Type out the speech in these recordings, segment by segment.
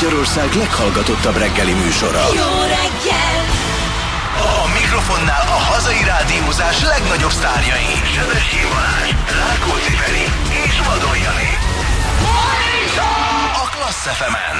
Magyarország leghallgatottabb reggeli műsora. Jó reggel! A mikrofonnál a hazai rádiózás legnagyobb sztárjai. Sebesség Balázs, Rákóczi Feri és Vadon Jani. A Klassz FM-en.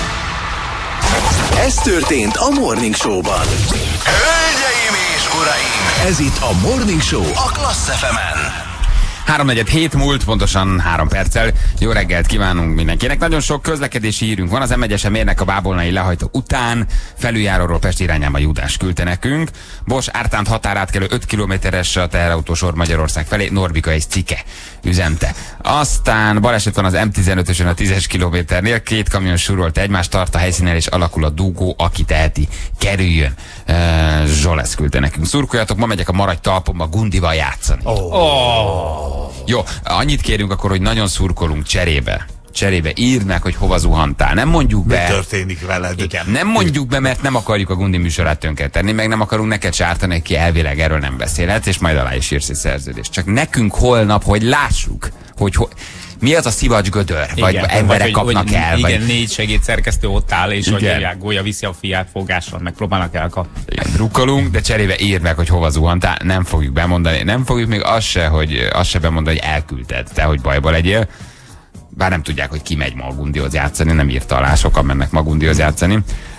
Ez történt a Morning Show-ban. Hölgyeim és uraim! Ez itt a Morning Show a Klassz FM-en. 3:47 múlt, pontosan 3 perccel. Jó reggelt kívánunk mindenkinek. Nagyon sok közlekedési hírünk van. Az M1-esen mérnek a bábolnai lehajtó után. Felüljáróról Pest irányába Júdás küldte nekünk. Bos Ártánt határátkelő 5 kilométeres a teherautósor Magyarország felé. Norbika egy Cike üzente. Aztán baleset van az M15-ösön a 10-es kilométernél. 2 kamion súrolt egymást, tart a helyszínen és alakul a dugó, aki teheti, kerüljön. Zsolesz küldte nekünk. Szurkoljatok, ma megyek a Maradj talpomba Gundival játszani. Jó, annyit kérünk akkor, hogy nagyon szurkolunk cserébe írd meg, hogy hova zuhantál. Nem mondjuk be. Mi történik veled? Igen. Nem mondjuk be, mert nem akarjuk a Gundi műsorát tönkretenni, meg nem akarunk neked sártani, ki elvileg erről nem beszélhetsz, és majd alá is írsz egy szerződést. Csak nekünk holnap, hogy lássuk, hogy mi az a szivacs gödör, vagy emberek kapnak el. Igen, vagy... 4 segédszerkesztő ott áll, és hogy Gólya viszi a fiát fogáson, meg próbálnak elkapni. Igen, drukkolunk, de cserébe írd meg, hogy hova zuhantál, nem fogjuk bemondani. Nem fogjuk még azt se bemondani, hogy elküldted te, hogy bajba legyél. Bár nem tudják, hogy ki megy ma a Gundihoz játszani, nem írta alá, sokan mennek ma Gundihoz játszani.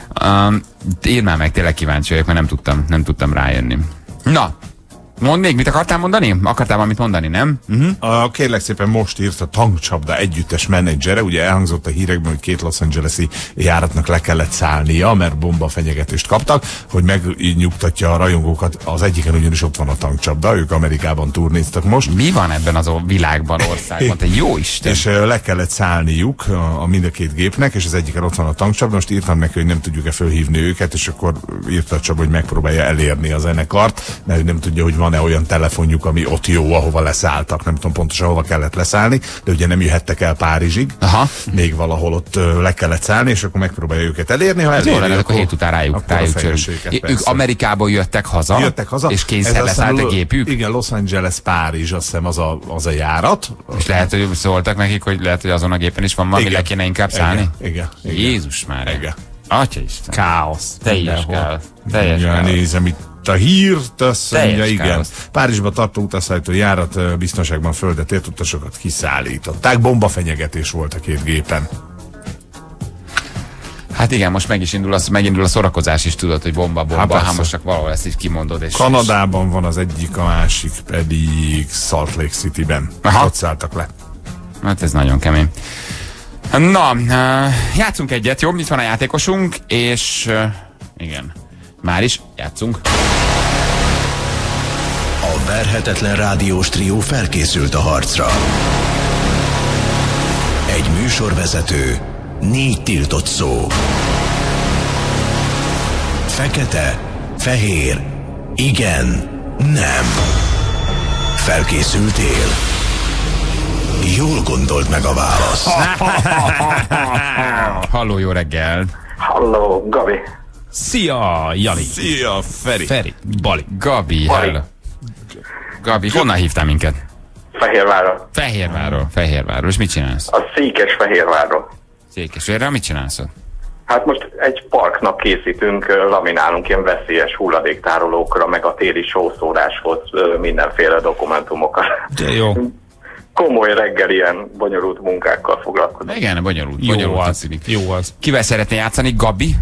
Írd már meg, tényleg kíváncsi vagyok, mert nem tudtam rájönni. Na, mondd még, mit akartál mondani? Akartál valamit mondani, nem? Kérlek szépen, most írt a Tankcsapda együttes menedzsere, ugye elhangzott a hírekben, hogy 2 Los Angeles-i járatnak le kellett szállnia, mert bombafenyegetést kaptak, hogy megnyugtatja a rajongókat. Az egyiken ugyanis ott van a Tankcsapda, ők Amerikában turnéztak most. Mi van ebben az világban, országban? Te jó Isten! És le kellett szállniuk a mind a 2 gépnek, és az egyiken ott van a Tankcsapda. Most írtam neki, hogy nem tudjuk-e fölhívni őket, és akkor írta a Csaba, hogy megpróbálja elérni a zenekart, mert nem tudja, hogy van-e olyan telefonjuk, ami ott jó, ahova leszálltak. Nem tudom pontosan, hova kellett leszállni, de ugye nem jöhettek el Párizsig. Aha. Még valahol ott le kellett szállni, és akkor megpróbálja őket elérni. Ha eléri, akkor 7 után rájuk ők Amerikából jöttek haza, és kényszer leszállt a gépük. Igen, Los Angeles, Párizs, azt hiszem az a járat. És lehet, hogy szóltak nekik, hogy lehet, hogy azon a gépen is van valami, le kéne inkább szállni. Igen. Jézus már. Igen. Atya Isten. Káosz. Teljes káosz. Nézem itt a hírt, azt mondja, igen. Káosz. Párizsba tartó utasszállító járat biztonságban földet ért utasokat kiszállították. Bombafenyegetés volt a 2 gépen. Hát igen, most megindul a szórakozás is, tudod, hogy bomba. Hát most csak valahol ezt így kimondod. És Kanadában van az egyik, a másik pedig Salt Lake City-ben. Ott szálltak le. Hát ez nagyon kemény. Na, játszunk egyet, jó? Itt van a játékosunk, és igen, már is játszunk. A verhetetlen rádiós trió felkészült a harcra. Egy műsorvezető, 4 tiltott szó. Fekete, fehér, igen, nem. Felkészültél? Jól gondold meg a választ. Halló, jó reggel. Halló, Gabi. Szia, Jani. Szia, Feri. Feri. Bali. Gabi, hello. Gabi, honnan hívtál minket? Fehérvárról. Fehérvárról. És mit csinálsz? A Székesfehérvárról. Székesfehérvárról, mit csinálsz? Hát most egy parknak készítünk, laminálunk ilyen veszélyes hulladéktárolókra, meg a téli sószóráshoz mindenféle dokumentumokat. De jó. Komoly reggel ilyen bonyolult munkákkal foglalkozunk. Igen, bonyolult. Jó az. Kivel szeretné játszani? Gabi?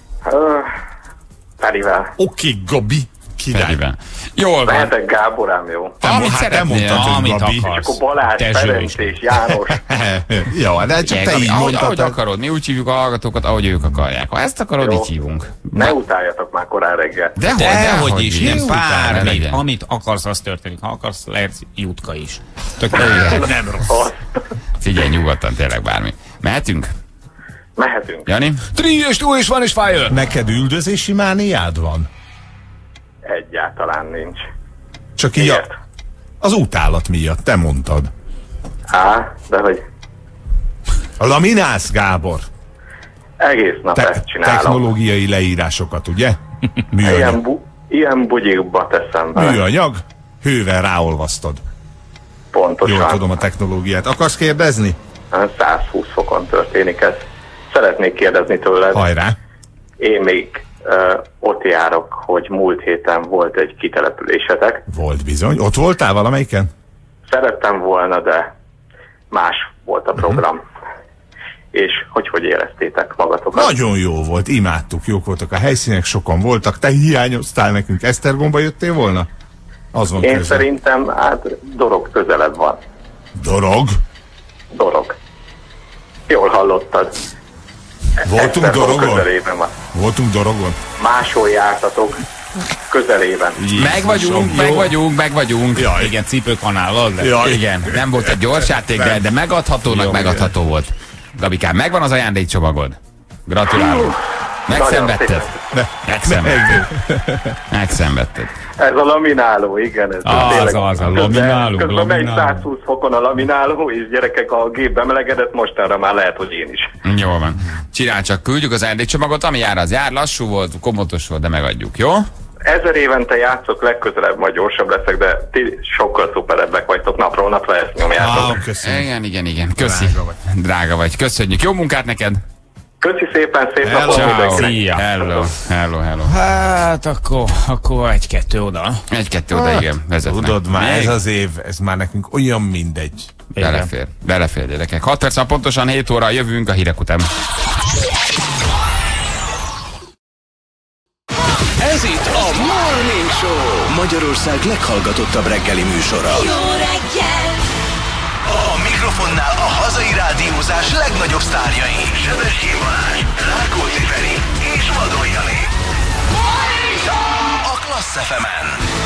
Ferivel. Oké, Gabi. Ferivel. Jól van. Lehetek Gáborám, jó? Amit szeretnél. Mondtad, hogy Amit Gabi. akarsz. És akkor Balázs, Ferenc és János. Jó, de csak te így ahogy mondtad. akarod, mi úgy hívjuk a hallgatókat, ahogy ők akarják. Ha ezt akarod, így hívunk. Ne utáljatok már korán reggel. Dehogy is, nem bármi. Minden. Amit akarsz, az történik. Ha akarsz, lehetsz Jutka is. Tök Nem rossz. Figyelj, nyugodtan, tényleg bármi. Mehetünk? Mehetünk. Jani? 3, 2 és 1 és fire! Neked üldözési mániád van? Egyáltalán nincs. Csak így Miért? az utálat miatt, te mondtad. De hogy Laminálsz, Gábor? egész nap ezt csinálom. Technológiai leírásokat, ugye? Műanyag. Ilyen bugyikba teszem bele. Műanyag? Hővel ráolvasztod. Pontosan. Jól tudom a technológiát. Akarsz kérdezni? 120 fokon történik ez. Szeretnék kérdezni tőled. Hajrá! Én még ott járok, hogy múlt héten volt egy kitelepülésetek. Volt bizony. Ott voltál valamelyiken? Szerettem volna, de más volt a program. És hogy éreztétek magatokat? Nagyon jó volt, imádtuk, jók voltak a helyszínek, sokan voltak. Te hiányoztál nekünk, Esztergomba jöttél volna? Az van Én közel. szerintem, hát Dorog közelebb van. Dorog. Jól hallottad. Voltunk Esztergom Dorogon? közelében van. Voltunk Dorogon? Máshol jártatok közelében. Meg vagyunk. Ja, igen, cipőkanállal, de... Ja, Igen, nem volt egy gyors játék, de megadhatónak megadható volt. Gabikám, megvan az ajándékcsomagod. Gratulálok. Megszenvedted. Megszenvedted. Ez a lamináló, igen. Ez tényleg. Az a lamináló. Közben megy 120 fokon a lamináló, és gyerekek, a gép bemelegedett, mostanra már lehet, hogy én is. Jó van. Csinálj csak, küldjük az ajándékcsomagot, ami jár, az jár, lassú volt, komotos volt, de megadjuk, jó? 1000 évente játszok, legközelebb majd gyorsabb leszek, de ti sokkal szuperebbek vagytok, napról napra ezt nyomjátok. Köszönöm. Igen. Köszi. Drága vagy. Köszönjük. Jó munkát neked. Köszi szépen, szép napot Ciao. mindenkinek. Szia. Hello. Hát akkor egy-kettő oda. Egy-kettő oda, igen, vezetnek. Tudod már, Még? ez az év, ez már nekünk olyan mindegy. Belefér, gyerekek. 6 perc van pontosan, 7 óra jövünk a hírek után. Ez itt a Morning Show, Magyarország leghallgatottabb reggeli műsora. Jó reggel! A mikrofonnál a hazai rádiózás legnagyobb sztárjai. Sebestyén Balázs, Rákóczi Feri és Vadon Jani. A Klassz FM-en.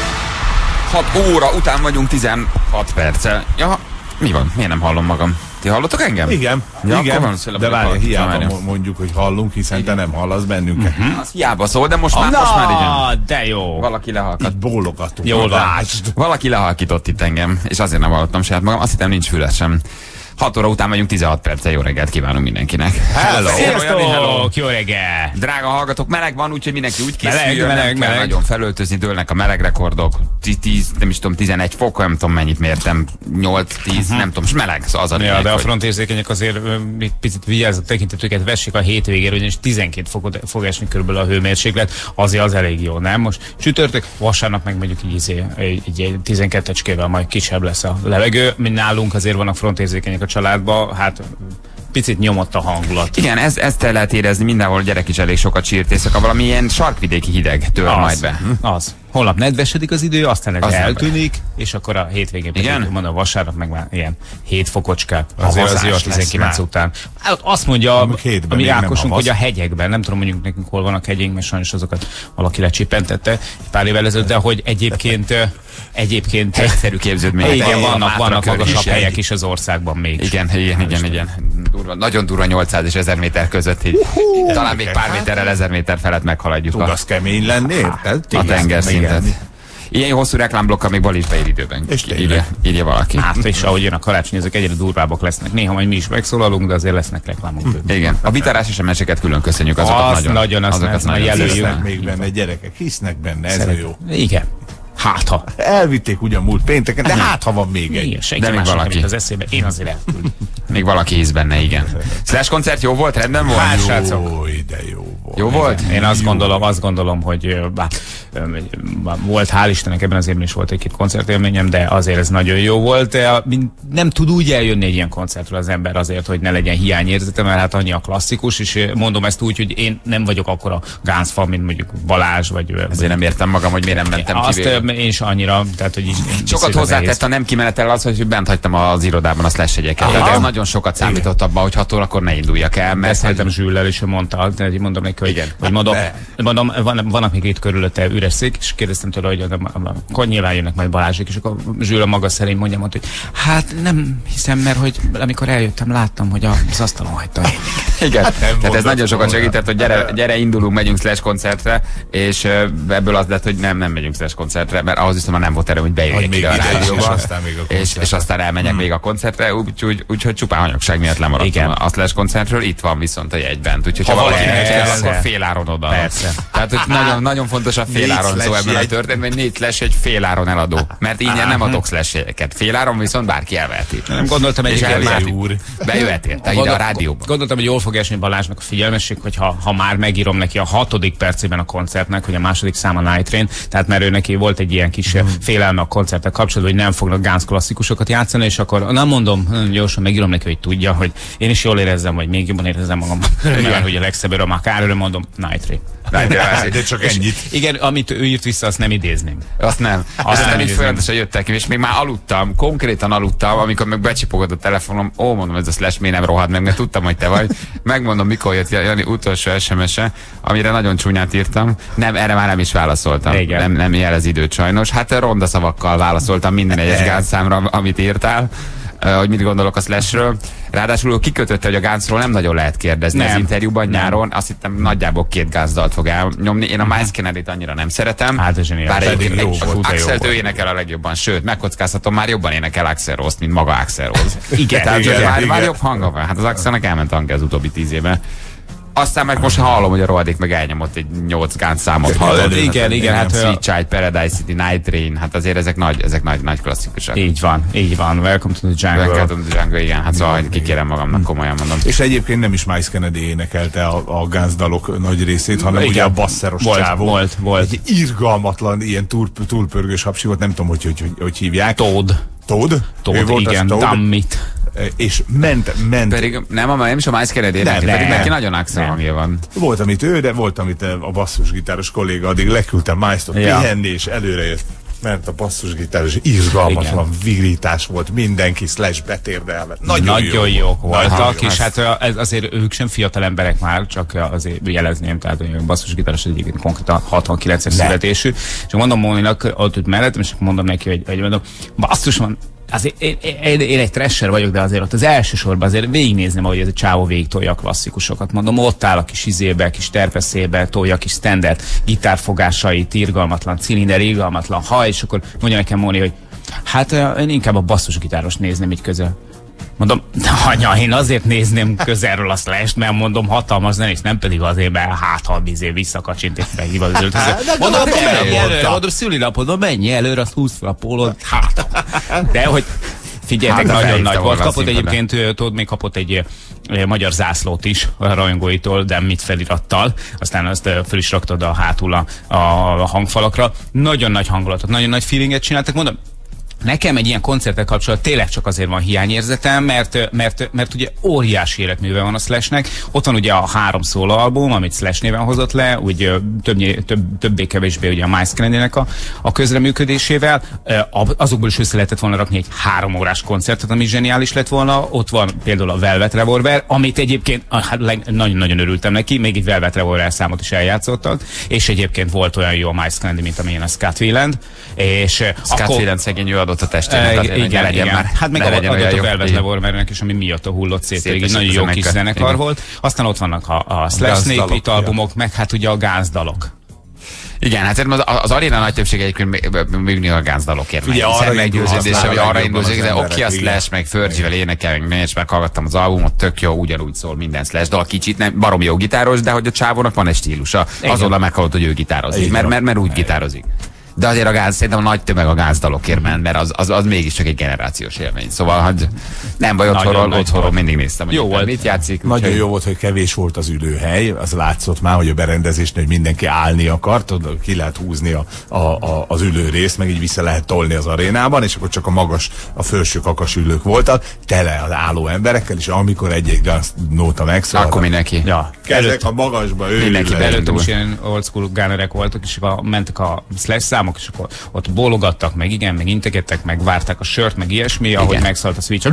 6 óra után vagyunk 16 perccel. Ja, mi van? Miért nem hallom magam? Ti hallottok engem? Igen, Ja, igen, akkor van, de várj, hiába várja. mondjuk, hogy hallunk, hiszen te nem hallasz bennünket. Az hiába szól, de most már igen. De jó. Valaki lehalkat. Így bólogatunk. Jól van. Lásd. Valaki lehalkított itt engem, és azért nem hallottam saját magam. Azt hittem, nincs füles sem. 6 óra után vagyunk 16 perccel. Jó reggelt kívánunk mindenkinek. Hello. Sziasztok! Jó reggel! Drága hallgatók, meleg van, úgyhogy mindenki úgy készüljön, Meleg. nem kell nagyon felöltözni, dőlnek a meleg rekordok. 10, nem is tudom, 11 fok, nem tudom mennyit mértem, 8-10, nem tudom, és meleg, szóval az a Ja, lényeg, de a hogy- frontérzékenyek azért itt picit vigyázzatok tekintetőket, vessék a hétvégére, ugyanis 12 fokot fog esni körülbelül a hőmérséklet, azért az elég jó, nem? Most csütörtök, vasárnap meg mondjuk így 12-ecskével majd kisebb lesz a levegő, mint nálunk azért vannak frontérzékenyek a családban, hát picit nyomott a hangulat. Igen, ezt el lehet érezni, mindenhol a gyerek is elég sokat sírt éjszaka, valami ilyen sarkvidéki hideg tör majd be. Az. Holnap nedvesedik az idő, aztán ez Az eltűnik, és akkor a hétvégén Igen? pedig mondom, vasárnap meg már ilyen 7 fokocskák. Azért az jó a Havazás lesz 19 már. után. Hát azt mondja Amúgy hétben a mi még nem Ákosunk, havaz. hogy a hegyekben, nem tudom mondjuk nekünk hol vannak hegyeink, mert sajnos azokat valaki lecsippentette pár évvel ezelőtt, de hogy egyébként Egyszerű képződmények. igen, A vannak Mátra magasabb kör is. helyek is az országban még. Igen. Durva, nagyon durva 800 és 1000 méter között így. Talán még pár méterrel 1000 méter felett meghaladjuk a Tugasz kemény lennél? tengerszintet. Ilyen hosszú reklámblokkal még Bal is beír időben. És tényleg. Írja valaki. Hát és ahogy jön a karácsony, ezek egyre durvábbak lesznek. Néha majd mi is megszólalunk, de azért lesznek reklámok. Igen. A vitarás SMS-eket külön köszönjük, azokat Azt nagyon, azt azokat nagyon jelöljük. Hisznek még benne gyerekek, hisznek benne, ez a jó. Igen. Hát ha. Elvitték ugyan múlt pénteken, de hát ha van még egy. Igen, senki De még másnak nem valaki. jut az eszébe. Én azért elküldöm. Még valaki hisz benne, igen. Slash koncert jó volt? Rendben volt? Hát, srácok. Jó, de jó volt. Jó volt? Én azt gondolom, hogy volt, hál' Istennek ebben az évben is volt egy-két koncertélményem, de azért ez nagyon jó volt. Nem tud úgy eljönni egy ilyen koncertről az ember azért, hogy ne legyen hiányérzete, mert hát annyi a klasszikus, és mondom ezt úgy, hogy én nem vagyok akkora Guns fan, mint mondjuk Balázs, vagy... Ezért nem értem magam, hogy miért nem mentem azt ki. én is annyira, tehát hogy így... Sokat hozzátett a nem kimenetel az, hogy bent hagytam az irodában a Slash jegyeket. Tehát ez nagyon sokat számított abba, hogy 6 órakor ne induljak el, mert Ezt szerintem Zsüllel is mondta, de mondom neki, hogy, Igen. hogy mondom, vannak még itt körülötte üres szék, és kérdeztem tőle, hogy akkor nyilván jönnek majd Balázsék, és akkor Zsüll maga szerint mondja, hogy hát nem hiszem, mert hogy amikor eljöttem, láttam, hogy az asztalon hagyta a jegyeket. igen. Tehát ez mondott nagyon sokat volna. segített, hogy gyere, indulunk, megyünk Slash koncertre, és ebből az lett, hogy nem megyünk Slash koncertre, mert ahhoz viszont már nem volt erő, hogy Hogy bejöjjek még ide a ide is, rádióba, és aztán még a és aztán elmegyek még a koncertre, úgyhogy csupán hanyagság miatt lemaradtam Igen. a Slash koncertről, itt van viszont a jegyben. Úgyhogy ha Ha valaki valaki kell, persze. akkor féláron oda. Persze. Tehát, hogy nagyon fontos a féláron Négy szó Slash ebben a jegy. történetben, hogy 4 Slash egy féláron eladó. Mert ingyen nem adok Slash jegyeket. Féláron viszont bárki elveheti. Nem gondoltam És egyébként elviheti. már. Bejöhetél te ide a rádióba. Gondoltam, hogy jól fog fog esni. Balázsnak a figyelmesség, hogy ha már megírom neki a 6. percében a koncertnek, hogy a második száma Night Train, tehát mert ő neki volt egy ilyen kis félelme a koncerttel kapcsolatban, hogy nem fognak Guns klasszikusokat játszani, és akkor nem mondom, nagyon gyorsan megírom neki, hogy tudja, hogy én is jól érezzem, vagy még jobban érezzem magam, mert hogy a legszebb öröm akár, mondom, Night Train. De csak ennyit. Igen, amit ő írt vissza, azt nem idézném. Azt nem. Azt nem így folyamatosan jöttek ki, és még már aludtam, konkrétan aludtam, amikor meg becsipogott a telefonom, mondom, ez a Slash miért nem rohad meg, mert tudtam, hogy te vagy. Megmondom, mikor jött Jani utolsó SMS-e, amire nagyon csúnyát írtam. Nem, erre már nem is válaszoltam. Nem jelez időt sajnos. Hát ronda szavakkal válaszoltam minden egyes Guns számra, amit írtál. Hogy mit gondolok a Slashről. Ráadásul kikötötte, hogy a Gunsról nem nagyon lehet kérdezni az interjúban nyáron. Azt hittem nagyjából 2 Guns dalt fog elnyomni. Én a Miles Kennedy-t annyira nem szeretem. Hát ez zseniális. Axelt ő énekel a legjobban, sőt, megkockáztatom, már jobban énekel Axl Rose-t, mint maga Axl Rose. Igen. Már jobb hanga van. Hát az Axelnek elment hangja az utóbbi 10 évben. Aztán meg most hallom, hogy a rohadék meg elnyomott egy 8 Guns számot. Hallod? Igen. Hát Sweet Child, Paradise City, Night Train, hát azért ezek nagy klasszikusok. Így van. Welcome to the Jungle. Welcome to the Jungle, igen. Hát szóval kikérem magamnak, komolyan mondom. És egyébként nem is Miles Kennedy énekelte a Guns dalok nagy részét, hanem ugye a basszeros csávó. Volt. Egy irgalmatlan, ilyen túlpörgős hapsi volt, nem tudom, hogy hívják. Todd, igen, Dammit. És ment. Pedig nem is a Miles Kennedy énekli, pedig neki nagyon Axl hangja van. Volt, amit ő, de volt, amit a basszusgitáros kolléga, addig leküldtem Miles-t pihenni, és előre jött. Ment a basszusgitáros, irgalmatlan virítás volt, mindenki Slash betérdelve. Nagyon jók voltak, és hát azért ők sem fiatal emberek már, csak azért jelezném, tehát a basszusgitáros egyébként konkrétan 69-es születésű. És mondom Móninak, ott mellettem, és mondom neki, hogy mondom, basszus van, azért én egy trasher vagyok, de azért ott az elsősorban azért végignézném, ahogy ez a csávó végig tolja a klasszikusokat. Mondom, ott áll a kis izébe, kis terpeszébe, tolja a kis standard gitárfogásait, irgalmatlan cilinder, irgalmatlan haj, és akkor mondja nekem Móni, hogy hát én inkább a basszusgitárost nézném így közel. Mondom, anya, én azért nézném közelről a Slash-t, mert mondom, hatalmas zenés, nem pedig azért, mert ha visszakacsint és meghív az öltöző. Mondom, menj előre, mondom, szülinapodon, menj előre, azt húzd fel a pólót, de hogy figyeljetek, nagyon nagy volt. Kapott egyébként, tudod, még kapott egy magyar zászlót is a rajongóitól, de mit felirattal, aztán azt föl is raktad a hátul a hangfalakra. Nagyon nagy hangulatot, nagyon nagy feelinget csináltak, mondom, nekem egy ilyen koncerttel kapcsolatban tényleg csak azért van hiányérzetem, mert ugye óriási életműve van a Slashnek. Ott van ugye a 3 szólóalbum, amit Slash néven hozott le, úgy többé-kevésbé ugye a Miles Kennedy-nek a közreműködésével. Azokból is össze lehetett volna rakni egy 3 órás koncertet, ami zseniális lett volna. Ott van például a Velvet Revolver, amit egyébként nagyon-nagyon örültem neki, még egy Velvet Revolver számot is eljátszottak, és egyébként volt olyan jó a Miles Kennedy, mint amilyen a Scott Weiland. És Scott Weiland szegény ő adott a testének, igen. Hát meg adott a Velvet Revolvernek is, ami miatt hullott szét, egy nagyon jó kis zenekar volt. Aztán ott vannak a Slash Snake albumok, meg hát ugye a Guns dalok. Igen, hát az aréna nagy többség egyébként még a Guns dalokért megy. Ugye arra meggyőződése, hogy arra indulzik, de oké, a Slash, meg Fergie-vel énekel, meg és meghallgattam az albumot, tök jó, ugyanúgy szól minden Slash dal, kicsit nem baromi jó gitáros, de hogy a csávónak van egy stílusa. Azonnal meghallott, hogy ő gitározik, mert úgy gitározik. De azért a Guns, szerintem a nagy tömeg a Guns dalokért ment, mert az mégiscsak egy generációs élmény. Szóval, hogy nem baj, otthonról mindig néztem, hogy jó volt. Mit játszik. Nagyon jó volt, hogy kevés volt az ülőhely, az látszott már, hogy a berendezésnél, hogy mindenki állni akart, ki lehet húzni az ülőrészt, meg így vissza lehet tolni az arénában, és akkor csak a felső kakas ülők voltak, tele az álló emberekkel, és amikor egy Guns nóta megszólalt, akkor mindenki. Ja. Kezek a magasba, mindenki előttem is ilyen old school gunnerek voltak, és mentek a Slash számok, és akkor ott bólogattak, meg igen, meg integettek, meg várták a sört, meg ilyesmi, ahogy megszólt a switch.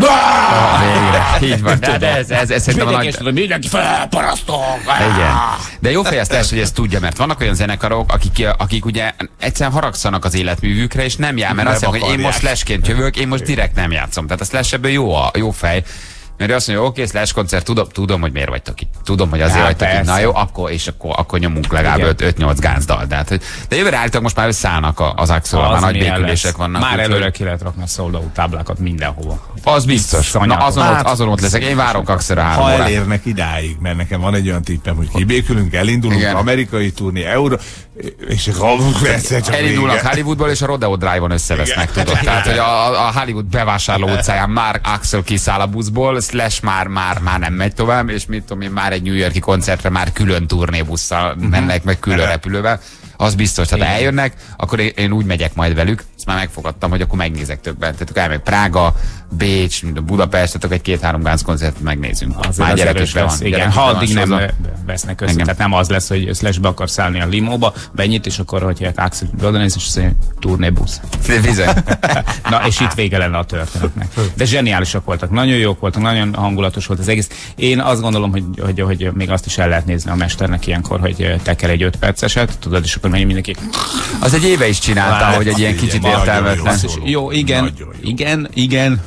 Így van, de ez szerintem a nagy... Mindenki felparasztok! Igen. De jó fejeztés, hogy ezt tudja, mert vannak olyan zenekarok, akik ugye egyszerűen haragszanak az életművükre, és nem jár, mert azt mondják, hogy én most Slashként jövök, én most direkt nem játszom. Tehát a Slash ebből jó fej. Mert azt mondja, oké, Slash koncert, tudom, hogy miért vagytok itt. Tudom, hogy azért vagytok itt. Na jó, akkor nyomunk legalább 5-8 Guns dal. De jövőre állítólag most már összeállnak az Axl-al, már nagy békülések vannak. Már előre ki lehet rakni a sold out táblákat mindenhova. Az biztos. Na, azon ott leszek. Én várok Axl-ra 3 órát. Ha elérnek idáig, mert nekem van egy olyan tippem, hogy kibékülünk, elindulunk, amerikai turné, És egyszer csak elindulnak vége. Hollywoodból, és a Rodeo Drive-on összevesznek, tudod. Tehát, hogy a Hollywood bevásárló utcáján már Axel kiszáll a buszból, Slash már nem megy tovább, és mit tudom én, már egy New York-i koncertre már külön turnébusszal mennek, meg külön repülővel. Az biztos, tehát eljönnek, akkor én úgy megyek majd velük, ezt már megfogadtam, hogy akkor megnézek többen. Tehát akkor elmegyek Prága, Bécs, Budapest, tehát egy 2-3 Gánc koncertet megnézünk. Már gyerek is van. Igen, ha addig nem vesznek össze. Igen. Tehát nem az lesz, hogy Slash be akar szállni a limóba, benyit, és akkor, hogyha Axel odanéz, és azt mondja, turnébusz. Bizony. Na, és itt vége lenne a történetnek. De zseniálisak voltak, nagyon jók voltak, nagyon hangulatos volt az egész. Én azt gondolom, hogy még azt is el lehet nézni a mesternek ilyenkor, hogy teker egy 5 perceset, tudod, és akkor mindenki. Az egy éve is csinálta, hogy egy ilyen kicsit értelmetlen. Jó, igen, igen,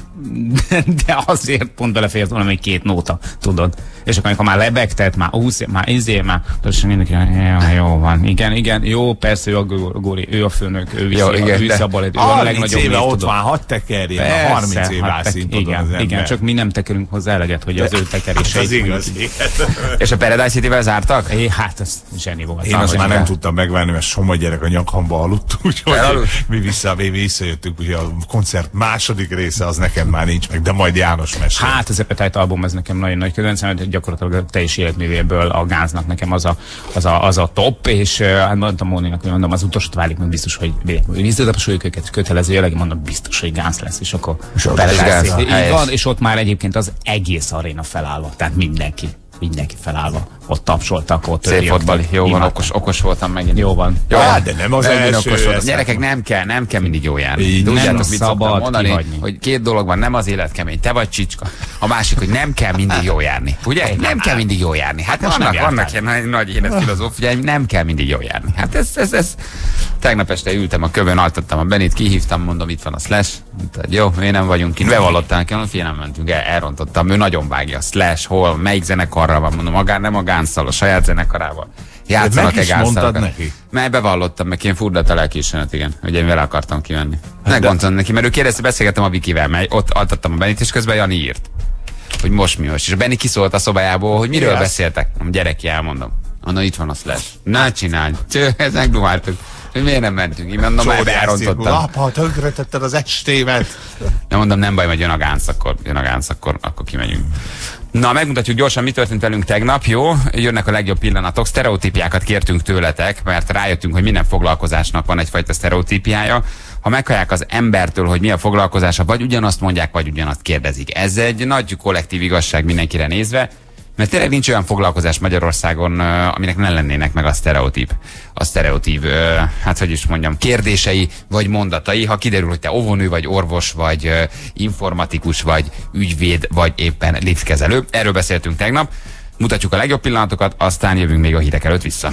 de azért pont belefért volna még 2 nóta, tudod. És akkor amikor már lebegtet, már már mindenki, jó van, igen, jó, persze, ő a Góri, ő a főnök, ő viszi a balét, ő a legnagyobb éve ott tudod. van, hadd tekerjen, 30 év rászintod az ember. Igen, csak mi nem tekerünk hozzá eleget, hogy az ő tekeréseit. Ez igaz. És a Paradise City-vel zártak? Hát ez zseni volt. Én azt már nem tudtam megvárni, mert Soma gyerek a nyakamba aludt, úgyhogy Elaludt? mi visszajöttünk, ugye a koncert második része az nekem már nincs meg, de majd János mesél. Hát az Appetite album, ez nekem nagyon nagy kedvencem, hogy gyakorlatilag a teljes életművéből a Gánznak nekem az a top, és hát mondtam Móninak, hogy mondom, az utolsót válik, meg biztos, hogy visszataposoljuk őket kötelező jelleg, mondom, biztos, hogy Gánz lesz, és akkor így van, és ott már egyébként az egész aréna felállva, tehát mindenki felállva. Ott tapsoltak, ott Szép volt, Bali. Jó van, okos voltam megint. Jó van. Jó, Hát, de nem az megint első, okos voltam. ezt Gyerekek, nem kell mindig jó járni. Így Tudjátok, nem mit szabad szoktam mondani, kihagyni. hogy 2 dolog van, nem az élet kemény, te vagy csicska. A másik, hogy nem kell mindig jó járni. Ugye? Nem kell mindig jó járni. Hát vannak ilyen nagy élet filozófiáim, nem kell mindig jó járni. Hát ez. Tegnap este ültem a kövön, altattam a Benit, kihívtam, mondom, itt van a Slash. Mondta, jó, mi nem vagyunk kint. Bevallottam nekem, fél nem mentünk, elrontottam. Ő nagyon vágja. Slash, hol, melyik zenekarral van, mondom, nem a Gánzzal, a saját zenekarával. Játszanak meg is mondtad neki? Mert bevallottam, meg ilyen furdalt a lelkiismenet, igen, hogy én vele akartam kimenni. Megmondtam neki, mert ő kérdezte, beszélgettem a Vikivel, mert ott altattam a Benit, és közben Jani írt, hogy most. És a Benni kiszólt a szobájából, hogy miről beszéltek. Gyereki, elmondom. Mondom, itt van a Slash. Ne csinálj, ez megdumáltuk. Hogy miért nem mentünk? Én mondom, már elrontottam. Apa, tönkretetted az estémet. Nem mondom, nem baj, majd jön a Gánz, akkor kimegyünk. Na, megmutatjuk gyorsan, mi történt velünk tegnap, jó? Jönnek a legjobb pillanatok, sztereotípiákat kértünk tőletek, mert rájöttünk, hogy minden foglalkozásnak van egyfajta sztereotípiája. Ha meghallják az embertől, hogy mi a foglalkozása, vagy ugyanazt mondják, vagy ugyanazt kérdezik. Ez egy nagy kollektív igazság mindenkire nézve, mert tényleg nincs olyan foglalkozás Magyarországon, aminek nem lennének meg a sztereotíp, hát hogy is mondjam, kérdései, vagy mondatai. Ha kiderül, hogy te óvónő, vagy orvos, vagy informatikus, vagy ügyvéd, vagy éppen liftkezelő. Erről beszéltünk tegnap. Mutatjuk a legjobb pillanatokat, aztán jövünk még a hírek előtt vissza.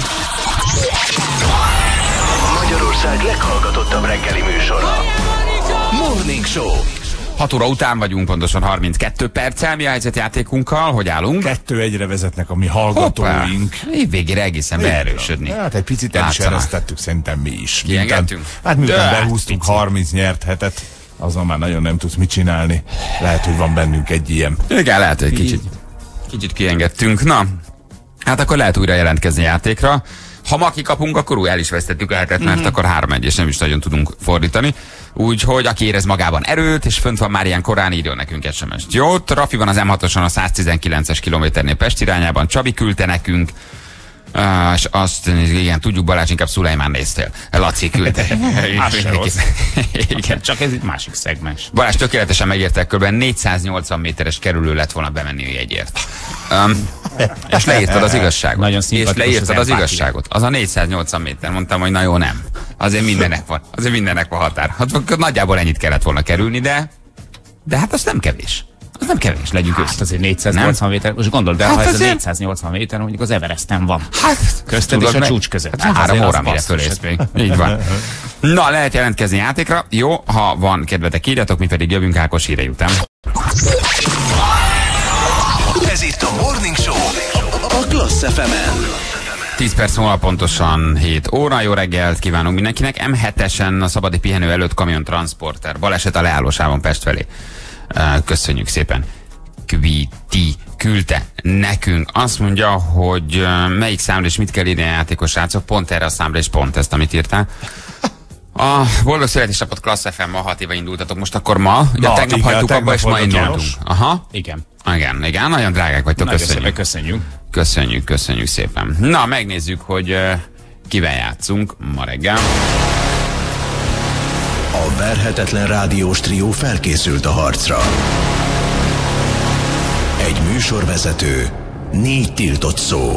Magyarország leghallgatottabb reggeli műsora. Morning Show. 6 óra után vagyunk, pontosan 32 perccel. Mi a helyzet játékunkkal? Hogy állunk? 2-1-re vezetnek a mi hallgatóink. Év végére egészen beerősödni. Hát egy picit el is Látszanak. eresztettük szerintem mi is. Kiengedtünk? Hát miután De, behúztunk 30 nyert hetet, azon már nagyon nem tudsz mit csinálni. Lehet, hogy van bennünk egy ilyen. Igen, lehet, hogy kicsit kiengedtünk. Na, hát akkor lehet újra jelentkezni játékra. Ha ma kikapunk, akkor új el is vesztettük a hetet, mert akkor 3-1, és nem is nagyon tudunk fordítani. Úgyhogy aki érez magában erőt, és fönt van már ilyen korán, írjon nekünk SMS-t. Jó, Rafi van az M6-oson a 119-es kilométernél Pest irányában, Csabi küldte nekünk, és azt, igen, tudjuk, Balázs, inkább Szulajmán néztél. Laci küldte. Az se rossz. Igen. Csak ez egy másik szegmens. Balázs tökéletesen megértek, kb. 480 méteres kerülő lett volna bemenni a jegyért. És leírtad az igazságot. Nagyon és szimpatikus leírtad az az igazságot. Az a 480 méter. Mondtam, hogy na jó, nem. Azért mindennek van határ. Hát nagyjából ennyit kellett volna kerülni, de hát az nem kevés. Az nem kevés, legyünk Hát őszintén. azért 480 méter, most gondold el, Hát ha ez a azért- 480 méter, mondjuk az Everesten van. Hát, Közted és a csúcs között. Hát 3 azért óra az mire basszus. fölész még. Így van. Na, lehet jelentkezni játékra. Jó, ha van kedvetek, írjatok, mi pedig jövünk Ákos hírei után. Ez itt a Morning Show a Klassz FM-en. 10 perc múlva pontosan 7 óra. Jó reggelt kívánunk mindenkinek. M7-esen a szabadi pihenő előtt kamiontranszporter. Baleset a leállósávon Pest felé. Köszönjük szépen. Equity küldte nekünk. Azt mondja, hogy melyik számra és mit kell írni a játékos srácok. Pont erre a számra és pont ezt, amit írtál. A boldog születésnapot Klassz FM, ma 6 éve indultatok. Most akkor ma? Ja, tegnap igen, hagytuk abba, és ma volt a indultunk. János. Aha. Igen. Igen, nagyon drágák vagytok, Nagyon köszönjük. szépen köszönjük. Köszönjük szépen. Na, megnézzük, hogy kivel játszunk ma reggel. A verhetetlen rádiós trió felkészült a harcra. Egy műsorvezető, 4 tiltott szó.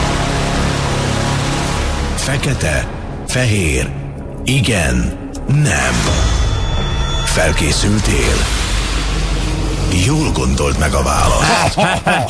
Fekete, fehér, igen, nem. Felkészültél? Jól gondold meg a választ.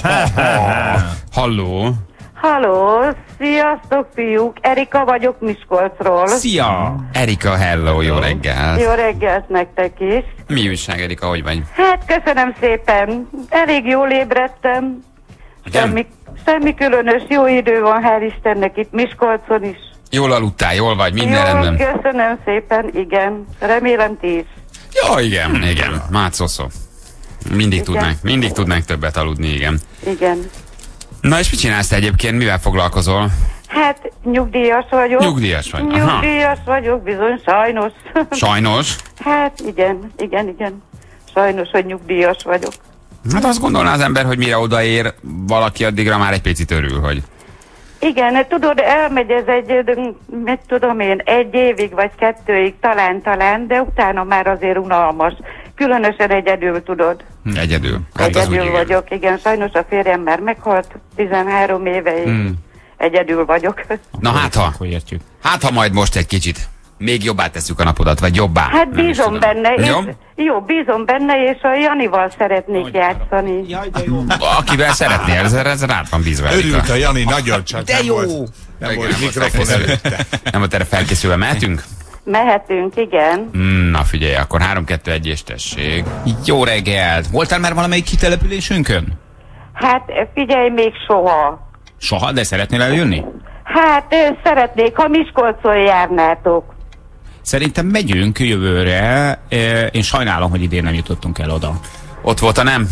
Halló. Halló, sziasztok fiúk, Erika vagyok Miskolcról. Szia! Erika, hello, jó reggel. Jó reggelt nektek is. Mi újság, Erika, hogy vagy? Hát köszönöm szépen, elég jól ébredtem. Igen? Semmi különös, jó idő van, hál' Istennek itt Miskolcon is. Jól aludtál, jól vagy, minden Jól, rendben. köszönöm szépen, igen. Remélem ti is. Jó, igen. Mácoszó. Mindig tudnánk többet aludni, igen. Igen. Na és mit csinálsz te egyébként, mivel foglalkozol? Hát nyugdíjas vagyok. Nyugdíjas vagy, aha. Nyugdíjas vagyok, bizony, sajnos. Sajnos. Hát igen. Sajnos, hogy nyugdíjas vagyok. Hát azt gondolná az ember, hogy mire odaér, valaki addigra már egy picit örül, hogy... Igen, tudod, elmegy ez mit tudom én, 1 évig vagy 2-ig, talán, de utána már azért unalmas. Különösen egyedül, tudod. Egyedül. Hát az úgy, Egyedül igen. vagyok, igen. Sajnos a férjem már meghalt 13 éveig. Egyedül vagyok. Na Akkor értjük. hát ha majd most egy kicsit még jobbá tesszük a napodat, vagy jobbá. Hát Nem is bízom tudom. benne, Jó? jó, bízom benne, és a Janival szeretnék játszani. Jaj, de jó. Akivel szeretnél, ez rád van bízva, Erika. Örült a Jani nagyon, csak De nem jó! volt, nem Igen, volt nem volt mikrofon felkészülve. előtte. Nem volt erre felkészülve, mehetünk? Mehetünk, igen. Na figyelj, akkor 3, 2, 1 és tessék. Jó reggelt! Voltál már valamelyik kitelepülésünkön? Hát figyelj, még soha. Soha, de szeretnél eljönni? Hát szeretnék, ha Miskolcon járnátok. Szerintem megyünk jövőre. Én sajnálom, hogy idén nem jutottunk el oda. Ott volt a nem?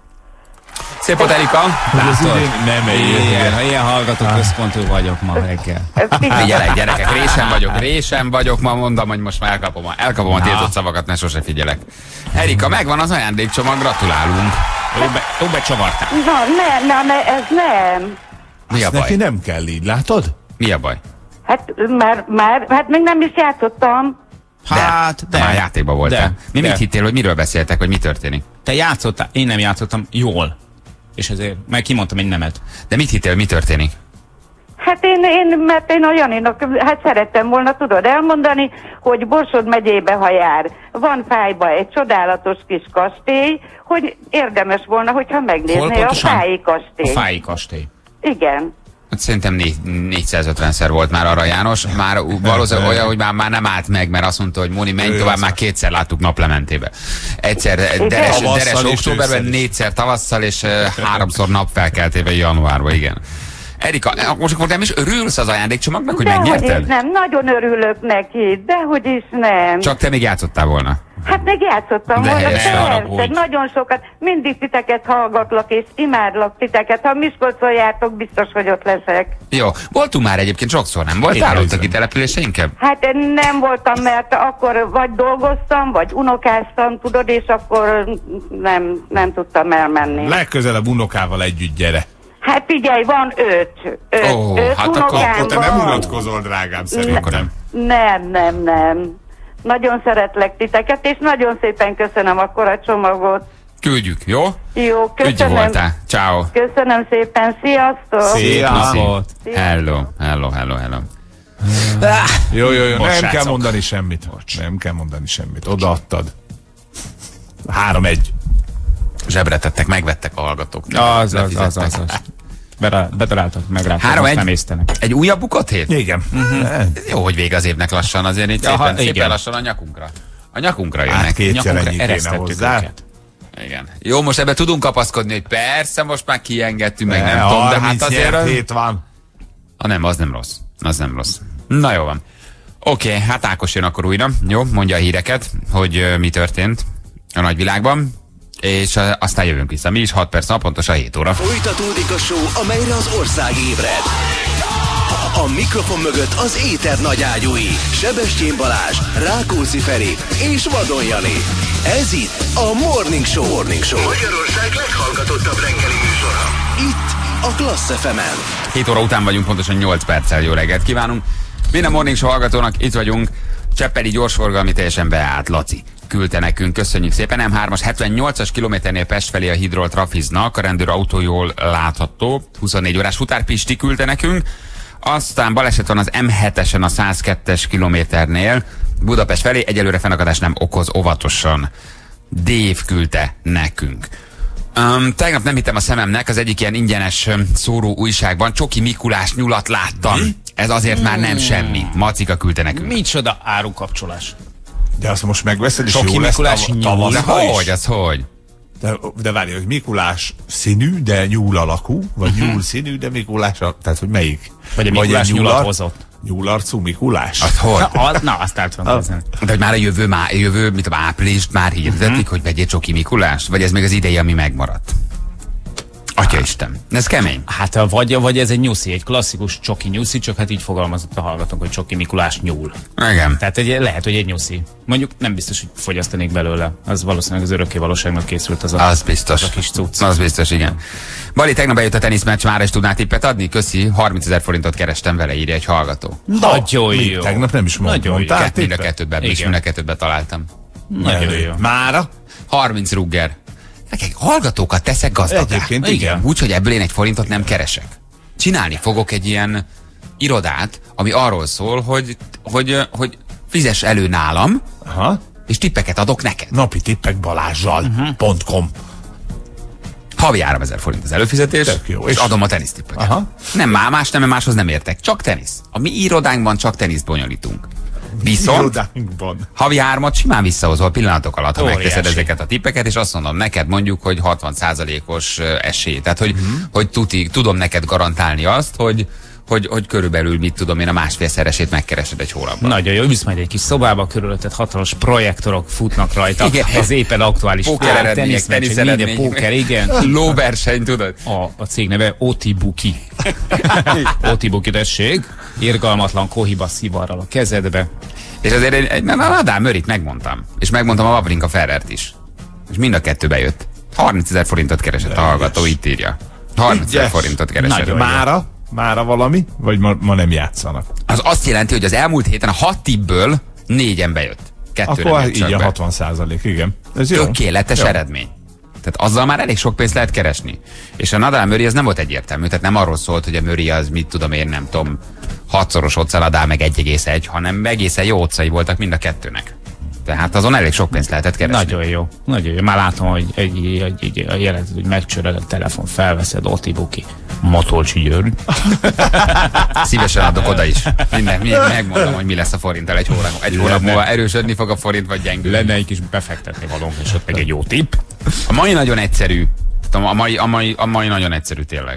Szép volt, Erika. Látod? Nem Ilyen hallgató központú vagyok ma reggel. Figyelek, gyerekek, résen vagyok, ma mondom, hogy most már elkapom a tiltott szavakat, ne sose figyelek. Erika, megvan az ajándékcsomag, gratulálunk. Jó becsavartál. Na, ez nem. Mi a Neki baj? nem kell így, látod? Mi a baj? Hát hát még nem is játszottam. Hát, Már játékban voltál. Mi de. mit hittél, hogy miről beszéltek, hogy mi történik? Te játszottál, én nem játszottam jól. És ezért, meg kimondtam egy nemet. De mit hittél, mi történik? Hát mert én a Janinak, hát szerettem volna, tudod elmondani, hogy Borsod megyébe, ha jár, van Fájba egy csodálatos kis kastély, hogy érdemes volna, hogyha megnézné a Fályi A kastély. Fályi kastély. Igen. Hát szerintem 450-szer volt már arra János, már valószínűleg olyan, hogy már nem állt meg, mert azt mondta, hogy Moni, menj tovább, már 2-szer láttuk naplementébe. Egyszer deres Tavasszal és októberben, ősszel is. 4-szer tavasszal, és 3-szor napfelkeltében januárban, igen. Erika, most akkor nem is örülsz az ajándékcsomagnak, hogy Dehogy megnyerted? is nem, nagyon örülök neki, dehogy is nem. Csak te még játszottál volna. Hát meg játszottam De volna, helyes, arra persze, úgy. nagyon sokat, mindig titeket hallgatlak, és imádlak titeket. Ha Miskolcon jártok, biztos, hogy ott leszek. Jó, voltunk már egyébként sokszor, nem voltál ott a kitelepüléseinken? Hát én nem voltam, mert akkor vagy dolgoztam, vagy unokáztam, tudod, és akkor nem tudtam elmenni. Legközelebb unokával együtt gyere. Hát figyelj, van 5. Ó, 5 hát unokám Akkor te nem van. unatkozol, drágám, szerintem. Nem. Nagyon szeretlek titeket, és nagyon szépen köszönöm akkor a csomagot. Küldjük, jó? Jó, Ügyi köszönöm. voltál. Ciao. Köszönöm szépen, sziasztok! Szia! napot. Hello. Jó, nem Most, kell srácok. mondani semmit. Nem kell mondani semmit. Odaadtad. 3-1. Zsebre tettek, megvettek a hallgatók. Az. Lefizettek. Betaláltak, megráttak, 3-1. nem észtenek. Egy újabb bukott hét? Igen. Jó, hogy vége az évnek lassan, azért itt Aha, szépen igen. lassan a nyakunkra. A nyakunkra Hát jönnek. kétszer Nyakunkra ennyi kéne eresztettük hozzá. őket. Igen. Jó, most ebbe tudunk kapaszkodni, hogy persze, most már kiengedtünk, meg nem Ne, tudom, de hát 30 azért... nyert hét van. Nem, az nem rossz. Az nem rossz. Na jó van. Oké, hát Ákos jön akkor újra. Jó, mondja a híreket, hogy mi történt a nagyvilágban. És aztán jövünk vissza. Mi is 6 perc pontosan 7 óra. Folytatódik a show, amelyre az ország ébred. A mikrofon mögött az éter nagyágyúi, Sebestyén Balázs, Rákóczi Feri és Vadon Jani. Ez itt a Morning Show. Magyarország leghallgatottabb reggeli műsora. Itt a Klassz FM-en. 7 óra után vagyunk, pontosan 8 perccel. Jó reggelt kívánunk. Minden Morning Show hallgatónak itt vagyunk. Cseppeli gyorsforgalmi teljesen beállt. Laci küldte nekünk, köszönjük szépen. M3-as 78-as kilométernél Pest felé a hídról trafiznak, a rendőr autó jól látható. 24 órás futár. Pisti küldte nekünk. Aztán baleset van az M7-esen a 102-es kilométernél Budapest felé, egyelőre fennakadás nem okoz, óvatosan. Dave küldte nekünk. Tegnap nem hittem a szememnek, az egyik ilyen ingyenes szóró újságban Csoki Mikulás nyulat láttam. Ez azért már nem semmi. Macika küldte nekünk. Micsoda árukapcsolás. De azt most megveszed, és Csoki jó lesz Mikulás nyúl. tavaszra is. Hogy, az hogy? De várj, hogy Mikulás színű, de nyúl alakú, vagy nyúl színű, de Mikulás, tehát hogy melyik? Vagy a Mikulás nyulat hozott. Nyúlarcú Mikulás? Az hogy? Na, azt át van kezdeni. De hogy már a jövő mit tudom, áprilist már hirdetik, hogy vegyél Csoki Mikulást? Vagy ez még az ideje, ami megmaradt? Atyaisten, ez kemény. Hát vagy ez egy nyuszi, egy klasszikus csoki nyuszi, csak hát így fogalmazott a hallgatók, hogy Csoki Mikulás nyúl. Igen. Tehát lehet, hogy egy nyuszi. Mondjuk nem biztos, hogy fogyasztanék belőle. Az valószínűleg az örökké valóságnak készült az biztos. Az a kis cucc. Az biztos, igen. Bali, tegnap bejött a teniszmeccs, már is tudnál tippet adni? Köszi, 30 000 forintot kerestem vele, írja egy hallgató. Nagyon jó. Tegnap nem is mondtam. Mind a kettőben találtam. Nagyon jó. Mára? 30 rugger. Nekik hallgatókat teszek gazdagá. Egyébként igen. Úgyhogy ebből én egy forintot nem keresek. Csinálni fogok egy ilyen irodát, ami arról szól, hogy fizess elő nálam, Aha. és tippeket adok neked. Napi tippek Balázsral.com. Havi 3000 forint az előfizetés, jó. és adom a tenisztippeket. Nem máshoz nem értek, csak tenisz. A mi irodánkban csak teniszt bonyolítunk. Viszont havi 3-at simán visszahozol pillanatok alatt, ha megteszed ezeket a tippeket, és azt mondom neked mondjuk, hogy 60%-os esély. Tehát, hogy tudom neked garantálni azt, hogy körülbelül mit tudom én, a másfélszeresét megkeresed egy hónapban. Nagyon jó, visz majd egy kis szobába, körülötted hatalmas projektorok futnak rajta. Igen. Ez éppen aktuális. Póker eredmények, tenisz eredmények. Póker, igen. Lóverseny, tudod? A cég neve Otibuki. Otibuki, tessék. Irgalmatlan kohiba szivarral a kezedbe. És azért Adám Mörit megmondtam. És megmondtam a Wawrinka Ferrert is. És mind a kettő bejött. 30 000 forintot keresett a hallgató, itt írja. 30 000 forintot keresett. Mára valami? Vagy ma nem játszanak? Az azt jelenti, hogy az elmúlt héten a 6 tippből 4-en bejött. Akkor így a 60%, igen. Ez jó. Tökéletes eredmény. Tehát azzal már elég sok pénzt lehet keresni. És a Nadal Murray az nem volt egyértelmű, tehát nem arról szólt, hogy a Murray az mit tudom én, nem tudom, 6-szoros otca, Nadal meg 1,1, hanem egészen jó otcai voltak mind a kettőnek. Tehát azon elég sok pénzt lehetett keresni. Nagyon jó. Nagyon jó. Már látom, hogy egy jelentet, hogy megcsöröd a telefon, felveszed, Otibuki. Matolcsi György. Szívesen adok oda is. Megmondom, hogy mi lesz a forinttal egy hónap múlva. Erősödni fog a forint, vagy gyengül. Lenne egy kis befektetni valónk, és ott meg egy jó tipp. A mai nagyon egyszerű. A mai nagyon egyszerű tényleg.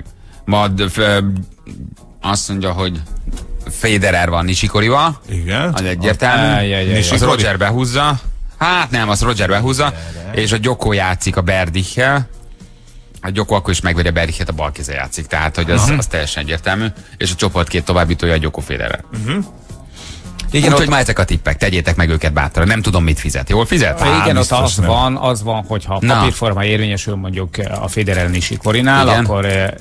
Azt mondja, hogy Federer van Nishikorival. Igen. Az egyértelmű. Az Roger behúzza. Hát nem, az Roger behúzza. És a Djoko játszik a Berdichel. A Djoko akkor is megveri a Berdichet, a bal kézzel játszik. Tehát, hogy az teljesen egyértelmű. És a csoport két továbbítója a Djoko Federer. Igen, úgyhogy már ezek a tippek, tegyétek meg őket bátran. Nem tudom, mit fizet. Jól fizet? Igen, ott az van, hogyha a papírforma érvényesül mondjuk a Federer Nishikorinál, akkor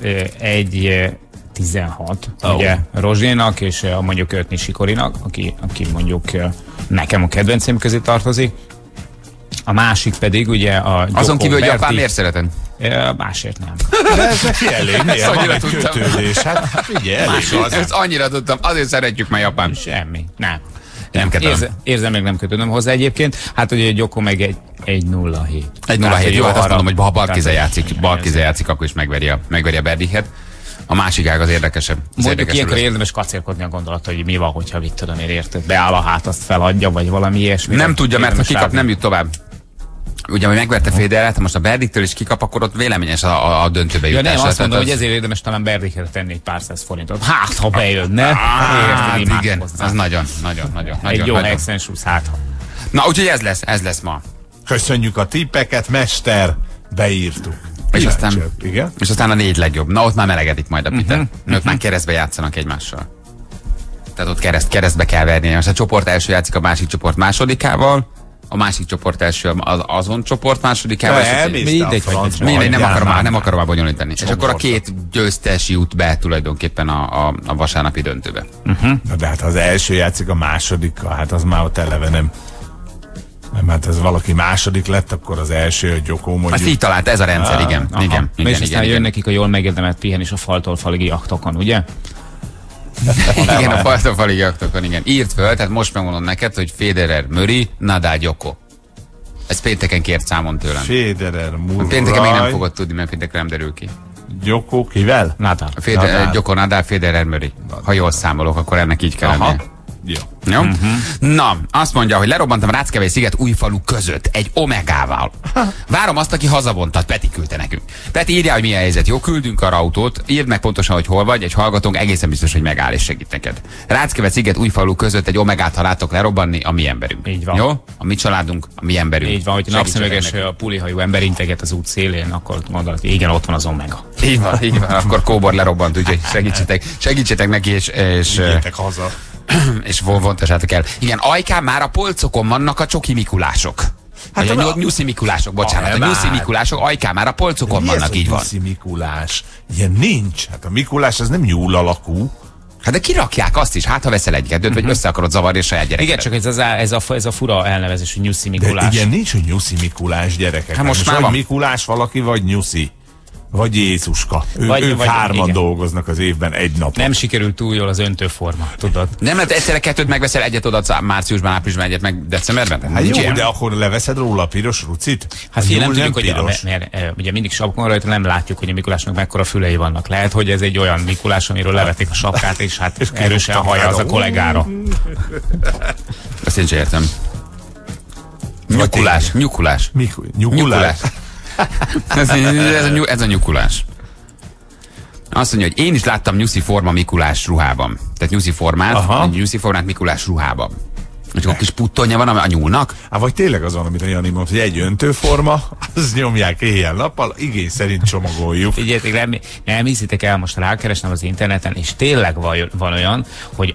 1,16 ugye Rozsénak, és mondjuk 5 Nishikorinak, aki mondjuk nekem a kedvencem közé tartozik. A másik pedig ugye a Djoko azon kívül, hogy Japán miért szereted? Másért nem. De ez neki elég, miért van egy kötődés? Hát figyelj, ezt annyira tudtam, azért szeretjük már Japán. Semmi, nem. Nem kedvem. Érzem, meg nem kötődöm hozzá egyébként. Hát ugye Djoko meg egy 1,07. 1,07, jó, hát azt mondom, hogy ha Barkize játszik, akkor is megveri a Berdichet. A másik ág az érdekesebb. Mondjuk ilyenkor érdemes kacérkodni a gondolat, hogy mi van, hogyha mit tudom én, érted? Beáll a hát, azt feladja, vagy valami ilyesmi. Nem tudja, mert ha kikap, nem jut tovább. Ugye, hogy megverte Federert, most a Berdiktől is kikap, akkor ott véleményes a döntőbe jutás. Nem, azt mondom, hogy ezért érdemes talán Berdikre tenni egy pár száz forintot. Hát, ha bejönne. Hát, igen, az nagyon. Egy jó Hexensúsz, hát. Na, úgyhogy ez lesz ma. Köszönjük a tippeket, mester! Beírtuk. És Igen? és aztán a 4 legjobb. Na, ott már melegedik majd a Peter. Ők már keresztbe játszanak egymással. Tehát ott keresztbe kell verni. Most a csoport első játszik a másik csoport másodikával, a másik csoport első azon csoport másodikával. Mindegy, nem akarom már bonyolítani. És akkor a 2 győztes jut be tulajdonképpen a vasárnapi döntőbe. Na de hát ha az első játszik a másodikkal, hát az már ott eleve nem. Hát ez valaki második lett, akkor az első, a Gyokó mondjuk. Azt így talált, ez a rendszer, igen. És aztán jön nekik a jól megérdemelt pihenés a faltól falig jachtokon, ugye? Igen, a faltól falig jachtokon, igen. Írt föl, tehát most megmondom neked, hogy Federer, Murray, Nadal, Gyokó. Ez pénteken kért számon tőlem. Federer, Murray. Pénteken még nem fogod tudni, mert pénteken nem derül ki. Gyokó kivel? Nadal. Gyokó, Nadal, Federer, Murray. Ha jól számolok, akkor ennek így kell lennie. Jó. Na, azt mondja, hogy lerobbantam Ráckevei sziget Újfalu között egy Omegával. Várom azt, aki hazavontat. Peti küldte nekünk. Peti írja, hogy milyen helyzet. Jó, küldünk arra autót. Írd meg pontosan, hogy hol vagy. Egy hallgatónk egészen biztos, hogy megáll és segít neked. Ráckevei sziget Újfalu között egy Omegát, ha látok lerobbanni, a mi emberünk. Így van. Jó? A mi családunk, a mi emberünk. Így van, hogy napszemüveges a pulihajú ember integet az út szélén, akkor gondolod, hogy igen, ott van az Omega. Így van. Akkor Kóbor lerobbant, úgyhogy segítsetek neki, és Vigyétek haza. és vontassátok el. Igen, Ajkán már a polcokon vannak a csoki Mikulások. Hát a nyuszi Mikulások, bocsánat. A nyuszi Mikulások Ajkán már a polcokon vannak, így van. Nyuszi Mikulás? Ilyen nincs. Hát a Mikulás az nem nyúl alakú. Hát de kirakják azt is, hát ha veszel egy-kettőt, vagy össze akarod zavarni a saját gyerekedet. Igen, csak ez a fura elnevezés, hogy nyuszi Mikulás. De ilyen nincs, hogy nyuszi Mikulás, gyerekek. Hát most már vagy van. Mikulás valaki, vagy nyuszi. Vagy Jézuska. Ők hárman dolgoznak az évben egy nap. Nem sikerült túl jól az öntőforma, tudod? Nem lehet egyszerre 2 megveszel, egyet odaadsz márciusban, áprilisban, egyet meg decemberben? Hát jó, Ilyen. de akkor leveszed róla a piros rucit? Hát A nem nyúl tudjuk, hogy piros. mert ugye mindig sapkon rajta nem látjuk, hogy a Mikulásnak mekkora fülei vannak. Lehet, hogy ez egy olyan Mikulás, amiről levették a sapkát, és hát erősen hallja az a kollégára. Azt én sem értem. Nyukulás. Nyukulás. Ez a nyukulás. Azt mondja, hogy én is láttam nyuszi forma Mikulás ruhában. Tehát nyuszi formát Mikulás ruhában. És akkor kis puttonja van a nyúlnak? Hát vagy tényleg az van, amit a Jani mondta, hogy egy öntőforma, az nyomják éjjel-nappal, igény szerint csomagoljuk. Figyeljetek, nem hiszitek el, most rákeresnem az interneten, és tényleg van olyan, hogy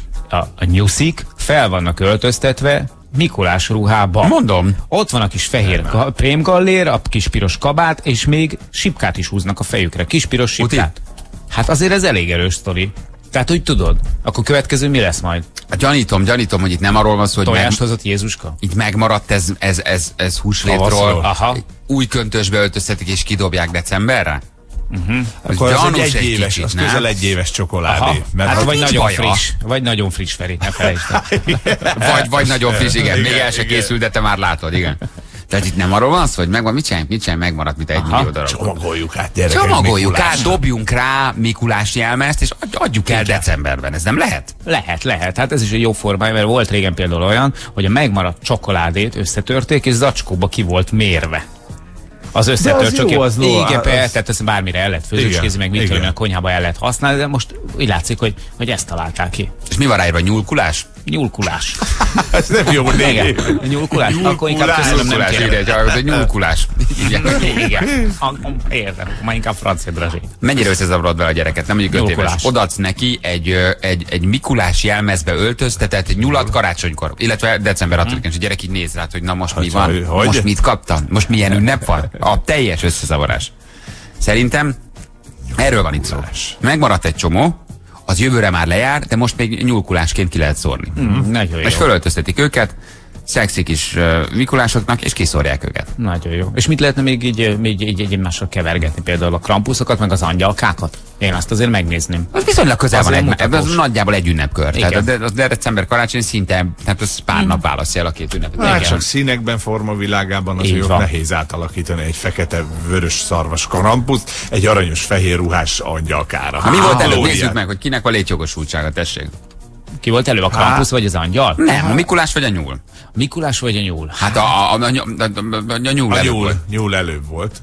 a nyuszik fel vannak öltöztetve Mikulás ruhában. Mondom. Ott van a kis fehér prémgallér, a kis piros kabát, és még sipkát is húznak a fejükre. Kis piros sipkát. Hát azért ez elég erős sztori. Tehát, hogy tudod, akkor következő mi lesz majd? Gyanítom, hogy itt nem arról van szó, hogy Tojást hozott Jézuska? itt megmaradt ez húslétról. Aha. Új köntösbe öltöztetik és kidobják decemberre? Akkor az gyanús egy egyéves, kicsit, az nem? közel egyéves csokoládé. Mert Hát ha vagy nagyon friss, Feri, ne felejtsd el. Vagy nagyon friss, igen. Még el se készült, de te már látod, igen. Tehát itt nem arról van szó, hogy megvan, mit csinálj, megmaradt, mint 1 millió darab. csomagoljuk át, gyerekek. Csomagoljuk át, dobjunk rá Mikulás jelmezt, és adjuk el decemberben. Ez nem lehet? Lehet. Hát ez is egy jó formája, mert volt régen például olyan, hogy a megmaradt csokoládét összetörték, és zacskóba ki volt mérve. Az összetört csak jó, az igen, tehát ezt bármire el lehet főzőskézni, meg mit tudom, a konyhába el lehet használni, de most úgy látszik, hogy ezt találták ki. És mi van ráírva, nyúlkulás? Nyúlkulás. Ez nem jó név. Nyúlkulás? Akkor inkább köszönöm, nem kérem. Nyúlkulás. Igen. Értem, ma inkább francia drazsé. Mennyire összezavarod vele a gyereket? Nem mondjuk 5 éves. Nyúlkulás. Odaadsz neki egy Mikulás jelmezbe öltöztetett nyulat karácsonykor, illetve december 6-án, és a gyerek így néz rád, hogy na most mi van? Hogy? Most mit kaptam? Most milyen ünnep van? A teljes összezavarás. Szerintem erről van itt szó. Megmaradt egy csomó, az jövőre már lejár, de most még nyúlkulásként ki lehet szórni. Nagyon jó. És fölöltöztetik őket, szexi kis Mikulásoknak, és kiszórják őket. Nagyon jó. És mit lehetne még így egymással kevergetni? Például a krampuszokat, meg az angyalkákat? Én azt azért megnézném. Az viszonylag közel van, mutatós. az nagyjából egy ünnepkör. Igen. Tehát de december karácsony szinte, tehát az pár nap választja el a 2 ünnepet. Hát Igen. csak színekben, formavilágában Így azért van. nehéz átalakítani egy fekete-vörös szarvas krampuszt egy aranyos fehér ruhás angyalkára. Ha mi volt előbb? Hallóján. Nézzük meg, hogy kinek a létjogosultsága, tessék. Ki volt előbb, a krampusz vagy az angyal? Nem, a Mikulás vagy a nyúl? A Mikulás vagy a nyúl? Hát a nyúl A előbb volt. nyúl előbb volt.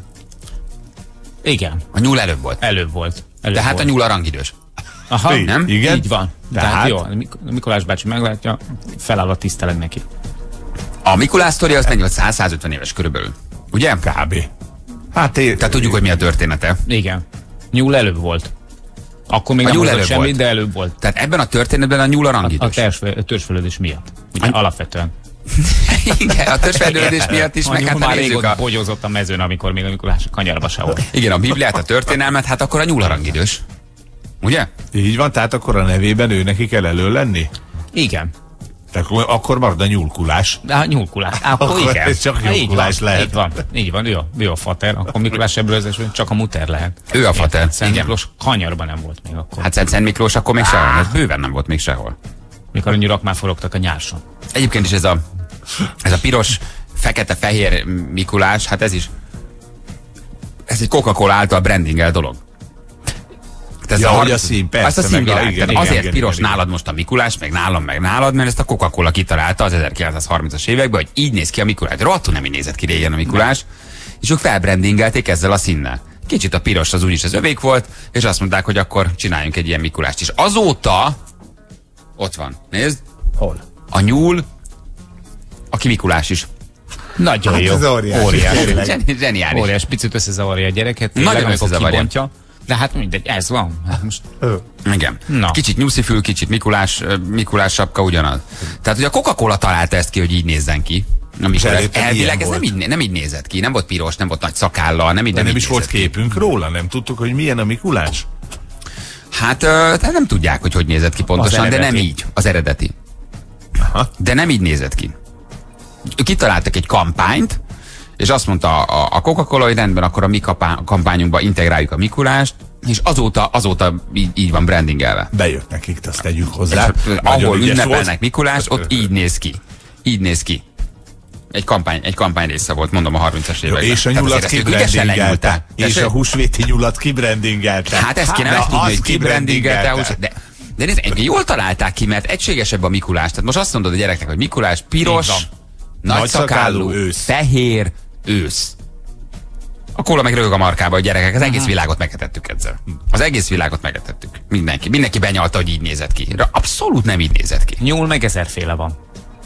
Igen, A nyúl előbb volt. előbb volt. De hát a nyúl aranyidős. Aha, Nem? Igen? Így van. Tehát Tehát? jó, a Mikulás bácsi meglátja, feláll a tisztelet neki. A Mikulás sztori az mennyi volt? 100-150 éves körülbelül. Ugye? Kb. Hát Tehát tudjuk, hogy mi a története. Igen. Nyúl előbb volt. Akkor még A nem nyúl mondott előbb semmit, volt. de előbb volt. Tehát ebben a történetben a nyúl a A rangidős. törzsfejlődés miatt. Ugye, alapvetően. Igen, a törzsfejlődés miatt is, A meg nyúl hát már nézzük régóta a... bogyozott a mezőn, amikor még a Mikulás kanyarba se volt. Igen, a Bibliát, a történelmet, hát akkor a nyúl a rangidős. Ugye? Így van, tehát akkor a nevében ő neki kell elő lenni? Igen. Tehát akkor marad a nyúlkulás. De a nyúlkulás. Akkor Akkor igen. ez csak Így nyúlkulás van, lehet. Így van. Így van. Ő a fater. Akkor Mikulás ebből csak a muter lehet. Ő a fater. Szent Igen. Miklós kanyarban nem volt még akkor. Hát Szent Miklós akkor még sehol. Ez bőven nem volt még sehol. Mikor a nyurak már forogtak a nyárson. Egyébként is ez a piros, fekete-fehér Mikulás, hát ez egy Coca-Cola által brandingel dolog. Ez Ja, hogy a szín, persze, azt a meg színvilág. igen, Tehát igen, azért igen, piros igen. nálad most a Mikulás, meg nálam, meg nálad, mert ezt a Coca-Cola kitalálta az 1930-as években, hogy így néz ki a Mikulás. Rohadtul nem így nézett ki régen a Mikulás, és ők felbrandingelték ezzel a színnel. Kicsit a piros az úgyis az övék volt, és azt mondták, hogy akkor csináljunk egy ilyen Mikulást is. Azóta ott van, nézd, Hol? a nyúl, aki Mikulás is. Nagyon Hát jó. ez óriási. Zseniális. Óriás, picit összezavarja a gyereket. Nagyon tényleg, amikor összezavarja. kibontja. De hát mindegy, ez van. Hát most Igen. Na. Kicsit nyuszifül, kicsit Mikulás sapka ugyanaz. Tehát, hogy a Coca-Cola találta ezt ki, hogy így nézzen ki. előtte Elvileg milyen ez volt? nem így nézett ki. Nem volt piros, nem volt nagy szakállal, nem így De nem így is volt nézett ki. képünk róla, nem tudtuk, hogy milyen a Mikulás. Hát tehát nem tudják, hogy nézett ki pontosan, Az de nem eredeti. így. Az eredeti. Aha. De nem így nézett ki. Kitaláltak egy kampányt, és azt mondta a Coca-Cola, hogy rendben, akkor a mi kampányunkba integráljuk a Mikulást, és azóta így van brandingelve. Bejött nekik, azt tegyük hozzá. És Nagyon ahol ügyes ünnepelnek volt. Mikulás, ott így néz ki. Így néz ki. Egy kampány része volt, mondom, a 30-as Jó, években. és a Tehát nyulat azért ezt ők ügyesen kibrandingelte. lenyúlták. És Tessék? a húsvéti nyulat kibrandingelte. Hát ezt kéne na, megtudni, azt hogy kibrandingelte. kibrandingelte. De nézd, egyébként jól találták ki, mert egységesebb a Mikulás. Tehát most azt mondod a gyereknek, hogy Mikulás piros, Így van. nagyszakálú, Nagyszakálú, ősz. fehér, ősz. A kóla meg rög a markába, a gyerekek. Az egész világot megetettük ezzel. Az egész világot megetettük. Mindenki benyalta, hogy így nézett ki. De abszolút nem így nézett ki. nyúl meg ezerféle van.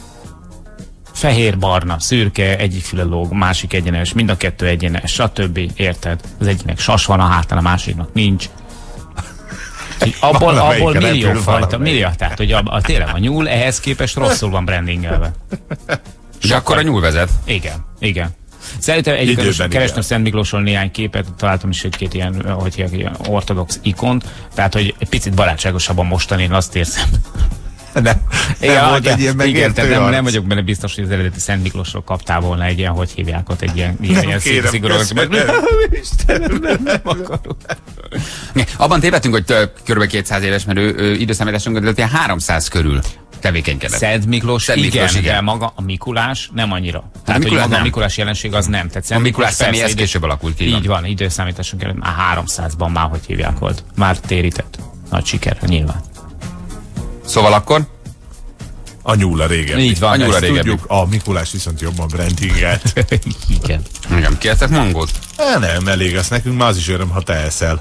Fehér, barna, szürke, egyik füle lóg, másik egyenes, mind a kettő egyenes, stb. Érted? Az egyiknek sas van a hátán, a másiknak nincs. Így abból Valamelyiken millió repül fajta, valamelyik. millió, tehát hogy tényleg a nyúl ehhez képest rosszul van brandingelve. És akkor a nyúl vezet. Igen. Szerintem egyébként most Időben kerestem igen. Szent Miklósról néhány képet, találtam is egy-két ilyen, hogy hívják, ilyen ortodox ikont, tehát hogy egy picit barátságosabban mostani, én azt érzem. Nem volt egy ilyen igen, tehát megértő nem arc. vagyok benne biztos, hogy az eredeti Szent Miklósról kaptál volna egy ilyen, hogy hívják ott, egy ilyen Kérem, szigorú. Istenem, nem akarok. Abban tévedtünk, hogy kb. 200 éves, mert ő időszámításunkon előtt ilyen 300 körül tevékenykedett. Szent Miklós, Szent Miklós, igen, igen. de maga a Mikulás nem annyira. Tehát, hogy Mikulás maga a nem. Mikulás jelenség az nem. Tehát Szent A Mikulás persze személy ez később alakult ki. Így van, időszámításunk előtt már 300-ban már, hogy hívják volt. Már térített. Nagy sikerre nyilván. Szóval akkor? A nyúl a régebbi. Így van, a nyúl a Ezt régebbi. tudjuk, a Mikulás viszont jobban brandingelt. Igen. Igen, kértek mangót? Nem, elég, azt nekünk már az is öröm, ha te eszel.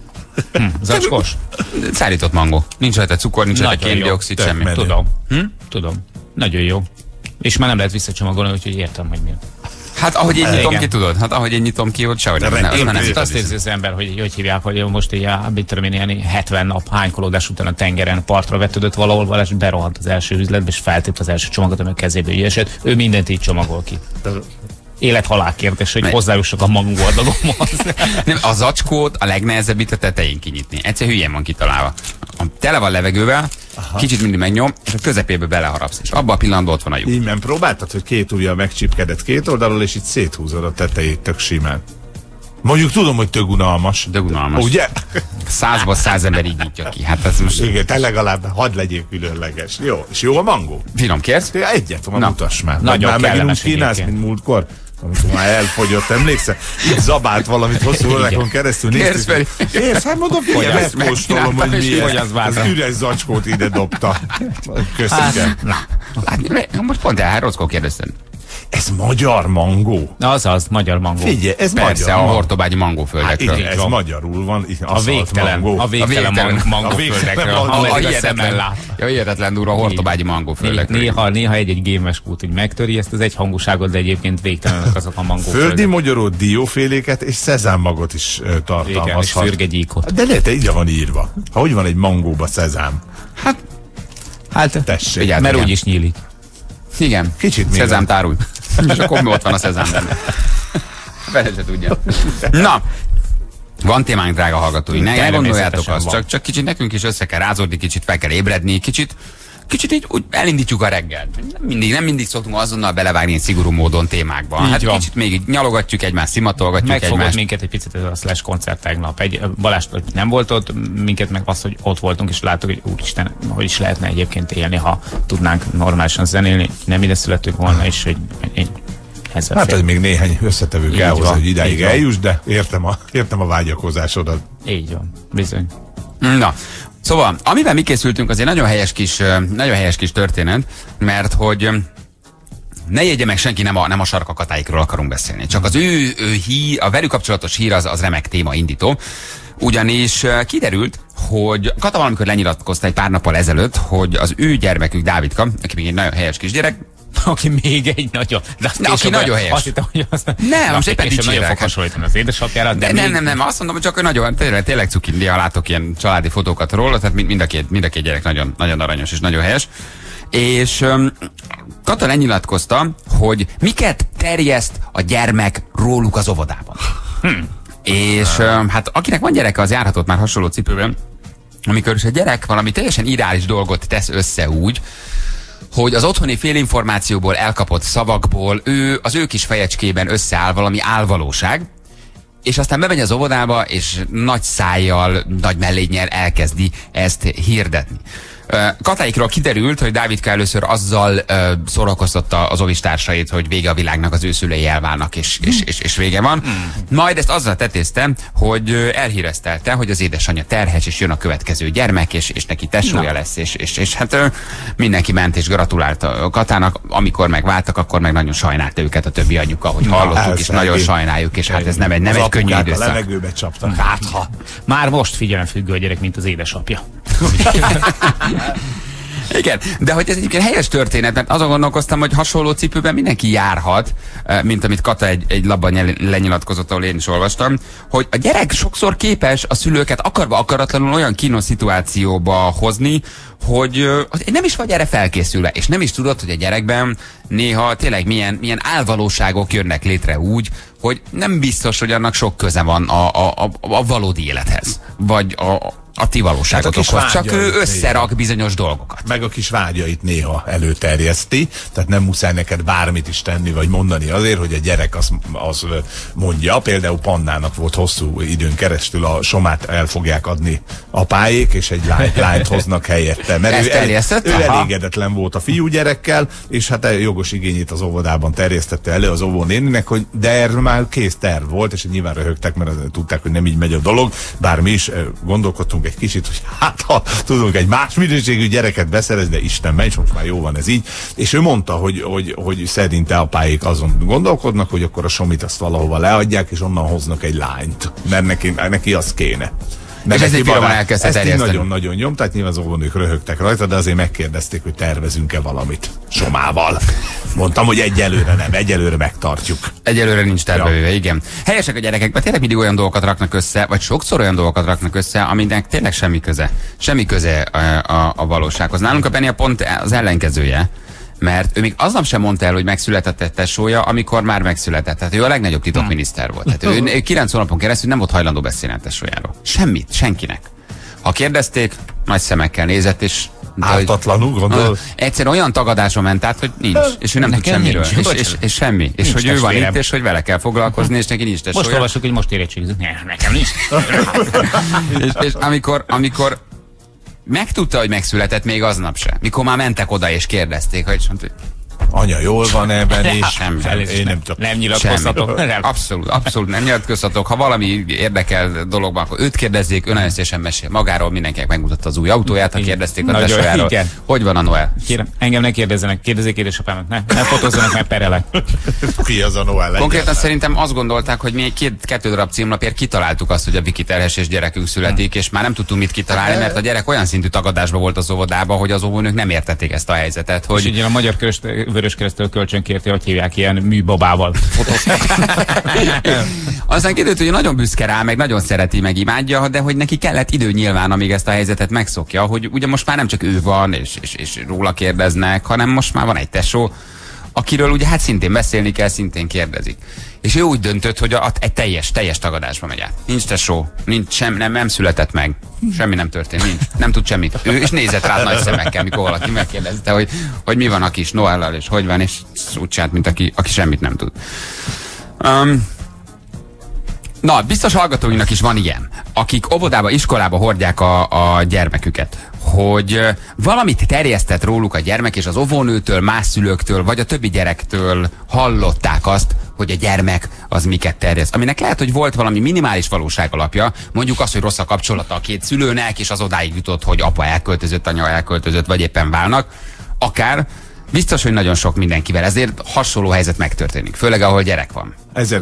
Zacskós? Szállított mangó. Nincs rajta cukor, nincs rajta Nagyon jó. kén-dioxid, Tök semmi. menő. Tudom. Tudom. Nagyon jó. És már nem lehet visszacsomagolni, úgyhogy értem, hogy mi. Hát ahogy én nyitom Igen. ki, tudod? Hát ahogy én nyitom ki, ott sehogy nem. De nem, én nem, Itt nem azt érzi az ember, hogy hívják, hogy most így mit tudom én, ilyen 70 nap hánykolódás után a tengeren partra vetődött valahol, és berohant az első üzletbe, és feltépte az első csomagot, ami a kezébe ügyesett. Ő mindent így csomagol ki. Élet-halál kérdés, hogy hozzájussak a mangóadagomhoz. Nem, a zacskót a legnehezebb itt a tetején kinyitni. Egyszer hülyén van kitalálva. Tele van levegővel, kicsit mindig megnyom, és a közepébe beleharapsz. És abban a pillanatban ott van a lyuk. Így nem próbáltad, hogy két ujjal megcsipkedett két oldalról, és itt széthúzod a tetejét tök simán. Mondjuk tudom, hogy tök unalmas. De unalmas. Ugye? 100-ból 100 ember így nyitja ki. Hát ez most Igen, te legalább hadd legyél különleges. Jó, és jó a mangó? finom kérsz? Te egyet, Na. mutass már. Nagyon Már megint úgy kellemes kínálsz, egyébként. mint múltkor. Amikor már elfogyott, emlékszel? Itt zabált valamit hosszú órákon keresztül. Kérsz fel. Kérsz, hát mondom, figyelj, Fogyasz, megkóstolom, hogy megkínáltam, és miért. fogyasz bátran. Az üres zacskót ide dobta. Köszönöm. Hát, most pont el, Rockó kérdezted. Ez magyar mangó? Azaz, magyar mangó. Figyelj, ez Persze, magyar a mangó. hortobágyi mangóföldekről. Igen, ez magyarul van. A végtelen mangóföldekről, amelyik a szemmel lát. Ja, hihetetlen durva a hortobágyi mangóföldekről. Néha egy gémes kút úgy megtöri ezt az egyhangúságot, de egyébként végtelenek azok a mangóföldek. Földi magyarót, dióféléket és szezámmagot is Igen, és tartalmazhat. fürgegyíkot. De lehet, így van írva. Hogy van egy mangóba szezám? Hát, Tessék. Figyelj, mert igen. úgy is nyílik. Igen. Kicsit még Szezám van. tárulj. És akkor ott van a szezám benne. Fele se tudja. Na, van témánk, drága hallgatói. Ne gondoljátok azt, csak kicsit nekünk is össze kell rázódni, kicsit fel kell ébredni, kicsit így úgy elindítjuk a reggelt. Nem mindig szoktunk azonnal belevágni szigorú módon témákba. Hát van. kicsit még így nyalogatjuk egymást, szimatolgatjuk Megfogott egymást. minket egy picit ez a Slash koncert tegnap. Balázs nem volt ott, minket meg az, hogy ott voltunk, és láttuk, hogy úristen, hogy is lehetne egyébként élni, ha tudnánk normálisan zenélni. Nem ide születtünk volna, és hogy ezzel Hát, hogy még néhány összetevő kell Így hozzá, van, hogy idáig így van. eljuss, de értem a vágyakozásodat. Így van, bizony. Na, szóval, amiben mi készültünk, az egy nagyon helyes kis történet, mert hogy ne jegye meg senki, nem a sarkakatáikról akarunk beszélni. Csak az ő a velük kapcsolatos hír az remek téma indító. Ugyanis kiderült, hogy Kata valamikor lenyilatkozta egy pár nappal ezelőtt, hogy az ő gyermekük, Dávidka, aki még egy nagyon helyes kisgyerek, Aki még egy nagyon... aki nagyon helyes. Azt hittem, hogy az... Nem, most éppen nagyon dicsérek. fog hasonlítani az édesapjára, de nem, azt mondom, hogy csak ő nagyon, tényleg cuki, néha látok ilyen családi fotókat róla, tehát mind a két gyerek nagyon, nagyon aranyos és nagyon helyes. És Kata lenyilatkozta, hogy miket terjeszt a gyermek róluk az óvodában. És hát akinek van gyereke, az járhatott már hasonló cipőben, amikor is a gyerek valami teljesen irreális dolgot tesz össze úgy, hogy az otthoni félinformációból elkapott szavakból az ő kis fejecskében összeáll valami álvalóság, és aztán bemegy az óvodába, és nagy szájjal, nagy mellénnyel elkezdi ezt hirdetni. Katáikról kiderült, hogy Dávidka először azzal szórakoztatta az ovistársait, hogy vége a világnak, az ő szülei elválnak, és vége van. Majd ezt azzal tetézte, hogy elhíreztelte, hogy az édesanyja terhes, és jön a következő gyermek, és neki tesója lesz, és hát mindenki ment és gratulált a Katának. Amikor megváltak, akkor meg nagyon sajnálta őket a többi anyuka, hogy hallottuk, és nagyon sajnáljuk, és hát ez nem egy könnyű A időszak. levegőbe csaptak. Hát, ha. Már most figyelemfüggő a gyerek, mint az édesapja. Igen, de hogy ez egyébként helyes történet, mert azon gondolkoztam, hogy hasonló cipőben mindenki járhat, mint amit Kata egy labban lenyilatkozott, ahol én is olvastam, hogy a gyerek sokszor képes a szülőket akarva akaratlanul olyan kínos szituációba hozni, hogy nem is vagy erre felkészülve, és nem is tudod, hogy a gyerekben néha tényleg milyen álvalóságok jönnek létre úgy, hogy nem biztos, hogy annak sok köze van a valódi élethez, vagy a ti valóságotokhoz, csak ő összerak bizonyos dolgokat. Meg a kis vágyait néha előterjeszti, tehát nem muszáj neked bármit is tenni, vagy mondani azért, hogy a gyerek az mondja. Például Pannának volt hosszú időn keresztül a somát el fogják adni apáék, és egy lányt hoznak helyette. Mert ő elégedetlen volt a fiúgyerekkel, és hát jogos igényét az óvodában terjesztette elő az óvónéninek, hogy de erről már kész terv volt, és nyilván röhögtek, mert tudták, hogy nem így megy a dolog, bár mi is gondolkodtunk egy kicsit, hogy hát ha tudunk egy más minőségű gyereket beszerezni, de Isten megy, most már jó van ez így. És ő mondta, hogy szerinte apáik azon gondolkodnak, hogy akkor a somit azt valahova leadják, és onnan hoznak egy lányt. Mert neki az kéne. És ez egy finoman elkezdte terjeszteni. Nagyon-nagyon nyom, tehát nyilván az óvónők röhögtek rajta, de azért megkérdezték, hogy tervezünk-e valamit somával. Mondtam, hogy egyelőre megtartjuk. Egyelőre nincs tervezve, igen. Helyesek a gyerekek, mert tényleg mindig olyan dolgokat raknak össze, vagy sokszor olyan dolgokat raknak össze, aminek tényleg semmi köze. Semmi köze a valósághoz. Nálunk a Benni a pont az ellenkezője. Mert ő még aznap sem mondta el, hogy megszületett egy tesója, amikor már megszületett. Tehát ő a legnagyobb titokminiszter volt. Tehát ő 9 hónapon keresztül nem volt hajlandó beszélni a tesójáról. Semmit, senkinek. Ha kérdezték, nagy szemekkel nézett, és... Ártatlanul gondol? Egyszerűen olyan tagadáson ment át, hogy nincs. És ő nem tud semmiről. És semmi. És hogy ő van itt, és hogy vele kell foglalkozni, és neki nincs tesója. Most olvasok, hogy most érettségizünk. Nekem nincs. és amikor megtudta, hogy megszületett, még aznap se. Mikor már mentek oda és kérdezték, hogy anya jól van ebben is. Semmi. Nem nyilatkozhatok. Abszolút nem nyilatkozhatok. Ha valami érdekel dologban, akkor őt kérdezzék, ön nagyon szívesen mesél magáról, mindenkinek megmutatta az új autóját, ha kérdezték a tesójáról. Hogy van a Noel? Kérem, engem ne kérdezzenek, kérdezzék édesapámat, ne fotózzanak, mert perelek. Ki az a Noel? Konkrétan szerintem azt gondolták, hogy mi kettő darab címlapért kitaláltuk azt, hogy a Viki terhes gyerekünk születik, és már nem tudtunk mit kitalálni, mert a gyerek olyan szintű tagadásban volt az óvodában, hogy az óvónők nem értették ezt a helyzetet. Hogy... És ugye a Magyar Vöröskeresztől kölcsönkérti, hogy hívják ilyen műbabával fotózták. Aztán kiderült, hogy nagyon büszke rá, meg nagyon szereti, meg imádja, de hogy neki kellett idő nyilván, amíg ezt a helyzetet megszokja, hogy ugye most már nem csak ő van, és róla kérdeznek, hanem most már van egy tesó, akiről ugye hát szintén beszélni kell, szintén kérdezik. És ő úgy döntött, hogy egy teljes tagadásba megy át. Nincs tesó, nem született meg, semmi nem történt, nincs, nem tud semmit. Ő és nézett rá nagy szemekkel, mikor valaki megkérdezte, hogy mi van a kis Noellal, és hogy van, és úgy csinált, mint aki semit nem tud. Na, biztos hallgatóinknak is van ilyen, akik óvodába, iskolába hordják a gyermeküket, hogy valamit terjesztett róluk a gyermek, és az óvónőtől, más szülőktől, vagy a többi gyerektől hallották azt, hogy a gyermek az miket terjeszt. Aminek lehet, hogy volt valami minimális valóság alapja, mondjuk az, hogy rossz a kapcsolata a két szülőnek, és az odáig jutott, hogy apa elköltözött, anya elköltözött, vagy éppen válnak. Akár biztos, hogy nagyon sok mindenkivel, ezért hasonló helyzet megtörténik, főleg ahol gyerek van.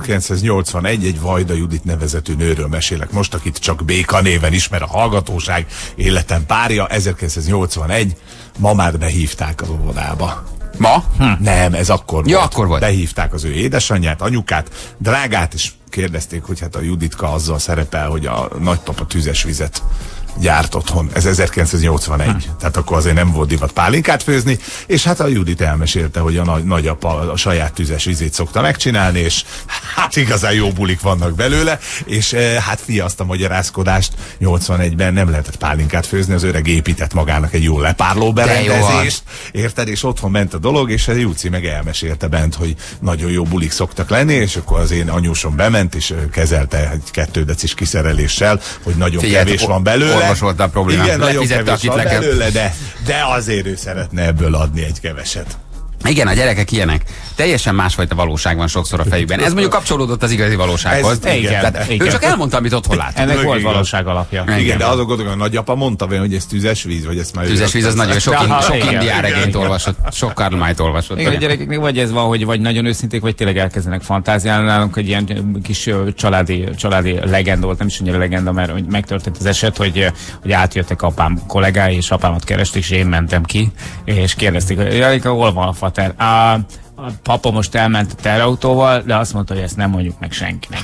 1981 egy Vajda Judit nevezetű nőről mesélek most, akit csak Béka néven ismer a hallgatóság, életem párja. 1981, mamát behívták az óvodába. Ma? Nem, ez akkor volt. Akkor volt. Behívták az ő édesanyját, anyukát, drágát, és kérdezték, hogy hát a Juditka azzal szerepel, hogy a nagypapa tüzes vizet gyárt otthon. Ez 1981. Tehát akkor azért nem volt divat pálinkát főzni, és hát a Judit elmesélte, hogy a nagyapa a saját tüzes vizét szokta megcsinálni, és hát igazán jó bulik vannak belőle, és hát fiaszt a magyarázkodást, 81-ben nem lehetett pálinkát főzni, az öreg épített magának egy jó lepárló berendezést, érted, és otthon ment a dolog, és a Júci meg elmesélte bent, hogy nagyon jó bulik szoktak lenni, és akkor az én anyósom bement, és kezelte egy 2 decis kiszereléssel, hogy nagyon kevés van belőle. Orvosolta a problémát. Igen, nagyon kevés van belőle, de azért ő szeretne ebből adni egy keveset. Igen, a gyerekek ilyenek. Teljesen másfajta valóság van sokszor a fejükben. Ez mondjuk kapcsolódott az igazi valósághoz. Igen. Ő csak elmondta, amit otthon lát. Ennek volt valóság alapja. Igen, de azok gondolom, a nagyapa mondta vele, hogy ez tüzes víz, vagy ezt már... Tüzes víz az nagyon sok indián regényt olvasott, sok Karl Mayt olvasott. Igen, a gyerekeknek vagy ez van, hogy vagy nagyon őszinték, vagy tényleg elkezdenek fantáziálni. Nálunk egy ilyen kis családi legenda volt, nem is annyira legenda, mert megtörtént az eset, hogy átjöttek apám kollégái, és apámat keresték, és én mentem ki, és kérdezték, hogy Jalika, hol van a fater? A papa most elment a terautóval, de azt mondta, hogy ezt nem mondjuk meg senkinek.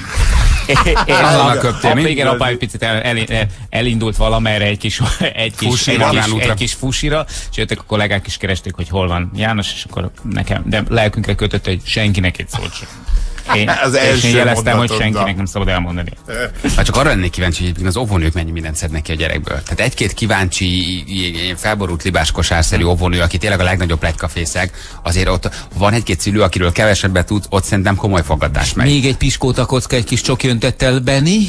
Igen, apám egy picit elindult valamerre egy kis fusira, és jöttek a kollégák is keresték, hogy hol van János, és akkor nekem, de lelkünkre kötött, hogy senkinek egy szót sem. Én jeleztem, hogy senkinek nem szabad elmondani. Hát csak arra lennék kíváncsi, hogy az óvónők mennyi mindent szednek ki a gyerekből. Tehát egy-két kíváncsi, felborult libás kosárszerű óvónő, aki tényleg a legnagyobb pletykafészeg, azért ott van egy-két szülő, akiről kevesebbet tud, ott szerintem komoly fogadás megy. Még egy piskóta kocka, egy kis csoki öntett el Benni.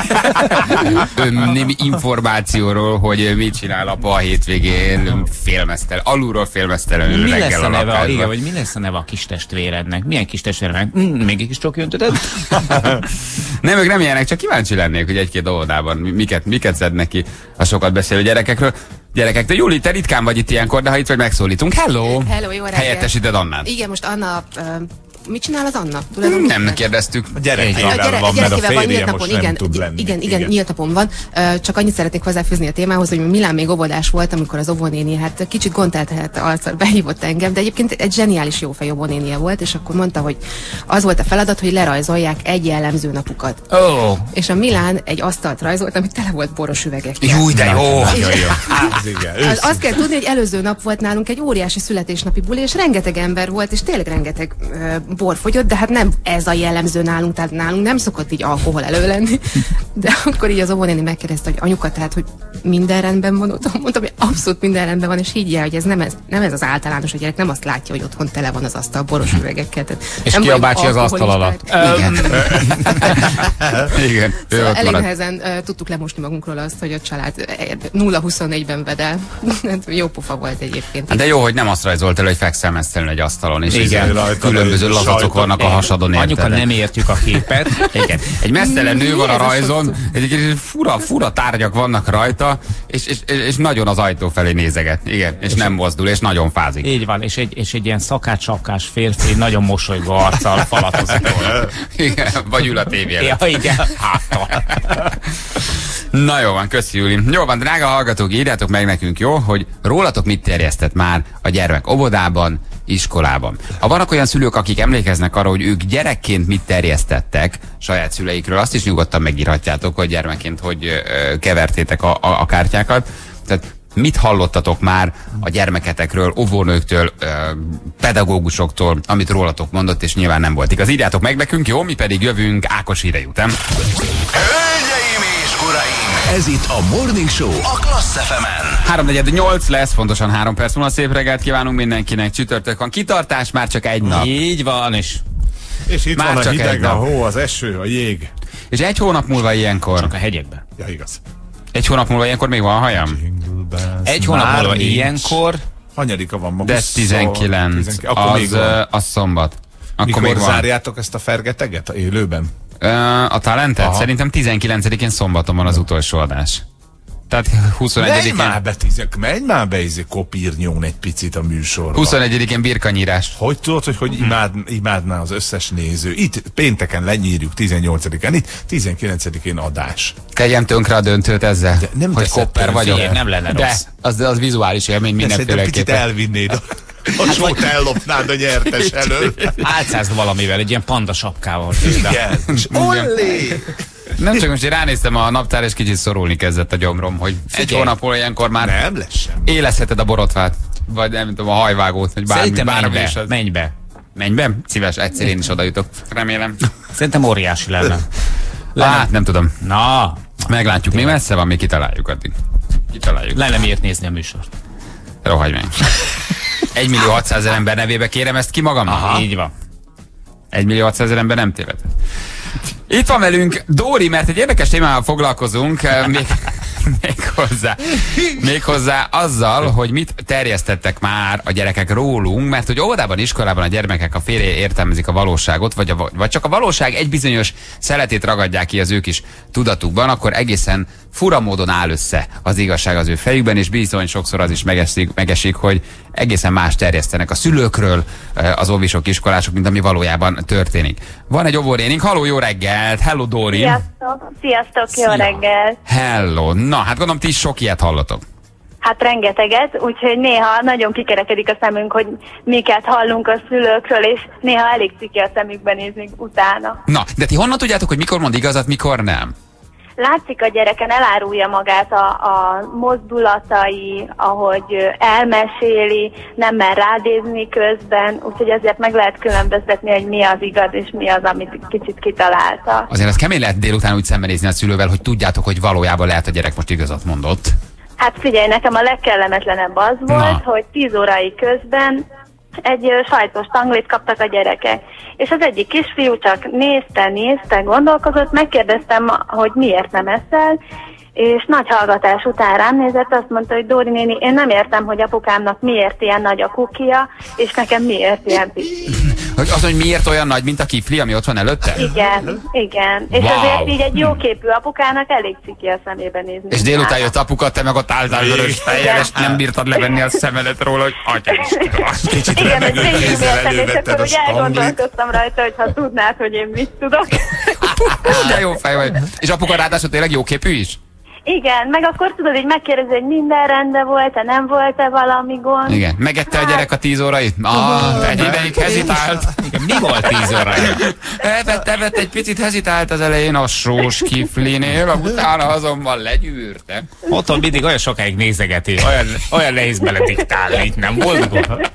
Némi információról, hogy mit csinál apa a hétvégén, alulról félmeztelenül reggel a lakásban. Igen, vagy mi lesz a neve a kis testvérednek? Milyen kis testvérednek? Még egy kis csoki öntöted? Nem, ők nem ilyenek, csak kíváncsi lennék, hogy egy-két óvodában miket szednek ki a sokat beszélő gyerekekről. Gyerekektől. Júli, te ritkán vagy itt ilyenkor, de ha itt vagy, megszólítunk. Hello! Hello, jó reggelt! Helyettesíted Annát. Igen, most Anna... mit csinál az Anna? Nem kérdeztük. A gyerekével van, mert a férje most nem igen, tud lenni. Igen, nyílt napon van. Csak annyit szeretnék hozzáfűzni a témához, hogy Milán még óvodás volt, amikor az óvónéni hát kicsit gonteltehet arccal behívott engem, de egyébként egy zseniális jófej óvónénie volt, és akkor mondta, hogy az volt a feladat, hogy lerajzolják egy jellemző napukat. Oh. És a Milán egy asztalt rajzolt, ami tele volt boros üvegekkel. Jó, de jó! Azt kell tudni, hogy előző nap volt nálunk egy óriási születésnapi buli, és rengeteg ember volt, és tényleg rengeteg bor fogyott, de hát nem ez a jellemző nálunk, tehát nálunk nem szokott így alkohol elő lenni. De akkor így az óvónéni megkérdezte, hogy anyuka, tehát, hogy minden rendben van otthon. Mondtam, hogy abszolút minden rendben van, és higgyel, hogy ez nem ez az általános, a gyerek nem azt látja, hogy otthon tele van az asztal boros üvegekkel. És ki a bácsi az asztal alatt? Igen. Szóval elég nehezen tudtuk lemosni magunkról azt, hogy a család 0-24-ben de jó pofa volt egyébként. De jó, hogy nem azt rajzolt el, hogy fekszel messzelni egy asztalon, és Igen. különböző lazacok vannak a hasadon, érted? Anyuka, nem értjük a képet. Igen. Egy mesztelen nő van a rajzon, egy fura tárgyak vannak rajta, és nagyon az ajtó felé nézeget. Igen, és nem mozdul, és nagyon fázik. Így van, és egy ilyen szakács-sapkás férfi nagyon mosolygó arccal falatozik. Igen, vagy ül a tévé előtt. Ja, igen, háttal. Na jó van, köszi Júli. Jó van, drága hallgatók, írjátok meg nekünk, jó, hogy rólatok mit terjesztett már a gyermek óvodában, iskolában. Ha vannak olyan szülők, akik emlékeznek arra, hogy ők gyerekként mit terjesztettek saját szüleikről, azt is nyugodtan megírhatjátok, hogy gyermekként hogy kevertétek a kártyákat. Tehát mit hallottatok már a gyermeketekről, óvónőktől, pedagógusoktól, amit rólatok mondott, és nyilván nem volt igaz. Írjátok meg nekünk, jó? Mi pedig jövünk Ákos hírei után. Hölgyeim és uraim, ez itt a Morning Show a Klassz FM-en. 3:48 lesz, pontosan 3 perc múlva. Szép reggelt kívánunk mindenkinek. Csütörtök van. Kitartás, már csak egy nap. Így van, és itt már van a csak hideg, egy a nap. hó, az eső, a jég. És egy hónap múlva ilyenkor. csak a hegyekben. Ja, igaz. Egy hónap múlva ilyenkor még van hajam? Egy hónap Már múlva nincs. ilyenkor. Hanyadika van ma? De 19. Akkor még van. Az szombat. Akkor Mikor még van. zárjátok ezt a fergeteget élőben? A talentet? Aha. Szerintem 19-én szombaton van az utolsó adás. Tehát Menj 21-én. menj már be, kopírnyón egy picit a műsorba. 21-én birkanyírás. Hogy tudod, hogy imádná az összes néző? Itt pénteken lenyírjuk, 18-án, itt 19-én adás. Tegyem tönkre a döntőt ezzel, De nem hogy teszed kopper tönkre. vagyok. Figyelj, nem lenne De rossz. az vizuális élmény De szerintem picit mindenféleképpen. elvinnéd a sót ellopnád a nyertes elől. Álcázd valamivel, egy ilyen panda sapkával. Igen. És ollé! Nem csak most én ránéztem a naptár, és kicsit szorulni kezdett a gyomrom, hogy egy Figyelj. hónap múlva ilyenkor már Nem lesz sem. élezheted a borotvát, vagy nem tudom, a hajvágót, vagy Szerintem bármi is az. menj be. Menj be? Szíves, egyszer én is oda jutok. Remélem. Szerintem óriási lenne. Hát nem tudom. Na, Meglátjuk, még messze van, még kitaláljuk addig. Kitaláljuk. lenne miért nézni a műsort. Rohagy meg. 1.600.000 ember nevébe kérem ezt ki magamnak? Így van. 1.600.000 ember nem tévedett. Itt van velünk Dóri, mert egy érdekes témával foglalkozunk, méghozzá azzal, hogy mit terjesztettek már a gyerekek rólunk, mert hogy óvodában, iskolában a gyermekek a félre értelmezik a valóságot, vagy csak a valóság egy bizonyos szeletét ragadják ki az ők is tudatukban, akkor egészen fura módon áll össze az igazság az ő fejükben, és bizony sokszor az is megesik, hogy egészen más terjesztenek a szülőkről az óvisok, iskolások, mint ami valójában történik. Van egy óvónénink, halló, jó reggelt, hello Dóri! Sziasztok, jó reggelt! Hello! Na, hát gondolom, ti is sok ilyet hallotok. Hát rengeteget, úgyhogy néha nagyon kikerekedik a szemünk, hogy miket hallunk a szülőkről, és néha elég ciki a szemükbe nézni utána. Na, de ti honnan tudjátok, hogy mikor mond igazat, mikor nem? Látszik a gyereken, elárulja magát a mozdulatai, ahogy elmeséli, nem mer rádézni közben, úgyhogy ezért meg lehet különböztetni, hogy mi az igaz, és mi az, amit kicsit kitalálta. Azért az kemény lehet délután úgy szembenézni a szülővel, hogy tudjátok, hogy valójában lehet a gyerek most igazat mondott. Hát figyelj, nekem a legkellemetlenebb az volt, hogy 10 órai közben egy sajtos tanglit kaptak a gyerekek. És az egyik kisfiú csak nézte, gondolkozott, megkérdeztem, hogy miért nem eszel, és nagy hallgatás után rám nézett, azt mondta, hogy Dóri néni, én nem értem, hogy apukámnak miért ilyen nagy a kukia, és nekem miért ilyen pici. Hogy miért olyan nagy, mint a kifli, ami ott van előtte? Igen. És Wow. azért így egy jóképű apukának elég ciki a szemébe nézni. És délután jött apukat, te meg ott álltál vörös fejjel, és nem bírtad levenni a szemedet róla, hogy atyás. Kicsit Igen, hogy remegő kézzel végigmértem, és elővetted akkor a úgy stanglit. elgondolkoztam rajta, hogy ha tudnád, hogy én mit tudok. De jó fej vagy. És apuka ráadásul tényleg jóképű is? Igen, meg akkor tudod, hogy megkérdezi, hogy minden rendben volt-e, nem volt-e valami gond. Igen. Megette a gyerek a 10 órait? Egy ideig hezitált. Igen, mi volt 10 órája? Evett egy picit hezitált az elején a sós kiflinél, utána azonban legyűrte. Otthon mindig olyan sokáig nézegeti, olyan nehéz belediktálni, itt nem volt gond.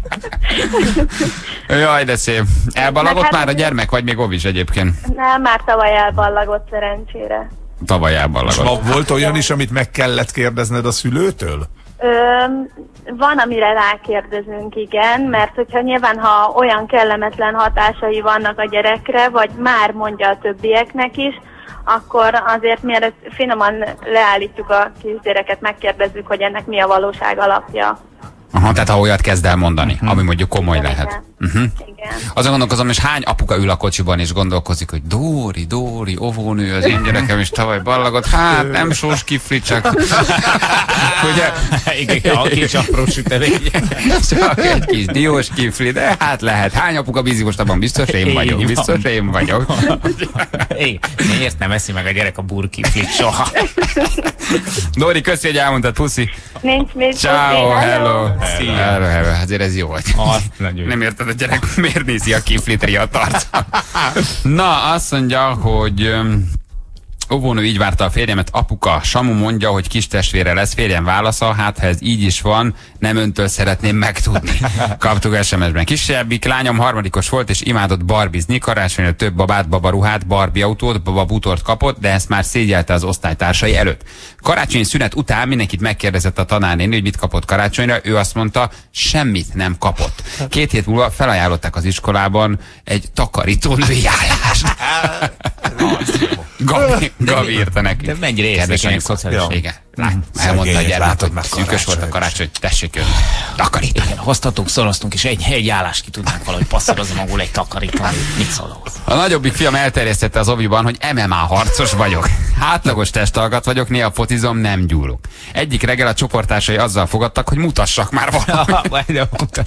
Jaj, de szép. Elbalagott Meg hát- már a gyermek, vagy még óvis egyébként? Nem, már tavaly elballagott szerencsére. Tavaly elbalagott. Volt olyan is, amit meg kellett kérdezned a szülőtől? Van, amire rákérdezünk, igen, mert hogyha nyilván, ha olyan kellemetlen hatásai vannak a gyerekre, vagy már mondja a többieknek is, akkor azért mielőtt finoman leállítjuk a kisgyereket, megkérdezzük, hogy ennek mi a valóság alapja. Aha, tehát ha olyat kezd el mondani, ami mondjuk komoly Igen. lehet. Igen. Azon gondolkozom, és hány apuka ül a kocsiban és gondolkozik, hogy Dóri, óvónő, az én gyerekem is tavaly ballagott, hát nem sós kifli, csak... ugye? Igen, a kis apró sütemény. Csak egy kis diós kifli, de hát lehet. Hány apuka bízik most abban? Biztos én vagyok. Igen. Miért nem eszi meg a gyerek a burkiflit soha? Dóri, köszi, hogy elmondtad, puszi. Nincs mit. Ciao, hello. Szia. Hello. Azért ez jó volt. Nem érted, a gyerek miért nézi a kiflit riadt arcán. Na, azt mondja, hogy óvónő így várta a férjemet, apuka, Samu mondja, hogy kis testvére lesz, férjem válasza, hát ha ez így is van, nem öntől szeretném megtudni. Kaptuk SMS-ben. Kisebbik lányom harmadikos volt, és imádott barbizni, karácsonyra több babát, babaruhát, Barbie autót, bababutort kapott, de ezt már szégyelte az osztálytársai előtt. Karácsonyi szünet után mindenkit megkérdezett a tanárnéni, hogy mit kapott karácsonyra, ő azt mondta, semmit nem kapott. 2 hét múlva felajánlották az iskolában egy takarítónői állást. Gabi írta neki. De mennyire érzékeny szociális. Igen. Elmondta a gyermek, szűkös volt a karácsony, tessék jönni. Takarítani. Igen, hoztatunk, szoroztunk, és egy állást ki tudnánk valahogy passzírozni magul egy takarítani. Mit szólok? A nagyobbik fiam elterjesztette az oviban, hogy MMA harcos vagyok. Átlagos testalkat vagyok, néha focizom, nem gyúrok. Egyik reggel a csoporttársai azzal fogadtak, hogy mutassak már valamit.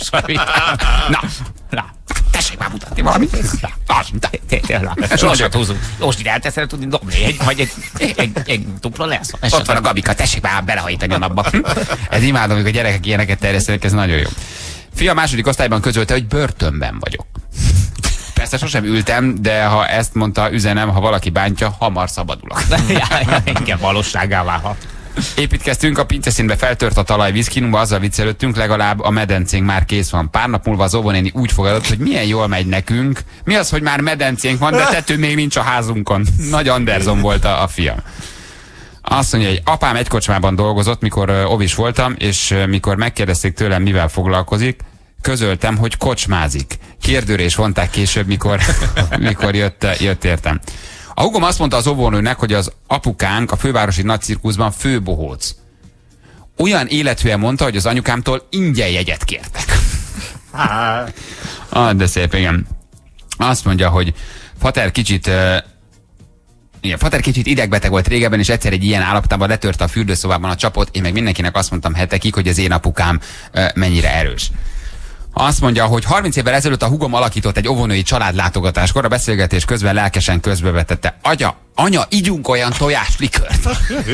Na, tessék már mutatni valamit. Sorsat húzunk. Most ide elteszed tudni dobni, vagy egy dupla lesz. Ott van a Gabika, tessék már belehajítani a napba. Ez imádom, amikor a gyerekek ilyeneket terjesztenek, ez nagyon jó. Fia második osztályban közölte, hogy börtönben vagyok. Persze sosem ültem, de ha ezt mondta, üzenem, ha valaki bántja, hamar szabadulok. Igen, valóságá válhat. Építkeztünk, a pinceszínbe feltört a talaj, viszkinunkba, azzal viccelődtünk, legalább a medencénk már kész van. Pár nap múlva az óvónéni úgy fogadott, hogy milyen jól megy nekünk. Mi az, hogy már medencénk van, de tető még nincs a házunkon. Nagy Anderson volt a fiam. Azt mondja, hogy apám egy kocsmában dolgozott, mikor ovis voltam, és mikor megkérdezték tőlem, mivel foglalkozik, közöltem, hogy kocsmázik. Kérdőre is vonták később, mikor jött értem. A húgom azt mondta az óvónőnek, hogy az apukánk a fővárosi nagycirkuszban főbohóc. Olyan élethűen mondta, hogy az anyukámtól ingyen jegyet kértek. De szép, igen. Azt mondja, hogy Fater kicsit idegbeteg volt régebben, és egyszer egy ilyen állapotában letörte a fürdőszobában a csapot, én meg mindenkinek azt mondtam hetekig, hogy az én apukám mennyire erős. Azt mondja, hogy 30 évvel ezelőtt a húgom alakított egy óvónői családlátogatáskor, a beszélgetés közben lelkesen közbevetette. Anya, ígyunk olyan tojáslikört.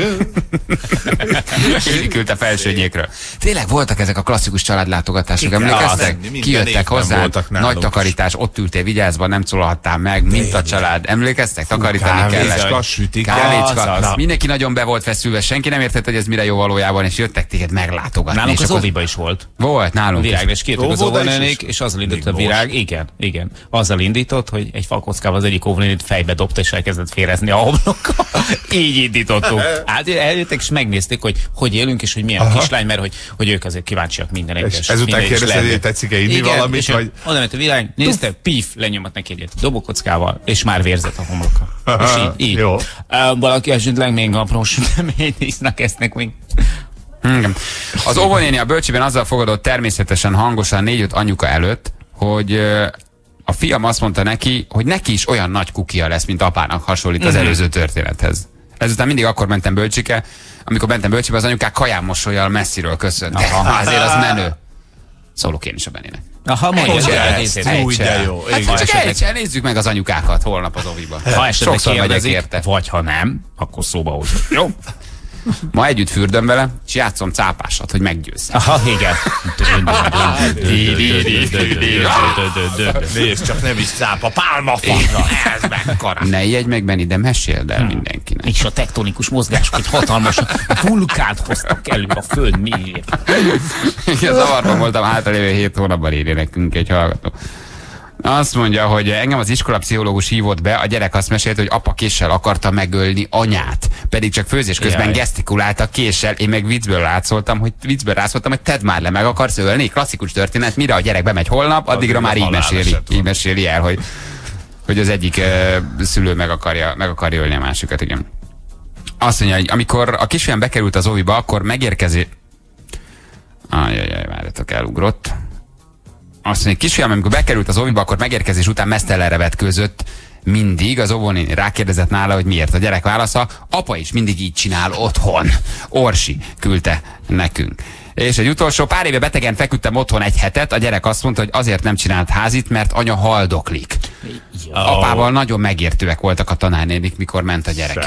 Küldte felsőnyékről. Tényleg voltak ezek a klasszikus családlátogatások, emlékeztek? Kijöttek hozzá, nagy takarítás, ott ültél vigyázban, nem szólalhattál meg, mint a család. Emlékeztek? Takarítani kellett. Mindenki nagyon be volt feszülve, senki nem értett, hogy ez mire jó valójában, és jöttek téged meglátogatni. Nálunk az óviba is volt. Volt, nálunk Virág, és kértük az óvónénik, és azzal indított a Virág. Igen. Azzal indított, hogy egy falkockával az egyik óvónénit fejbe dobta, és elkezdett férezni a homlokkal. Így indítottuk. Hát eljöttek és megnézték, hogy élünk, és hogy milyen a kislány, mert hogy ők azért kíváncsiak minden egyes. És ezután kérdezted, hogy tetszik-e inni valamit, vagy... Oda ment a Virág, nézte, pif, lenyomott neki egyet dobókockával, és már vérzett a homloka. És így. Jó. Valaki esetleg még apró süteményt isznak, esznek még. Az óvónéni a bölcsiben azzal fogadott természetesen hangosan 4-5 anyuka előtt, hogy a fiam azt mondta neki, hogy neki is olyan nagy kukia lesz, mint apának, hasonlít az előző történethez. Ezután mindig akkor mentem bölcsike, amikor mentem bölcsibe, az anyukák kaján mosollyal messziről köszöntek. Azért az menő. Szólok én is a Benének. De jó. Hát csak egyszer nézzük meg az anyukákat holnap az oviba. Ha esetleg kérdezik, vagy ha nem, akkor szóba hozzuk. Jó? Ma együtt fürdöm vele, és játszom cápásat, hogy meggyőzzem. Aha, igen. Nézd, csak nem is cápa, pálmafatra. Ez mekkora. Ne ijedj meg, Benni, de meséld el mindenkinek. És a tektonikus mozgások, hogy hatalmas vulkánt hoztak elő a föld miért. Igen, zavarban voltam, hátralévő 7 hónapban írja nekünk egy hallgató. Azt mondja, hogy engem az iskolapszichológus hívott be, a gyerek azt mesélt, hogy apa késsel akarta megölni anyát. Pedig csak főzés közben gesztikuláltak késsel, én meg viccből rászóltam, hogy tedd már le, meg akarsz ölni. Klasszikus történet, mire a gyerek bemegy holnap, addigra már így meséli el, hogy az egyik szülő meg akarja ölni a másikat, igen. Azt mondja, hogy amikor a kisfiam bekerült az óviba, akkor megérkezi... várjatok, elugrott. Azt mondja, kisfiam, amikor bekerült az óviba, akkor megérkezés után mesztelenre vetkőzött mindig. Az óvónéni rákérdezett nála, hogy miért. A gyerek válasza, apa is mindig így csinál otthon. Orsi küldte nekünk. És egy utolsó, pár éve betegen feküdtem otthon egy hetet, a gyerek azt mondta, hogy azért nem csinált házit, mert anya haldoklik. Apával nagyon megértőek voltak a tanárnénik, mikor ment a gyerek.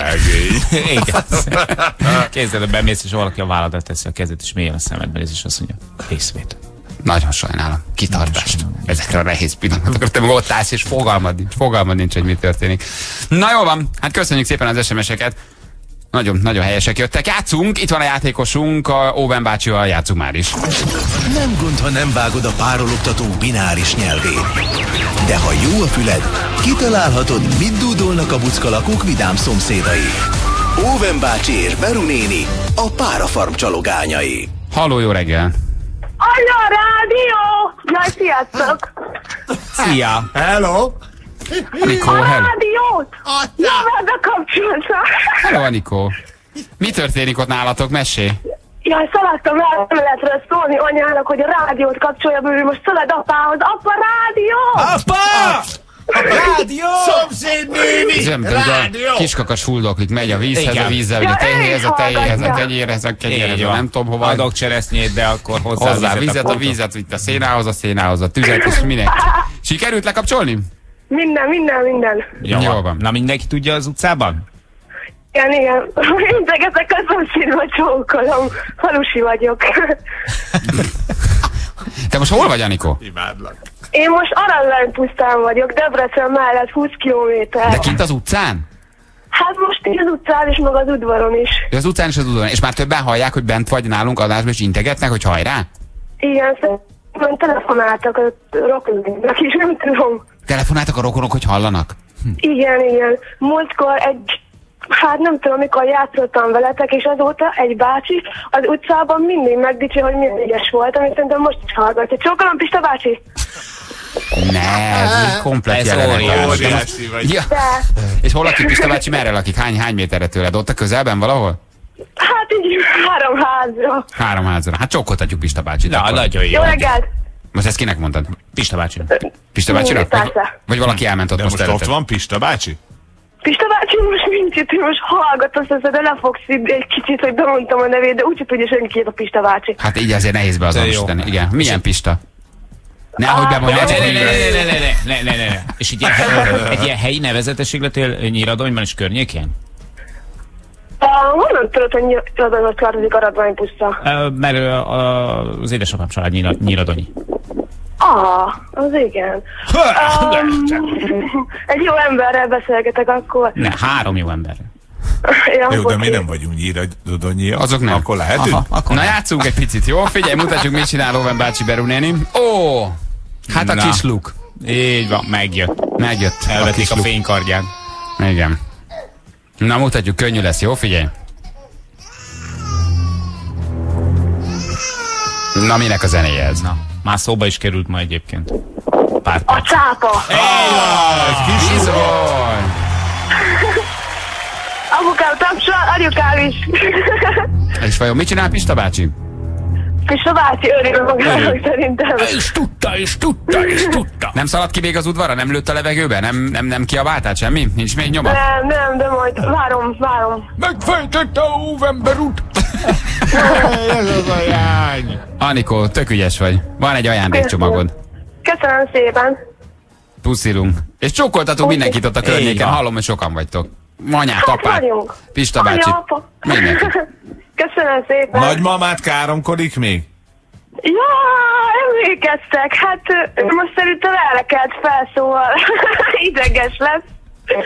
Képzeld, bemész, és valaki a válladat teszi a kezét, és mélyen a szemedbe néz, és azt mondja, részvét. Nagyon sajnálom. Kitartást. Ezekre a nehéz pillanatokra. Te meg ott állsz, és fogalmad nincs, hogy mi történik. Na jó van, hát köszönjük szépen az SMS-eket. Nagyon helyesek jöttek. Játszunk, itt van a játékosunk, a Óven bácsival játszunk már is. Nem gond, ha nem vágod a párologtató bináris nyelvét. De ha jó a füled, kitalálhatod, mit dúdolnak a buckalakók vidám szomszédai. Óven bácsi és Beru néni, a párafarm csalogányai. Halló, jó reggel! Anya, rádió! Jaj, sziasztok! Szia! Hello! Anikó, A rádiót! Jövő bekapcsolta! Hello, Anikó! Mi történik ott nálatok? Mesélj! Jaj, szaladtam el emeletre szólni anyának, hogy a rádiót kapcsolja, mert ő most szalad apához. Apa, rádió! Apa! Rádió! Szomszéd néni! Rádió! Kiskakas fuldoklik, megy a vízhez, a vízzel, a tejéhez, a tejéhez, a kenyérhez, nem tudom hova. Adok cseresznyét, de akkor hozzá a vizet, vitt a szénához, a tüzet, és minek. Sikerült lekapcsolni? Minden. Jó van. Na, mindenki tudja az utcában? Igen. Integetek a szomszédba, csókolom. Falusi vagyok. Te most hol vagy, Anikó? Imádlak. Én most Aranylány pusztán vagyok, Debrecen mellett 20 kilométer. De kint az utcán? Hát most így az utcán is, meg az udvaron is. Az utcán és az udvaron. És már többen hallják, hogy bent vagy nálunk adásban, és integetnek, hogy hajrá? Igen, szerintem telefonáltak a rokonoknak is, nem tudom. Telefonáltak a rokonok, hogy hallanak? Igen. Múltkor hát nem tudom, amikor játszottam veletek, és azóta egy bácsi az utcában mindig megdicsi, hogy milyen ügyes voltam, és szerintem most is hallgatja. Csókolom, Pista bácsi! Ne, ez komplet Óriási vagy. Ja. És hol lakik Pista bácsi? Merre lakik? Hány méterre tőled? Ott a közelben valahol? Hát így 3 házra. 3 házra. Hát csókoltatjuk Pista bácsit. Na, nagyon jó. Jó reggelt! Most ezt kinek mondtad? Pista bácsi. Pista bácsira? Vagy valaki elment ott De most most ott előtte? van Pista bácsi? Pista bácsi most nincs itt, most hallgatott, de lefogsz egy kicsit, hogy bemondtam a nevét, de úgyse tudja senki a Pista bácsi. Hát így azért nehéz beazonosítani. Igen. Milyen Pista? Nehogy bemondja. Ne. És egy ilyen helyi nevezetesség lettél Nyíradonyban és környékén? Honnan tudod, hogy Nyíradonyhoz tartozik Aradvány puszta? Mert az édesapám család Nyíradonyi. Az igen. Egy jó emberrel beszélgetek akkor. Ne, 3 jó ember. Jó, de mi nem vagyunk Nyíradonyiak. Azok nem. Akkor lehetünk? Na játszunk egy picit, jó? Figyelj, mutatjuk, mit csinál Óven bácsi, Beru néni. Ó! Hát a kis luk. Így van, megjött. Elvetik a fénykardján. Igen. Na mutatjuk, könnyű lesz, jó? Figyelj. Na, minek a zenéje ez? Na, már szóba is került ma egyébként. Pár A perc. cápa! Bizony! Apukám tapsol, anyukám is. És vajon mit csinál Pista bácsi? Pista bácsi örül magának szerintem. És tudta. Nem szaladt ki még az udvarra? Nem lőtt a levegőbe? Nem kiabáltál semmi? Nincs még nyoma? Nem, de majd várom. Megfejtette a Óvemberút. Ez az a jány. Anikó, tök ügyes vagy. Van egy ajándékcsomagod. Köszönöm szépen. Puszilunk. És csókoltatunk mindenkit ott a környéken. Hallom, hogy sokan vagytok. Anyát, apát, vagyunk. Pista bácsi. Anya, apa. Mindenki. Köszönöm szépen. Nagymamát káromkodik még? Ja, emlékeztek. Hát most szerintem elrekelt fel, szóval ideges lesz.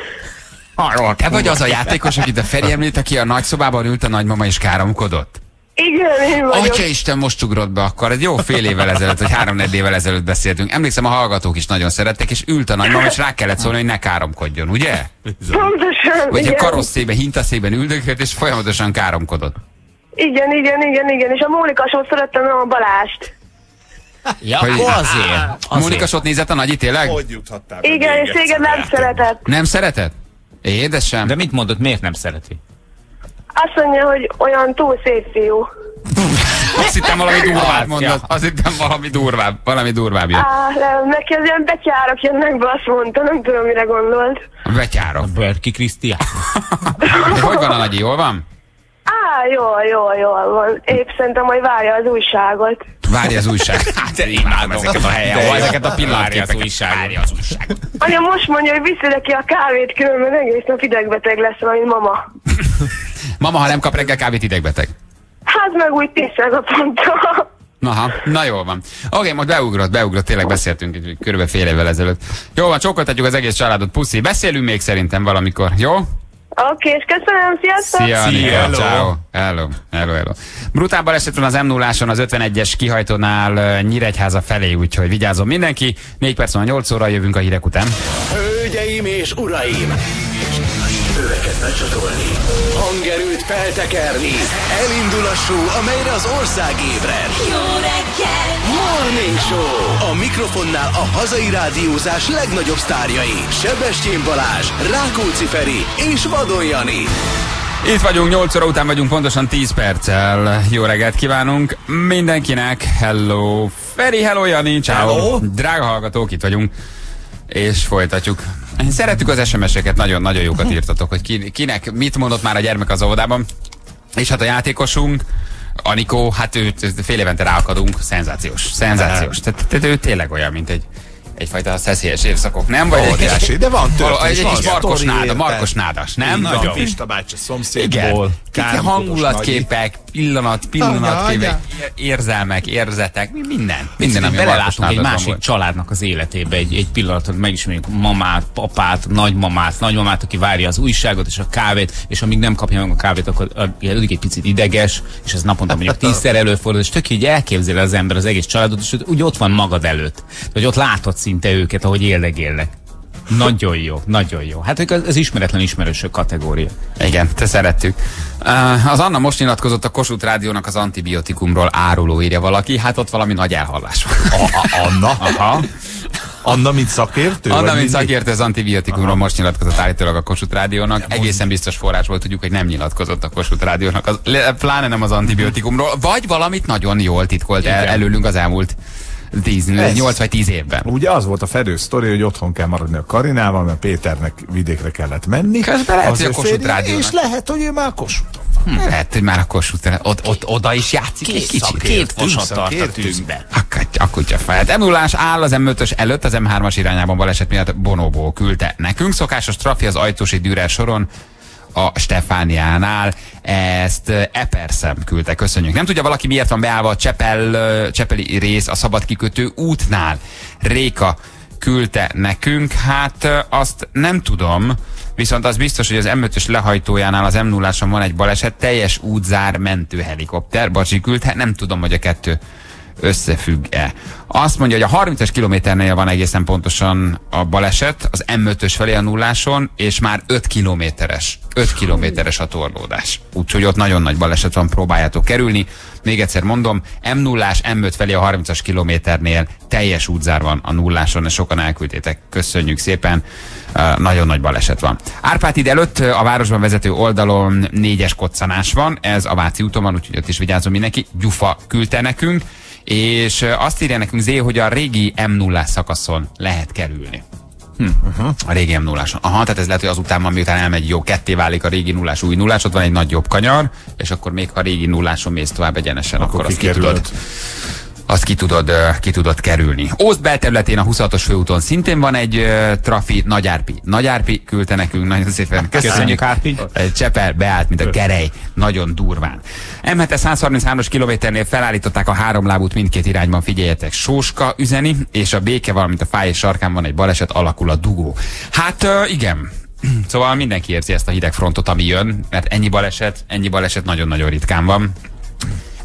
Te vagy az a játékos, akit a Feri említ, aki a nagyszobában ült a nagymama és káromkodott? Igen, én vagyok. Atyaisten, most ugrott be akkor. Egy jó fél évvel ezelőtt, vagy 3-4 évvel ezelőtt beszéltünk. Emlékszem, a hallgatók is nagyon szerettek, és ült a nagymama, és rá kellett szólni, hogy ne káromkodjon, ugye? Pontosan, Vagy igen. a karosszébe, hintaszékben üldögélt, és folyamatosan káromkodott. Igen, és a Mónikasót szerettem, nem a Balást. Ja, Hogy- akkor azért. Mónika Sot nézett a nagyi, tényleg? Hogy juthattál? Igen, és téged nem szeretett. Nem szeretett? Édesem. De mit mondott, miért nem szereti? Azt mondja, hogy olyan túl szép fiú. Azt hittem valami durvább mondott. Azt hittem valami durvább jött. Nem, neki az ilyen betyárok jönnek be, azt mondta, nem tudom, mire gondolt. Betyárok. Börki Krisztián. De hogy van a nagyi, jól van? Jól van. Épp szerintem majd várja az újságot. Várja az újság. Hát imádom ezeket a helyen, ezeket a pillanatképeket. Várja az újság. Anya most mondja, hogy viszi neki a kávét, különben egész nap idegbeteg lesz, mint mama. Mama, ha nem kap reggel kávét, idegbeteg. Hát meg úgy 10 naponta. Aha, na jól van. Oké, most beugrott, tényleg beszéltünk körülbelül fél évvel ezelőtt. Jó van, csókoltatjuk az egész családot, puszi. Beszélünk még szerintem valamikor, jó? Oké, és köszönöm, sziasztok! Szia, ciao. Hello. Brutál baleset van az M0-áson, az 51-es kihajtónál Nyíregyháza felé, úgyhogy vigyázzon mindenki. 4 perc van 8 óra, jövünk a hírek után. Hölgyeim és uraim! Öveket becsatolni, hangerőt feltekerni. Elindul a show, amelyre az ország ébred. Jó reggel! Morning Show! A mikrofonnál a hazai rádiózás legnagyobb sztárjai. Sebestyén Balázs, Rákóczi Feri és Vadon Jani. Itt vagyunk, 8 óra után vagyunk, pontosan 10 perccel. Jó reggelt kívánunk mindenkinek. Hello Feri, hello Jani, ciao. Drága hallgatók, itt vagyunk. És folytatjuk. Szeretjük az SMS-eket, nagyon-nagyon jókat írtatok, hogy kinek mit mondott már a gyermek az óvodában. És hát a játékosunk, Anikó, hát őt fél évente ráakadunk, szenzációs. Tehát ő tényleg olyan, mint egyfajta szeszélyes évszakok, nem? Vagy óriási, de van egy kis Markos Nádas, nem? Nagyon Pista bácsi szomszédból. Igen, hangulatképek, pillanatképek, érzelmek, érzetek, minden, ami a Markos belelátunk egy Nádasban másik volt. családnak az életébe, egy pillanatot megismerjük mamát, papát, nagymamát, aki várja az újságot és a kávét, és amíg nem kapja meg a kávét, akkor addig egy picit ideges, és ez naponta mondjuk 10-szer előfordul, és tök így elképzeli az ember az egész családot, és úgy ott van magad előtt, hogy ott látod szinte őket, ahogy éldegélnek. Nagyon jó. Hát ők az ismeretlen ismerősök kategória. Igen, te szerettük. Az Anna most nyilatkozott a Kossuth Rádiónak az antibiotikumról, áruló, írja valaki. Hát ott valami nagy elhallás van. Anna? Aha. Anna, mint szakértő? Anna, mint szakértő az antibiotikumról most nyilatkozott állítólag a Kossuth Rádiónak. Egészen biztos forrásból tudjuk, hogy nem nyilatkozott a Kossuth Rádiónak, pláne nem az antibiotikumról, vagy valamit nagyon jól titkolt előlünk az elmúlt 8 vagy 10 évben. Ugye az volt a fedő sztori, hogy otthon kell maradni a Karinával, mert Péternek vidékre kellett menni. Közben lehet, hogy a Kossuth Rádiónak. És lehet, hogy ő már Kossuthon van. Lehet, hogy már a Kossuth ott oda is játszik egy kicsit. Két vasat tart a tűzbe. A kutyafáját. M0-ás áll az M5-ös előtt, az M3-as irányában baleset miatt Bonóból küldte nekünk. Szokásos trafi az Ajtósi Dürer soron, a Stefániánál, ezt Eperszem küldte, köszönjük. Nem tudja valaki, miért van beállva a Csepeli rész a szabadkikötő útnál? Réka küldte nekünk, hát azt nem tudom, viszont az biztos, hogy az M5-ös lehajtójánál az M0-áson van egy baleset, teljes útzár mentőhelikopter, Bacsi küldte, nem tudom, hogy a kettő összefügg-e. Azt mondja, hogy a 30-es kilométernél van egészen pontosan a baleset, az M5-ös felé a nulláson, és már 5 kilométeres a torlódás. Úgyhogy ott nagyon nagy baleset van, próbáljátok kerülni. Még egyszer mondom, M0-ás, M5 felé a 30-as kilométernél teljes útzár van a nulláson, és sokan elküldtétek. Köszönjük szépen. Nagyon nagy baleset van. Árpád előtt a városban vezető oldalon 4-es koccanás van, ez a Váci úton van, úgyhogy ott is vigyázzon mindenki. Gyufa küldte nekünk, és azt írja nekünk Zé, hogy a régi M0-ás szakaszon lehet kerülni. A régi M0-áson. Aha, tehát ez lehet, hogy azután van, miután elmegy jó, ketté válik a régi nullás, új nullás, ott van egy nagy jobb kanyar, és akkor még ha a régi nulláson mész tovább egyenesen, akkor azt ki tudod kerülni. Ózd belterületén a 26-os főúton szintén van egy trafi, Nagyárpi küldte nekünk, nagyon szépen köszönjük. Csepel beállt, mint a gerej, nagyon durván. M7-es 133-as kilométernél felállították a háromlábút mindkét irányban, figyeljetek, Sóska üzeni, és a Béke, valamint a Fáj és sarkán van egy baleset, alakul a dugó. Hát igen. Szóval mindenki érzi ezt a hideg frontot, ami jön, mert ennyi baleset nagyon-nagyon ritkán van.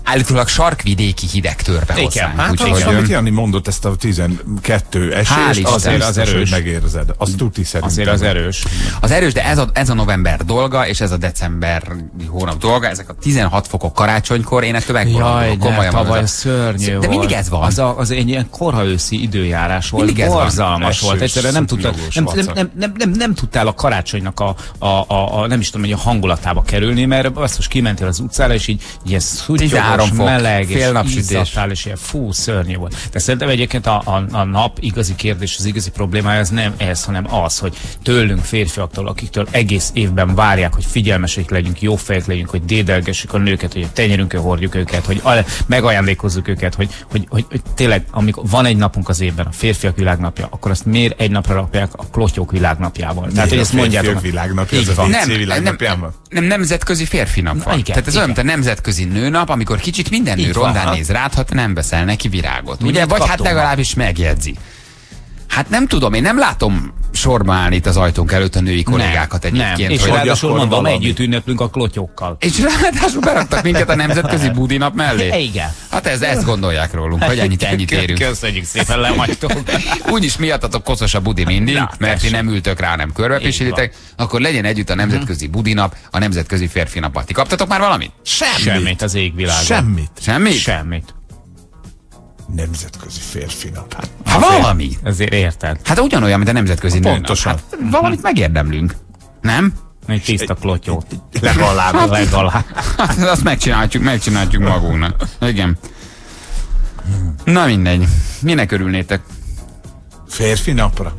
állítólag sarkvidéki hideg tör be hozzánk. Hát amit Jani mondott, ezt a 12 esést, azért az erős, megérzed. Az tuti szerintem. Azért az erős. Az erős, de ez a november dolga, és ez a december hónap dolga, ezek a 16 fokok karácsonykor, én ettől Jaj, tavaly szörnyű volt. De mindig ez van. Az egy ilyen korha őszi időjárás volt. Mindig ez borzalmas volt. Egyszerűen nem tudtál a karácsonynak nem is tudom, hogy a hangulatába kerülni, mert azt most kimentél az utcára, és így ilyen szuttyogos, meleg, és izzattál, és ilyen szörnyű volt. De szerintem egyébként a nap igazi kérdés, az igazi problémája az nem ez, hanem az, hogy tőlünk, férfiaktól, akiktől egész évben várják, hogy figyelmesek legyünk, jó fejek legyünk, hogy dédelgessük a nőket, hogy a tenyerünkön hordjuk őket, hogy megajándékozzuk őket, hogy tényleg, amikor van egy napunk az évben, a férfiak világnapja, akkor azt miért egy napra rakják a klotyók világnapjával? Tehát, hogy ezt mondjátok. Világnapja, ez a WC világnapjában? Nem nemzetközi férfi nap van. Tehát ez olyan, mint a nemzetközi nőnap, amikor kicsit minden nő rondán néz rád, ha te nem veszel neki virágot. Ugye? Vagy hát legalábbis megjegyzi. Hát nem tudom, én nem látom sorba állni itt az ajtónk előtt a női kollégákat egyébként. Nem. És ráadásul mondom, együtt ünneplünk a klotyókkal. És ráadásul beraktak minket a nemzetközi budi nap mellé. Igen. Hát ezt gondolják rólunk, hogy ennyit érünk. Köszönjük szépen, lemagytok. Úgyis miattatok koszos a budi mindig, mert ti nem ültök rá, nem körbepisílitek, akkor legyen együtt a nemzetközi budi nap, a nemzetközi férfi nap. Ti kaptatok már valamit? Semmit az égvilágon. Semmit. Nemzetközi férfi nap. Hát valami. Ezért érted. Hát ugyanolyan, mint a nemzetközi nőnap. Pontosan. Hát valamit megérdemlünk. Nem? Egy tiszta klotyót. Legalább. Azt megcsináljuk magunknak. Igen. Na mindegy. Minek örülnétek? Férfi napra?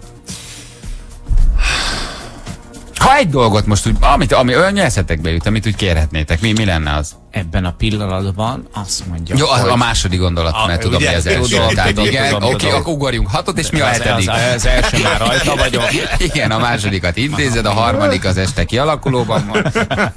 Ha egy dolgot most úgy, ami olyan nyelszetekbe jut, amit úgy kérhetnétek, mi lenne az? Ebben a pillanatban azt mondja, jó, a második gondolat, mert tudom, mi az első. Oké, akkor ugorjunk 6-ot, és mi a 7? Az első már rajta vagyok. Igen, a másodikat intézed, a harmadik az este kialakulóban van.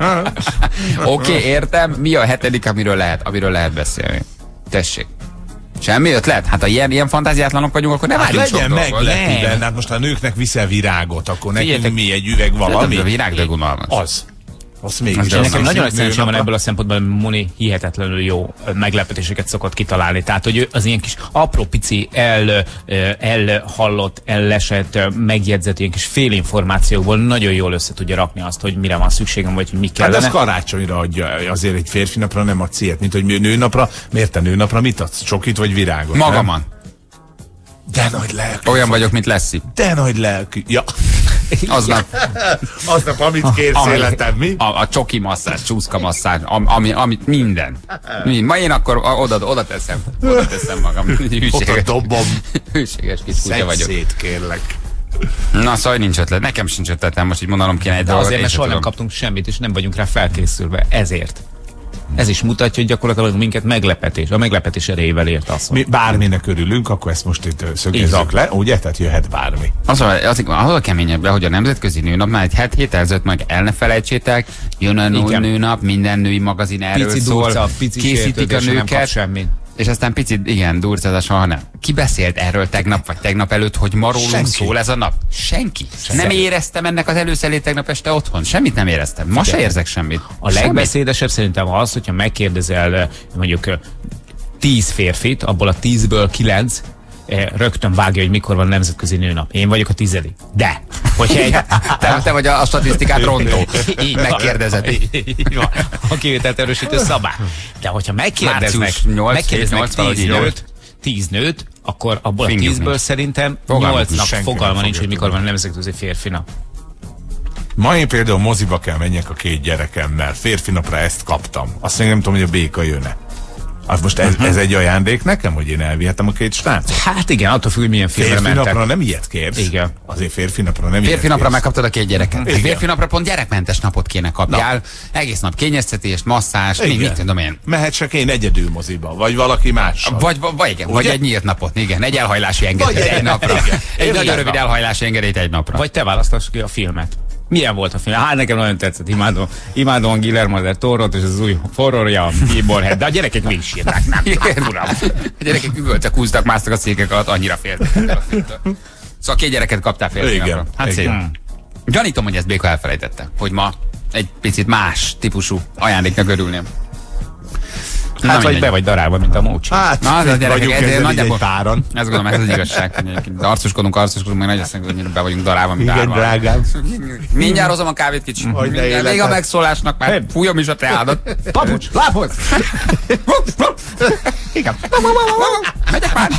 Oké, értem. Mi a 7, amiről lehet beszélni? Tessék. Semmi ötlet? Hát ha ilyen fantáziátlanok vagyunk, akkor nem várjunk sok dolgot. Legyen meg, hát most a nőknek viszel virágot, akkor nekünk mi egy üveg valami? A virág, de unalmas. Az mégis. Nekem nagyon nagy szerencsém van ebből a szempontból, hogy Moni hihetetlenül jó meglepetéseket szokott kitalálni. Tehát, hogy ő az ilyen kis apró pici elhallott, ellesett, megjegyzett ilyen kis félinformációkból nagyon jól össze tudja rakni azt, hogy mire van szükségem, vagy hogy mi kellene. Hát ez karácsonyra adja, azért egy férfi napra nem adsz ilyet, mint hogy nőnapra. Miért te nőnapra mit adsz? Csokit vagy virágot? Magaman. De nagy lelkű. Olyan vagyok, mint Leszi. De nagy lelkű. Ja. Aznap, amit kérsz életem, mi? A csoki masszázs, csúszka masszázs, amit minden. Ma én akkor oda teszem magam. Oda dobom. Hűséges kis kutya vagyok. Szét, kérlek. Na, szóval nincs ötlet. Nekem sincs ötletem, most így mondanom kéne egy dolgot. Azért, mert soha nem kaptunk semmit, és nem vagyunk rá felkészülve. Ezért. Ez is mutatja, hogy gyakorlatilag minket a meglepetés erejével ért az. Mi bárminek örülünk, akkor ezt most itt szögezzük le, ugye? Tehát jöhet bármi. Az a keményebb, hogy a nemzetközi nőnapnál egy héttel ezelőtt meg el ne felejtsétek, jön a nőnap, minden női magazin erről szól, készítik a nőket. És aztán picit, durcázás van, ha nem. Ki beszélt erről tegnap vagy tegnap előtt, hogy ma rólunk szól ez a nap? Senki. Nem éreztem ennek az előszelét tegnap este otthon. Semmit nem éreztem. Ma se érzek semmit. A legbeszédesebb szerintem az, hogyha megkérdezel mondjuk 10 férfit, abból a 10-ből 9 rögtön vágja, hogy mikor van nemzetközi nőnap. Én vagyok a 10. De, hogyha te vagy a statisztikát rontó. Így megkérdezed. A kivételt erősítő szabály. De hogyha megkérdeznek 10 nőt, akkor abból a 10-ből szerintem 8-nak fogalma nincs, hogy mikor van nemzetközi férfi nap. Ma én például moziba kell menjek a 2 gyerekemmel. Férfi napra ezt kaptam. Azt még nem tudom, hogy a béka jön-e. Az most ez egy ajándék nekem, hogy én elvihetem a 2 srácot? Hát igen, attól függ, milyen filmre mentek. Férfi napra nem ilyet kérsz? Igen. Azért férfi napra nem férfi napra megkaptad a 2 gyereket. Férfi napra pont gyerekmentes napot kéne kapjál. Egész nap kényeztetést, masszás, mit tudom én. Mehet csak én egyedül moziba, vagy valaki mással. Vagy egy nyílt napot, igen. Egy elhajlási engedélyt egy napra. Egy nagyon rövid elhajlási engedélyt egy napra. Vagy te választasz ki a filmet. Milyen volt a film? Hát nekem nagyon tetszett, imádom Guillermo del Torot és az új horrorja, a Billboard, de a gyerekek végig sírták, nem uram. A gyerekek üvöltek, húztak, másztak a székek alatt, annyira féltek. Szóval 2 gyereket kaptál férfi napra. Hát szép. Gyanítom, hogy ezt Béka elfelejtette, hogy ma egy picit más típusú ajándéknak örülném. Hát vagy be vagy darálva, mint a mócsi. Hát, na, de vagyunk ezzel nagyjából táron. ezt gondolom, ez az igazság. Arcoskodunk, meg nagy azt mondjuk, hogy be vagyunk darálva, mint Igen, drágám. Mindjárt hozom a kávét kicsi. Még a megszólásnak már fújom is a teádat. Papucs, lábhoz! Igen. Megyek már.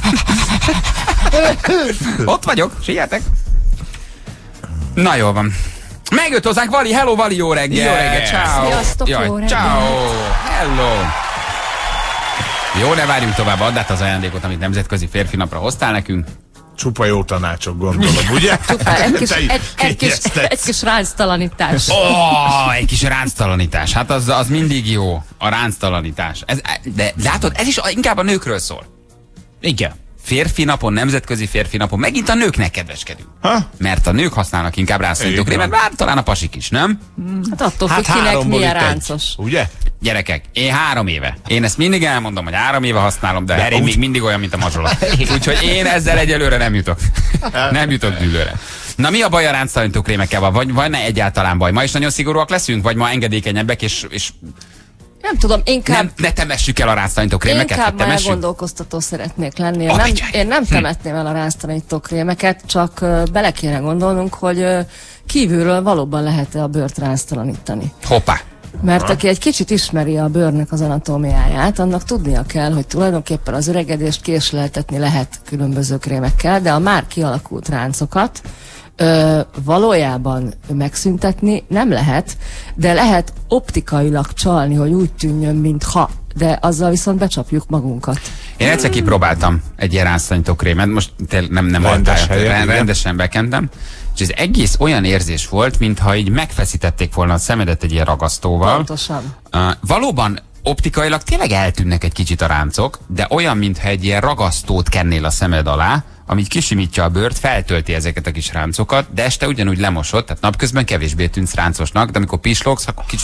Ott vagyok, sietek. Na jól van. Megjött hozzánk Vali, hello Vali, jó reggel. Jó reggel. Ciao. Sziasztok, jó reggel. Ciao. Hello. Jó, ne várjunk tovább, add át az ajándékot, amit nemzetközi férfi napra hoztál nekünk. Csupa jó tanácsok, gondolom, ugye? Csupa, egy kis ránctalanítás. Egy kis ránctalanítás. Hát az mindig jó, a ránctalanítás. De látod, ez is inkább a nőkről szól. Igen. Férfi napon, nemzetközi férfi napon, megint a nőknek kedveskedünk. Mert a nők használnak inkább ránctalanító-krémet, bár talán a pasik is, nem? Hát attól függ, kinek milyen ráncos. Ugye? Gyerekek, én 3 éve. Én ezt mindig elmondom, hogy 3 éve használom, de én még mindig olyan, mint a mazsola. Úgyhogy én ezzel egyelőre nem jutok. Nem jutok dűlőre. Na mi a baj a ránctalanító krémekkel? Vagy van-e egyáltalán baj? Ma is nagyon szigorúak leszünk? Vagy ma engedékenyebbek és nem tudom, inkább... Ne temessük el a ránctalanító krémeket? Inkább már elgondolkoztató szeretnék lenni. Én nem temetném el a ránctalanító krémeket, csak bele kéne gondolnunk, hogy kívülről valóban lehet-e a bőrt ránctalanítani. Hoppá! Mert aki egy kicsit ismeri a bőrnek az anatómiáját, annak tudnia kell, hogy tulajdonképpen az öregedést késleltetni lehet különböző krémekkel, de a már kialakult ráncokat valójában megszüntetni nem lehet, de lehet optikailag csalni, hogy úgy tűnjön, mintha, de azzal viszont becsapjuk magunkat. Én egyszer kipróbáltam egy ilyen ránctalanító krémet, most nem rendesen bekentem, és ez egész olyan érzés volt, mintha így megfeszítették volna a szemedet egy ilyen ragasztóval. Pontosan. Valóban optikailag tényleg eltűnnek egy kicsit a ráncok, de olyan, mintha egy ilyen ragasztót kennél a szemed alá, ami kisimítja a bőrt, feltölti ezeket a kis ráncokat, de este ugyanúgy lemosod, tehát napközben kevésbé tűnsz ráncosnak, de amikor pislogsz, akkor kicsit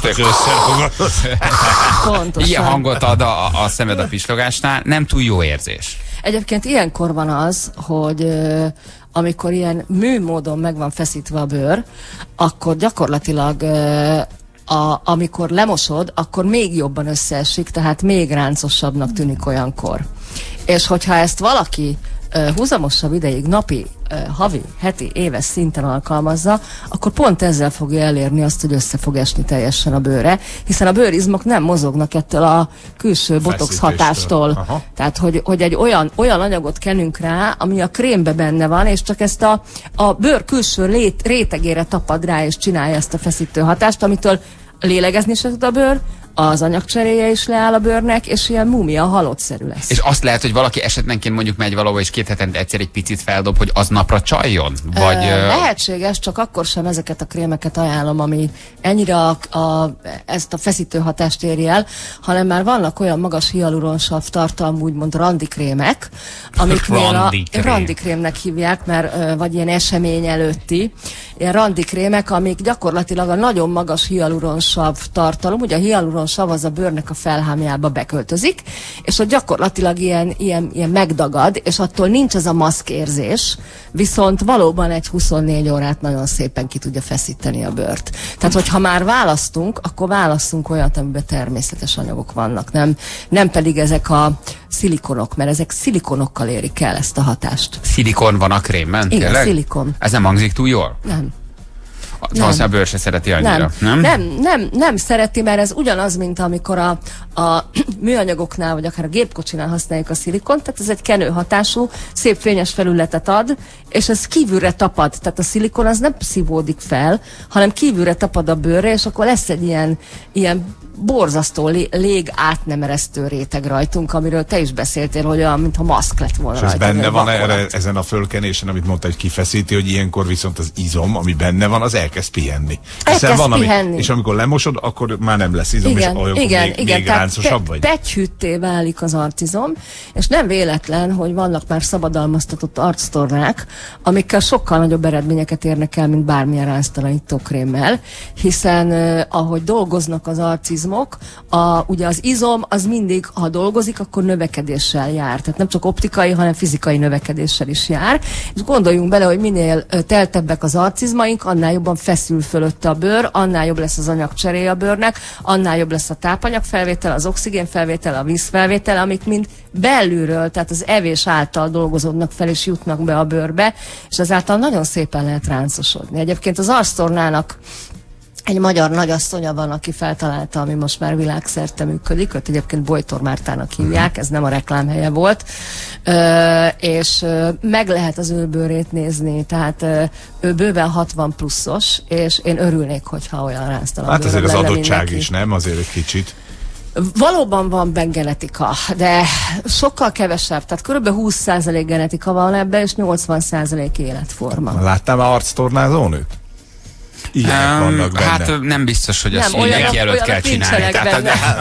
ilyen hangot ad a szemed a pislogásnál, nem túl jó érzés. Egyébként ilyenkor van az, hogy amikor ilyen műmódon meg van feszítve a bőr, akkor gyakorlatilag amikor lemosod, akkor még jobban összeesik, tehát még ráncosabbnak tűnik olyankor. És hogyha ezt valaki húzamosabb ideig napi, havi, heti, éves szinten alkalmazza, akkor pont ezzel fogja elérni azt, hogy össze fog esni teljesen a bőre, hiszen a bőrizmok nem mozognak ettől a külső botox hatástól. Aha. Tehát, hogy egy olyan anyagot kenünk rá, ami a krémbe benne van, és csak ezt a bőr külső rétegére tapad rá, és csinálja ezt a feszítő hatást, amitől lélegezni se tud a bőr, az anyagcseréje is leáll a bőrnek, és ilyen múmia halottszerű lesz. És azt lehet, hogy valaki esetlenként mondjuk megy valahol, és 2 hetente egyszer egy picit feldob, hogy az napra csaljon? Vagy, lehetséges, csak akkor sem ezeket a krémeket ajánlom, ami ennyire ezt a feszítő hatást éri el, hanem már vannak olyan magas hialuronsav tartalmú, úgymond randikrémek, amiknél randikrémnek hívják, mert vagy ilyen esemény előtti, ilyen randikrémek, amik gyakorlatilag a nagyon magas hialuronsav tartalom, ugye a hialuronsav az a bőrnek a felhámjába beköltözik, és ott gyakorlatilag ilyen megdagad, és attól nincs ez a maszkérzés, viszont valóban egy 24 órát nagyon szépen ki tudja feszíteni a bőrt. Tehát, hogyha már választunk, akkor válasszunk olyat, amiben természetes anyagok vannak, nem pedig ezek a szilikonok, mert ezek szilikonokkal érik el ezt a hatást. Szilikon van a krémben? Igen, tényleg? szilikon. Ez nem hangzik túl jól? Nem. Valószínűleg a bőr se szereti annyira, nem szereti, mert ez ugyanaz, mint amikor a műanyagoknál, vagy akár a gépkocsinál használjuk a szilikont, tehát ez egy kenő hatású, szép fényes felületet ad, és ez kívülre tapad, tehát a szilikon az nem szívódik fel, hanem kívülre tapad a bőrre, és akkor lesz egy ilyen borzasztó lég átnemeresztő réteg rajtunk, amiről te is beszéltél, hogy olyan, mintha maszk lett volna. És ez benne van ezen a fölkenésen, amit mondta, hogy kifeszíti, hogy ilyenkor viszont az izom, ami benne van, az elkezd pihenni. Pihenni. És amikor lemosod, akkor már nem lesz izom, igen, és olyankor még ráncosabb vagy. Pegyhűtté válik az arcizom, és nem véletlen, hogy vannak már szabadalmaztatott arctornák, amikkel sokkal nagyobb eredményeket érnek el, mint bármilyen ránctalanító krémmel, hiszen ahogy dolgoznak az arcizmok, ugye az izom az mindig, ha dolgozik, akkor növekedéssel jár. Tehát nem csak optikai, hanem fizikai növekedéssel is jár. És gondoljunk bele, hogy minél teltebbek az arcizmaink, annál jobban jobban feszül fölött a bőr, annál jobb lesz az anyagcseréje a bőrnek, annál jobb lesz a tápanyagfelvétel, az oxigénfelvétel, a vízfelvétel, amik mind belülről, tehát az evés által dolgozódnak fel és jutnak be a bőrbe, és ezáltal nagyon szépen lehet ráncosodni. Egyébként az arctornának egy magyar nagyasszonya van, aki feltalálta, ami most már világszerte működik, őt egyébként Bojtor Mártának hívják, ez nem a reklámhelye volt, és meg lehet az ő bőrét nézni, tehát ő bőven 60 pluszos, és én örülnék, hogyha olyan ráztalan hát azért az adottság mindenki. is, nem? Azért egy kicsit. Valóban van benne genetika, de sokkal kevesebb, tehát kb. 20% genetika van ebben, és 80% életforma. Láttál már arctornázónőt? Ilyenek vannak benne. Hát nem biztos, hogy azt mindenki előtt kell csinálni. Tehát,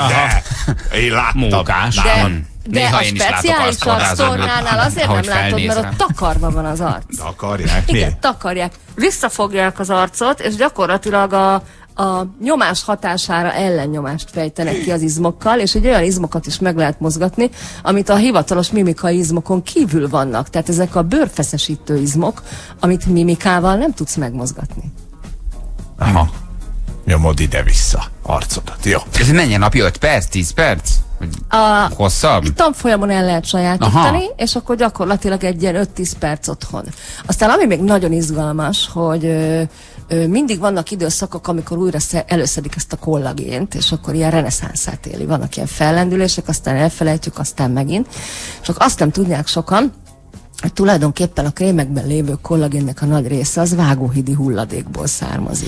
én láttam. Mókás. De a speciális arctornánál azért nem látod, mert ott takarva van az arc. Takarják? Igen, takarják. Visszafogják az arcot, és gyakorlatilag a nyomás hatására ellennyomást fejtenek ki az izmokkal, és egy olyan izmokat is meg lehet mozgatni, amit a hivatalos mimikai izmokon kívül vannak. Tehát ezek a bőrfeszesítő izmok, amit mimikával nem tudsz megmozgatni. Aha. Nyomod ide-vissza arcodat, jó. Ez mennyi napi? 5 perc? 10 perc? Hosszabb? Tanfolyamon el lehet sajátítani, és akkor gyakorlatilag egy ilyen 5-10 perc otthon. Aztán ami még nagyon izgalmas, hogy mindig vannak időszakok, amikor újra előszedik ezt a kollagént, és akkor ilyen reneszánszát éli. Vannak ilyen fellendülések, aztán elfelejtjük, aztán megint. Csak azt nem tudják sokan, hogy tulajdonképpen a krémekben lévő kollagénnek a nagy része az vágóhidi hulladékból származik.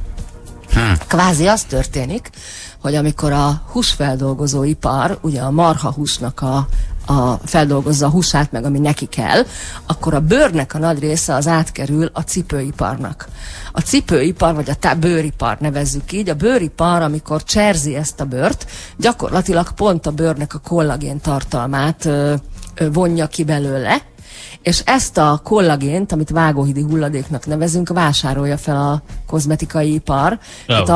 Kvázi az történik, hogy amikor a húsfeldolgozó ipar, ugye a marhahúsnak feldolgozza a húsát, meg ami neki kell, akkor a bőrnek a nagy része az átkerül a cipőiparnak. A cipőipar, vagy a bőripar nevezzük így, a bőripar, amikor cserzi ezt a bőrt, gyakorlatilag pont a bőrnek a kollagén tartalmát vonja ki belőle, és ezt a kollagént, amit vágóhidi hulladéknak nevezünk, vásárolja fel a kozmetikai ipar. Tehát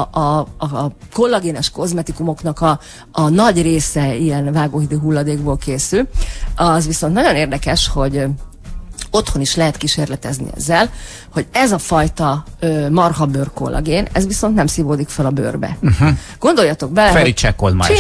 a kollagénes kozmetikumoknak a nagy része ilyen vágóhidi hulladékból készül. Az viszont nagyon érdekes, hogy otthon is lehet kísérletezni ezzel, hogy ez a fajta marhabőr kollagén, ez viszont nem szívódik fel a bőrbe. Gondoljatok bele, Feri csekkold már.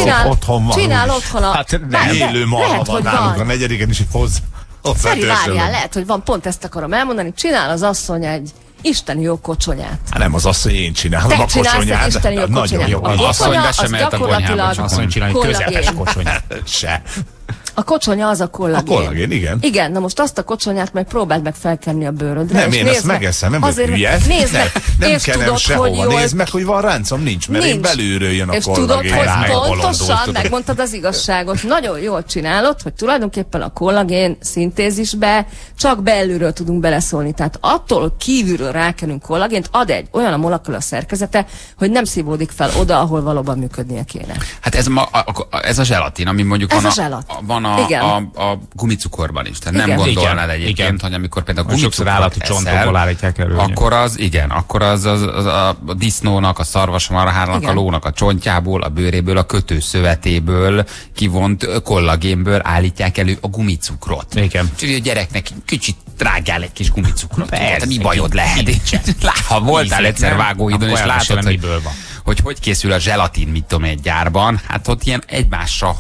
Csinál otthon a... Hát élő marha van nálunk, a negyediken is hozzá. Feri, várjál, lehet, hogy van, pont ezt akarom elmondani, csinál az asszony egy isteni jó kocsonyát. Hát nem az asszony, én csinálom te a kocsonyát. Isteni jó nagyon jó. Az asszony be sem mehet a konyhába, csak asszony csinálni közepes kocsonyát. Se. A kocsonya az a kollagén. A kollagén, igen. Igen, na most azt a kocsonyát meg próbáld meg felkenni a bőrödre. Nem, én ezt megeszem, nem vagyok hülye. Nézd meg, nem kenem sehova. Nézd meg, hogy van ráncom, nincs, mert én belülről jön a kollagén. És tudod, hogy pontosan megmondtad az igazságot. Nagyon jól csinálod, hogy tulajdonképpen a kollagén szintézisbe csak belülről tudunk beleszólni. Tehát attól kívülről rákenünk kollagént, ad egy olyan a molekula szerkezete, hogy nem szívódik fel oda, ahol valóban működnie kéne. Hát ez a zselatin, ami mondjuk van a gumicukorban is. Tehát nem gondolnád egyébként, hogy amikor például sokszor állati csontokból állítják elő. Akkor az a disznónak, a szarvasmarhának, a lónak a csontjából, a bőréből, a kötőszövetéből kivont kollagénből állítják elő a gumicukrot. Igen. Úgyhogy a gyereknek kicsit drágál egy kis gumicukrot. Persze, mi bajod lehet? Ha voltál egyszer vágóidon, és látod, hogy készül a zselatin, mit tudom, egy gyárban, hát ott ilyen egymással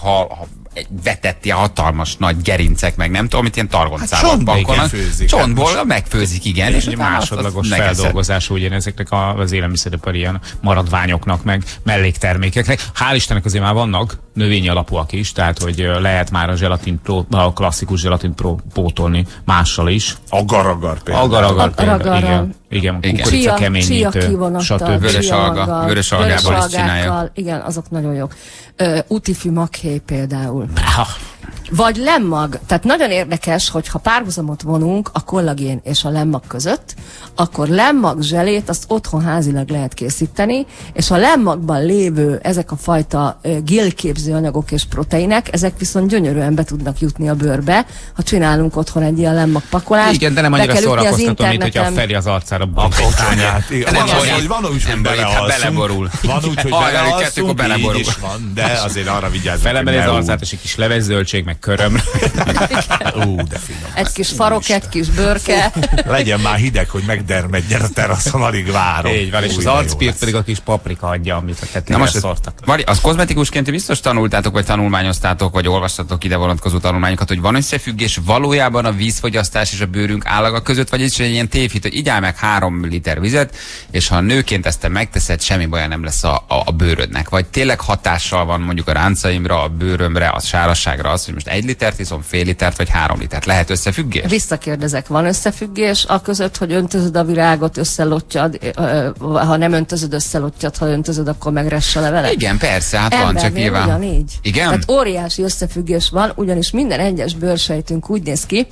vetett ilyen hatalmas nagy gerincek, meg nem tudom, amit ilyen targoncával pakolnak. Csontból megfőzik, igen. És egy másodlagos feldolgozás ezeknek az élelmiszeripari ilyen maradványoknak, meg melléktermékeknek. Hál' Istennek azért már vannak növényi alapúak is, tehát hogy lehet már a klasszikus zselatint pótolni mással is. Agar-agar például. Agar-agar. Igen, kukorica keményítő, stb. Vörös algából is csinálja. Igen, azok nagyon jók. Utifű maghéj például. Vagy lemmag. Tehát nagyon érdekes, hogy ha párhuzamot vonunk a kollagén és a lemmag között, akkor lemmag zselét azt otthon házilag lehet készíteni, és a lemmagban lévő ezek a fajta gélképző anyagok és proteinek, ezek viszont gyönyörűen be tudnak jutni a bőrbe, ha csinálunk otthon egy ilyen lemmagpakolást. Igen, de nem annyira szórakoztató, mint hogyha Feri az arcára a kocsonyát. Van úgy, hogy beleborul. Van úgy, hogy belealszunk, így is van, de azért arra vigyázzunk. Felemeli az arcát, és egy kis leves zöldség, meg körömre. De finom. Egy kis farok, egy kis bőrke. Legyen már hideg, hogy megdermedjen a teraszon, alig várom. Így van, és az arcpirt pedig a kis paprika adja, amit a tetőre szórtak. Vali, az kozmetikusként biztos tanultátok, vagy tanulmányoztátok, vagy olvastatok ide vonatkozó tanulmányokat, hogy van összefüggés valójában a vízfogyasztás és a bőrünk állaga között, vagy ez egy ilyen tévhit, hogy igyál meg 3 liter vizet, és ha nőként ezt te megteszed, semmi baja nem lesz a bőrödnek. Vagy tényleg hatással van mondjuk a ráncaimra, a bőrömre, a sárasságra az, hogy most 1 litert iszom, fél litert, vagy 3 litert. Lehet összefüggés? Visszakérdezek, van összefüggés a között, hogy öntözöd a virágot, összelottyad, ha nem öntözöd, összelottyad, ha öntözöd, akkor megress a levele? Igen, persze, hát van, csak nyilván. Ugyanígy. Igen? Tehát óriási összefüggés van, ugyanis minden egyes bőrsejtünk úgy néz ki,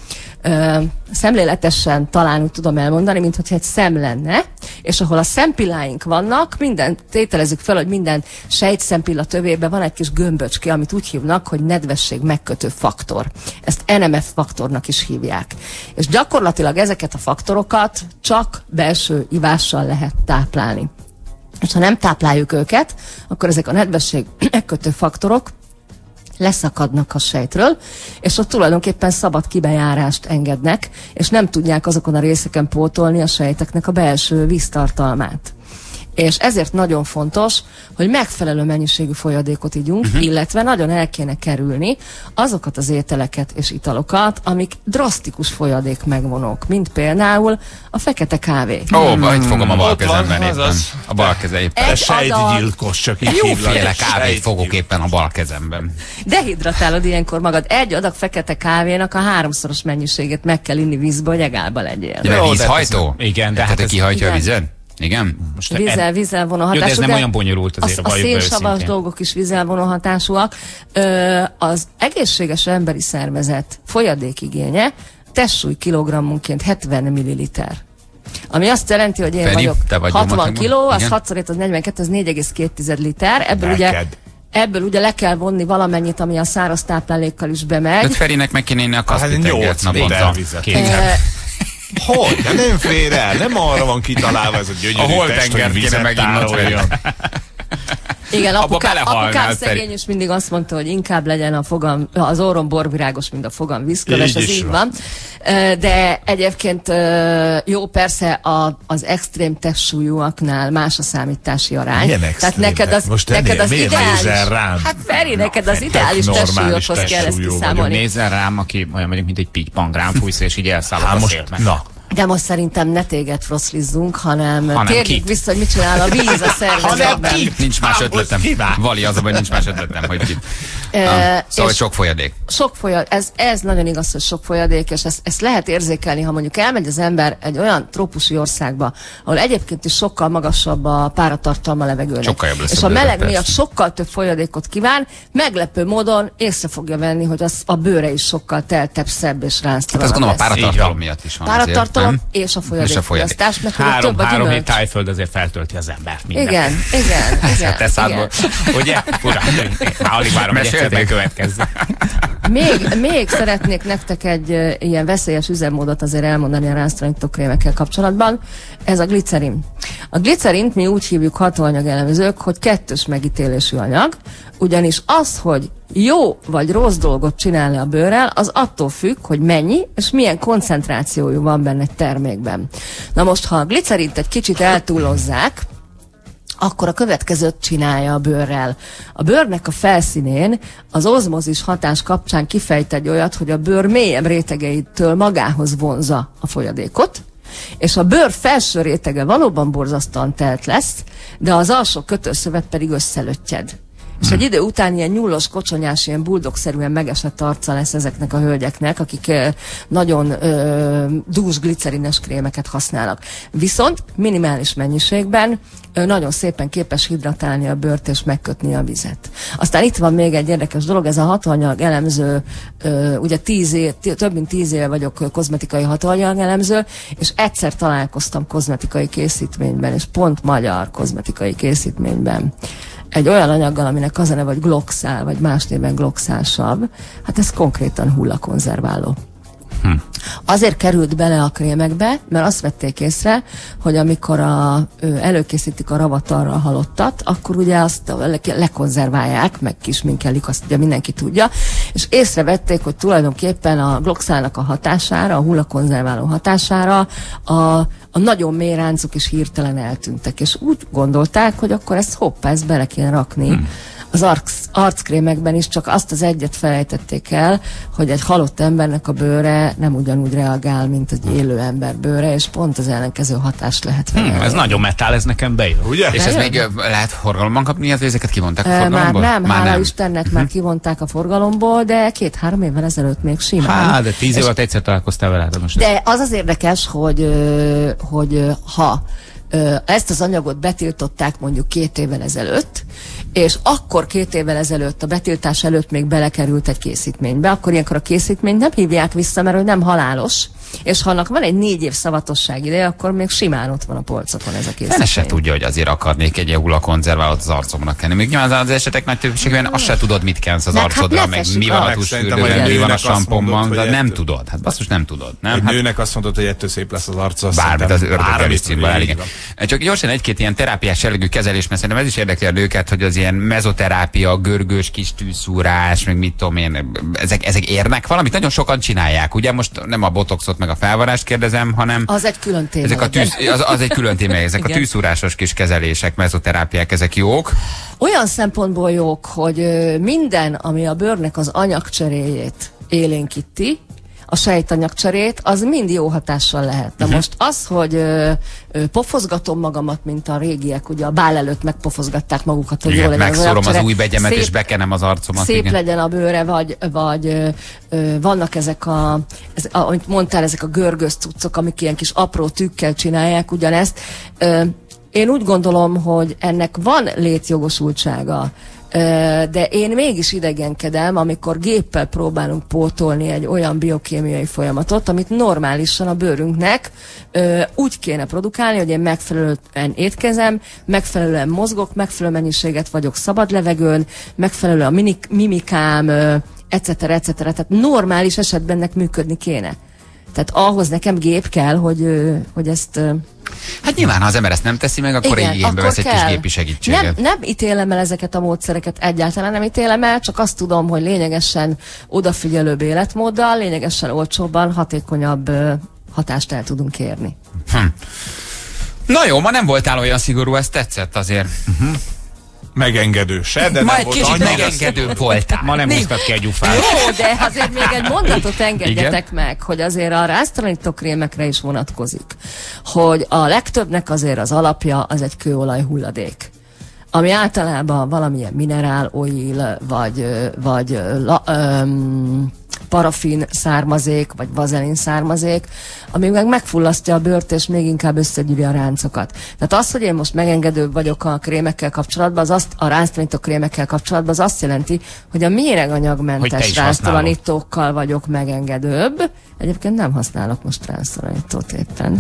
szemléletesen talán úgy tudom elmondani, mintha egy szem lenne, és ahol a szempilláink vannak, tételezzük fel, hogy minden sejtszempilla tövében van egy kis gömböcske, amit úgy hívnak, hogy nedvesség megkötő faktor. Ezt NMF faktornak is hívják. És gyakorlatilag ezeket a faktorokat csak belső ivással lehet táplálni. És ha nem tápláljuk őket, akkor ezek a nedvesség megkötő faktorok leszakadnak a sejtről, és ott tulajdonképpen szabad kibejárást engednek, és nem tudják azokon a részeken pótolni a sejteknek a belső víztartalmát. És ezért nagyon fontos, hogy megfelelő mennyiségű folyadékot igyunk, illetve nagyon el kéne kerülni azokat az ételeket és italokat, amik drasztikus folyadék megvonók, mint például a fekete kávé. Majd fogom a bal kezemben éppen. A bal keze éppen. De sejtgyilkos, csak így Jóféle kávét fogok éppen a bal kezemben. Dehidratálod ilyenkor magad. 1 adag fekete kávénak a 3-szoros mennyiségét meg kell inni vízbe, hogy egálba legyél. De vízhajtó? Igen, de hát kihajtja a vizet? Igen? Vízzel vonó hatású. Jó, de ez nem olyan bonyolult azért a szénsavas dolgok is vízzel vonó hatásúak. Az egészséges emberi szervezet folyadékigénye testsúly kilogrammunként 70 milliliter. Ami azt jelenti, hogy én vagyok 60 kiló, az 6x az 42, az 4,2 liter. Ebből ugye le kell vonni valamennyit, ami a száraz táplálékkal is bemegy. Öt Ferinek meg kéne inni a kaszpitengert naponta. Hogy? De nem fér el, nem arra van kitalálva ez a gyönyörű test, hogy vizet tároljon. Igen, apukám szegény, és mindig azt mondta, hogy inkább legyen az orrom borvirágos, mint a fogam vízköves, ez így van. De egyébként jó, persze az extrém testsúlyúaknál más a számítási arány. Milyen extrém? Tehát neked az ideális. Hát Feri, neked az ideális testsúlyodhoz kell ezt kiszámolni. Nézzen rám, aki olyan mondjuk, mint egy pitypangrám fújsz, és így elszállok a szélben. De most szerintem ne téged froszlizzunk, hanem térjük vissza, hogy mit csinál a víz a szervezetben. Nincs más ötletem. Vali, az a baj, nincs más ötletem, hogy kit. Szóval sok folyadék. Sok folyadék. Ez nagyon igaz, hogy sok folyadék, és ezt lehet érzékelni, ha mondjuk elmegy az ember egy olyan trópusi országba, ahol egyébként is sokkal magasabb a páratartalma levegőnek. Sokkal jobb lesz és a meleg miatt sokkal több folyadékot kíván, meglepő módon észre fogja venni, hogy a bőre is sokkal teltebb, szebb és ránztalanabb. Hát azt gondolom, a páratartalom miatt is van. Páratartalom és a folyadékfogyasztás, mert három hét tájföld azért feltölti az embert. Igen. Te szádból. Ugye? Fura. Alig várom, hogy egyszer bekövetkezzen. Még szeretnék nektek egy ilyen veszélyes üzemmódot azért elmondani a ránztalanító krémekkel kapcsolatban. Ez a glicerin. A glicerint mi úgy hívjuk hatóanyag elemzők, hogy kettős megítélésű anyag, ugyanis az, hogy jó vagy rossz dolgot csinálni a bőrrel, az attól függ, hogy mennyi és milyen koncentrációjú van benne egy termékben. Na most, ha a glicerint egy kicsit eltúlozzák, akkor a következőt csinálja a bőrrel. A bőrnek a felszínén az ozmozis hatás kapcsán kifejt egy olyat, hogy a bőr mélyebb rétegeitől magához vonza a folyadékot, és a bőr felső rétege valóban borzasztóan telt lesz, de az alsó kötőszövet pedig összelöttyed. És egy idő után ilyen nyúlos, kocsonyás, ilyen buldogszerűen megesett arca lesz ezeknek a hölgyeknek, akik nagyon dús glicerines krémeket használnak. Viszont minimális mennyiségben nagyon szépen képes hidratálni a bőrt és megkötni a vizet. Aztán itt van még egy érdekes dolog, ez a hatóanyag elemző, ugye több mint 10 éve vagyok kozmetikai hatóanyag elemző, és egyszer találkoztam kozmetikai készítményben, és pont magyar kozmetikai készítményben egy olyan anyaggal, aminek az a neve, hogy Gloxal, vagy más néven Gloxal-sav, hát ez konkrétan hullakonzerváló. Azért került bele a krémekbe, mert azt vették észre, hogy amikor előkészítik a ravatarra a halottat, akkor ugye azt lekonzerválják, meg kisminkelik, azt ugye mindenki tudja, és észrevették, hogy tulajdonképpen a Gloxának a hatására, a hullakonzerváló hatására a nagyon mély ráncok is hirtelen eltűntek, és úgy gondolták, hogy akkor ezt bele kéne rakni. Az arckrémekben is csak azt az egyet felejtették el, hogy egy halott embernek a bőre nem ugyanúgy reagál, mint egy élő ember bőre, és pont az ellenkező hatást lehet vele. Ez nagyon metál, ez nekem bejön. Ugye? És ez még lehet forgalomban kapni, illetve ezeket kivonták a forgalomból? Már hála Istennek már kivonták a forgalomból, de 2-3 évvel ezelőtt még simán. De 10 év alatt egyszer találkoztál vele. De az az érdekes, hogy ha ezt az anyagot betiltották mondjuk 2 évvel ezelőtt, és akkor 2 évvel ezelőtt, a betiltás előtt még belekerült egy készítménybe, akkor ilyenkor a készítményt nem hívják vissza, mert hogy nem halálos, és ha annak van egy 4 év szavatosság ideje, akkor még simán ott van a polcokon ez a készítmény. Fene se tudja, hogy azért akarnék egy hullakonzerválót az arcomra kenni. Még nyilván az esetek nagy többségében azt se tudod, mit kensz az arcodra, meg mi van a tusfürdőben, mi van a samponban, de nem tudod. Hát basszus, nem tudod. Nem? Egy nőnek azt mondod, hogy ettől szép lesz az arca. Bármit az ördögelisztínban. Csak gyorsan egy-két ilyen terápiás jellegű kezelés, mert szerintem ez is érdekli a nőket, hogy az ilyen mezoterápia, görgős kis tűszúrás, meg mit tudom én, ezek érnek valamit? Nagyon sokan csinálják. Ugye most nem a botoxot meg a felvarást kérdezem, hanem az egy külön téma. Az egy külön téma, ezek a tűszúrásos kis kezelések, mezoterápiák, ezek jók? Olyan szempontból jók, hogy minden, ami a bőrnek az anyagcseréjét élénkíti, a sejtanyagcserét, az mind jó hatással lehet. Na most az, hogy pofozgatom magamat, mint a régiek, ugye a bál előtt megpofozgatták magukat, hogy igen, jól legyen megszórom az új begyemet, és bekenem az arcomat. Szép legyen a bőre, vagy vannak ezek amit mondtál, ezek a görgős cuccok, amik ilyen kis apró tükkel csinálják ugyanezt. Én úgy gondolom, hogy ennek van létjogosultsága, de én mégis idegenkedem, amikor géppel próbálunk pótolni egy olyan biokémiai folyamatot, amit normálisan a bőrünknek úgy kéne produkálni, hogy én megfelelően étkezem, megfelelően mozgok, megfelelő mennyiséget vagyok szabad levegőn, megfelelő a mimikám, etc. Tehát normális esetben ennek működni kéne. Tehát ahhoz nekem gép kell, hogy ezt... Hát nyilván, ha az ember ezt nem teszi meg, akkor igénybe vesz egy kis gépi segítséget. Nem ítélem el ezeket a módszereket, egyáltalán nem ítélem el, csak azt tudom, hogy lényegesen odafigyelőbb életmóddal, lényegesen olcsóbban, hatékonyabb hatást el tudunk érni. Na jó, ma nem voltál olyan szigorú, ez tetszett azért. Megengedő se, de ma egy kicsit megengedőbb voltál. Ma nem húztad ki a gyufát. Jó, de azért még egy mondatot engedjetek meg, hogy azért a rásztalanító krémekre is vonatkozik, hogy a legtöbbnek azért az alapja az egy kőolaj hulladék, ami általában valamilyen minerál oil, vagy parafin származék, vagy vazelin származék, ami meg megfullasztja a bőrt, és még inkább összegyűri a ráncokat. Tehát az, hogy én most megengedőbb vagyok a krémekkel kapcsolatban, a ránctalanító krémekkel kapcsolatban, az azt jelenti, hogy a méreganyagmentes ránctalanítókkal vagyok megengedőbb. Egyébként nem használok most ránctalanítót éppen.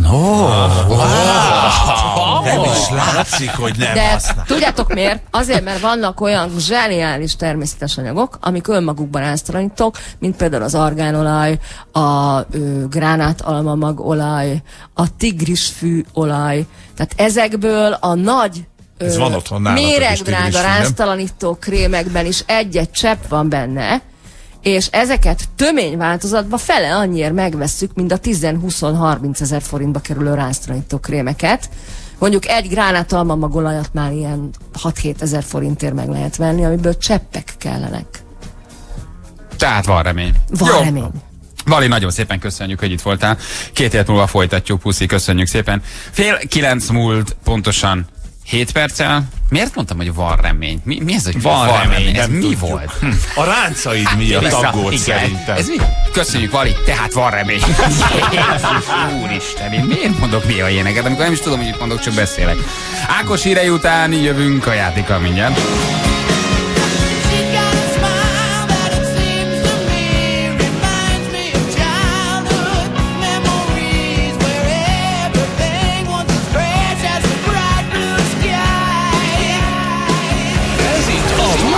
Nem is látszik, hogy nem használ. Tudjátok miért? Azért, mert vannak olyan zseniális természetes anyagok, amik önmagukban ránctalanítók, mint például az argánolaj, a gránátalmamagolaj, a tigrisfű olaj. Tehát ezekből a nagy méregdrága ránctalanító krémekben is egy-egy csepp van benne, és ezeket töményváltozatban fele annyiért megvesszük, mint a 10-20-30 ezer forintba kerülő ránctalanító krémeket. Mondjuk egy gránátalmamagolajat már ilyen 6-7 ezer forintért meg lehet venni, amiből cseppek kellenek. Tehát van remény. Van remény. Vali, nagyon szépen köszönjük, hogy itt voltál. 2 hét múlva folytatjuk, puszi, köszönjük szépen. 8:30 múlt pontosan 7 perccel. Miért mondtam, hogy van remény? Mi ez, hogy van remény? Ez mi tudjuk. Volt? A ráncaid miatt aggódsz szerintem. Ez mi? Köszönjük, Vali, tehát van remény. Úristen, én miért mondok néha ilyeneket, amikor nem is tudom, hogy itt mondok, csak beszélek. Ákos hírei után jövünk a játékkal mindjárt.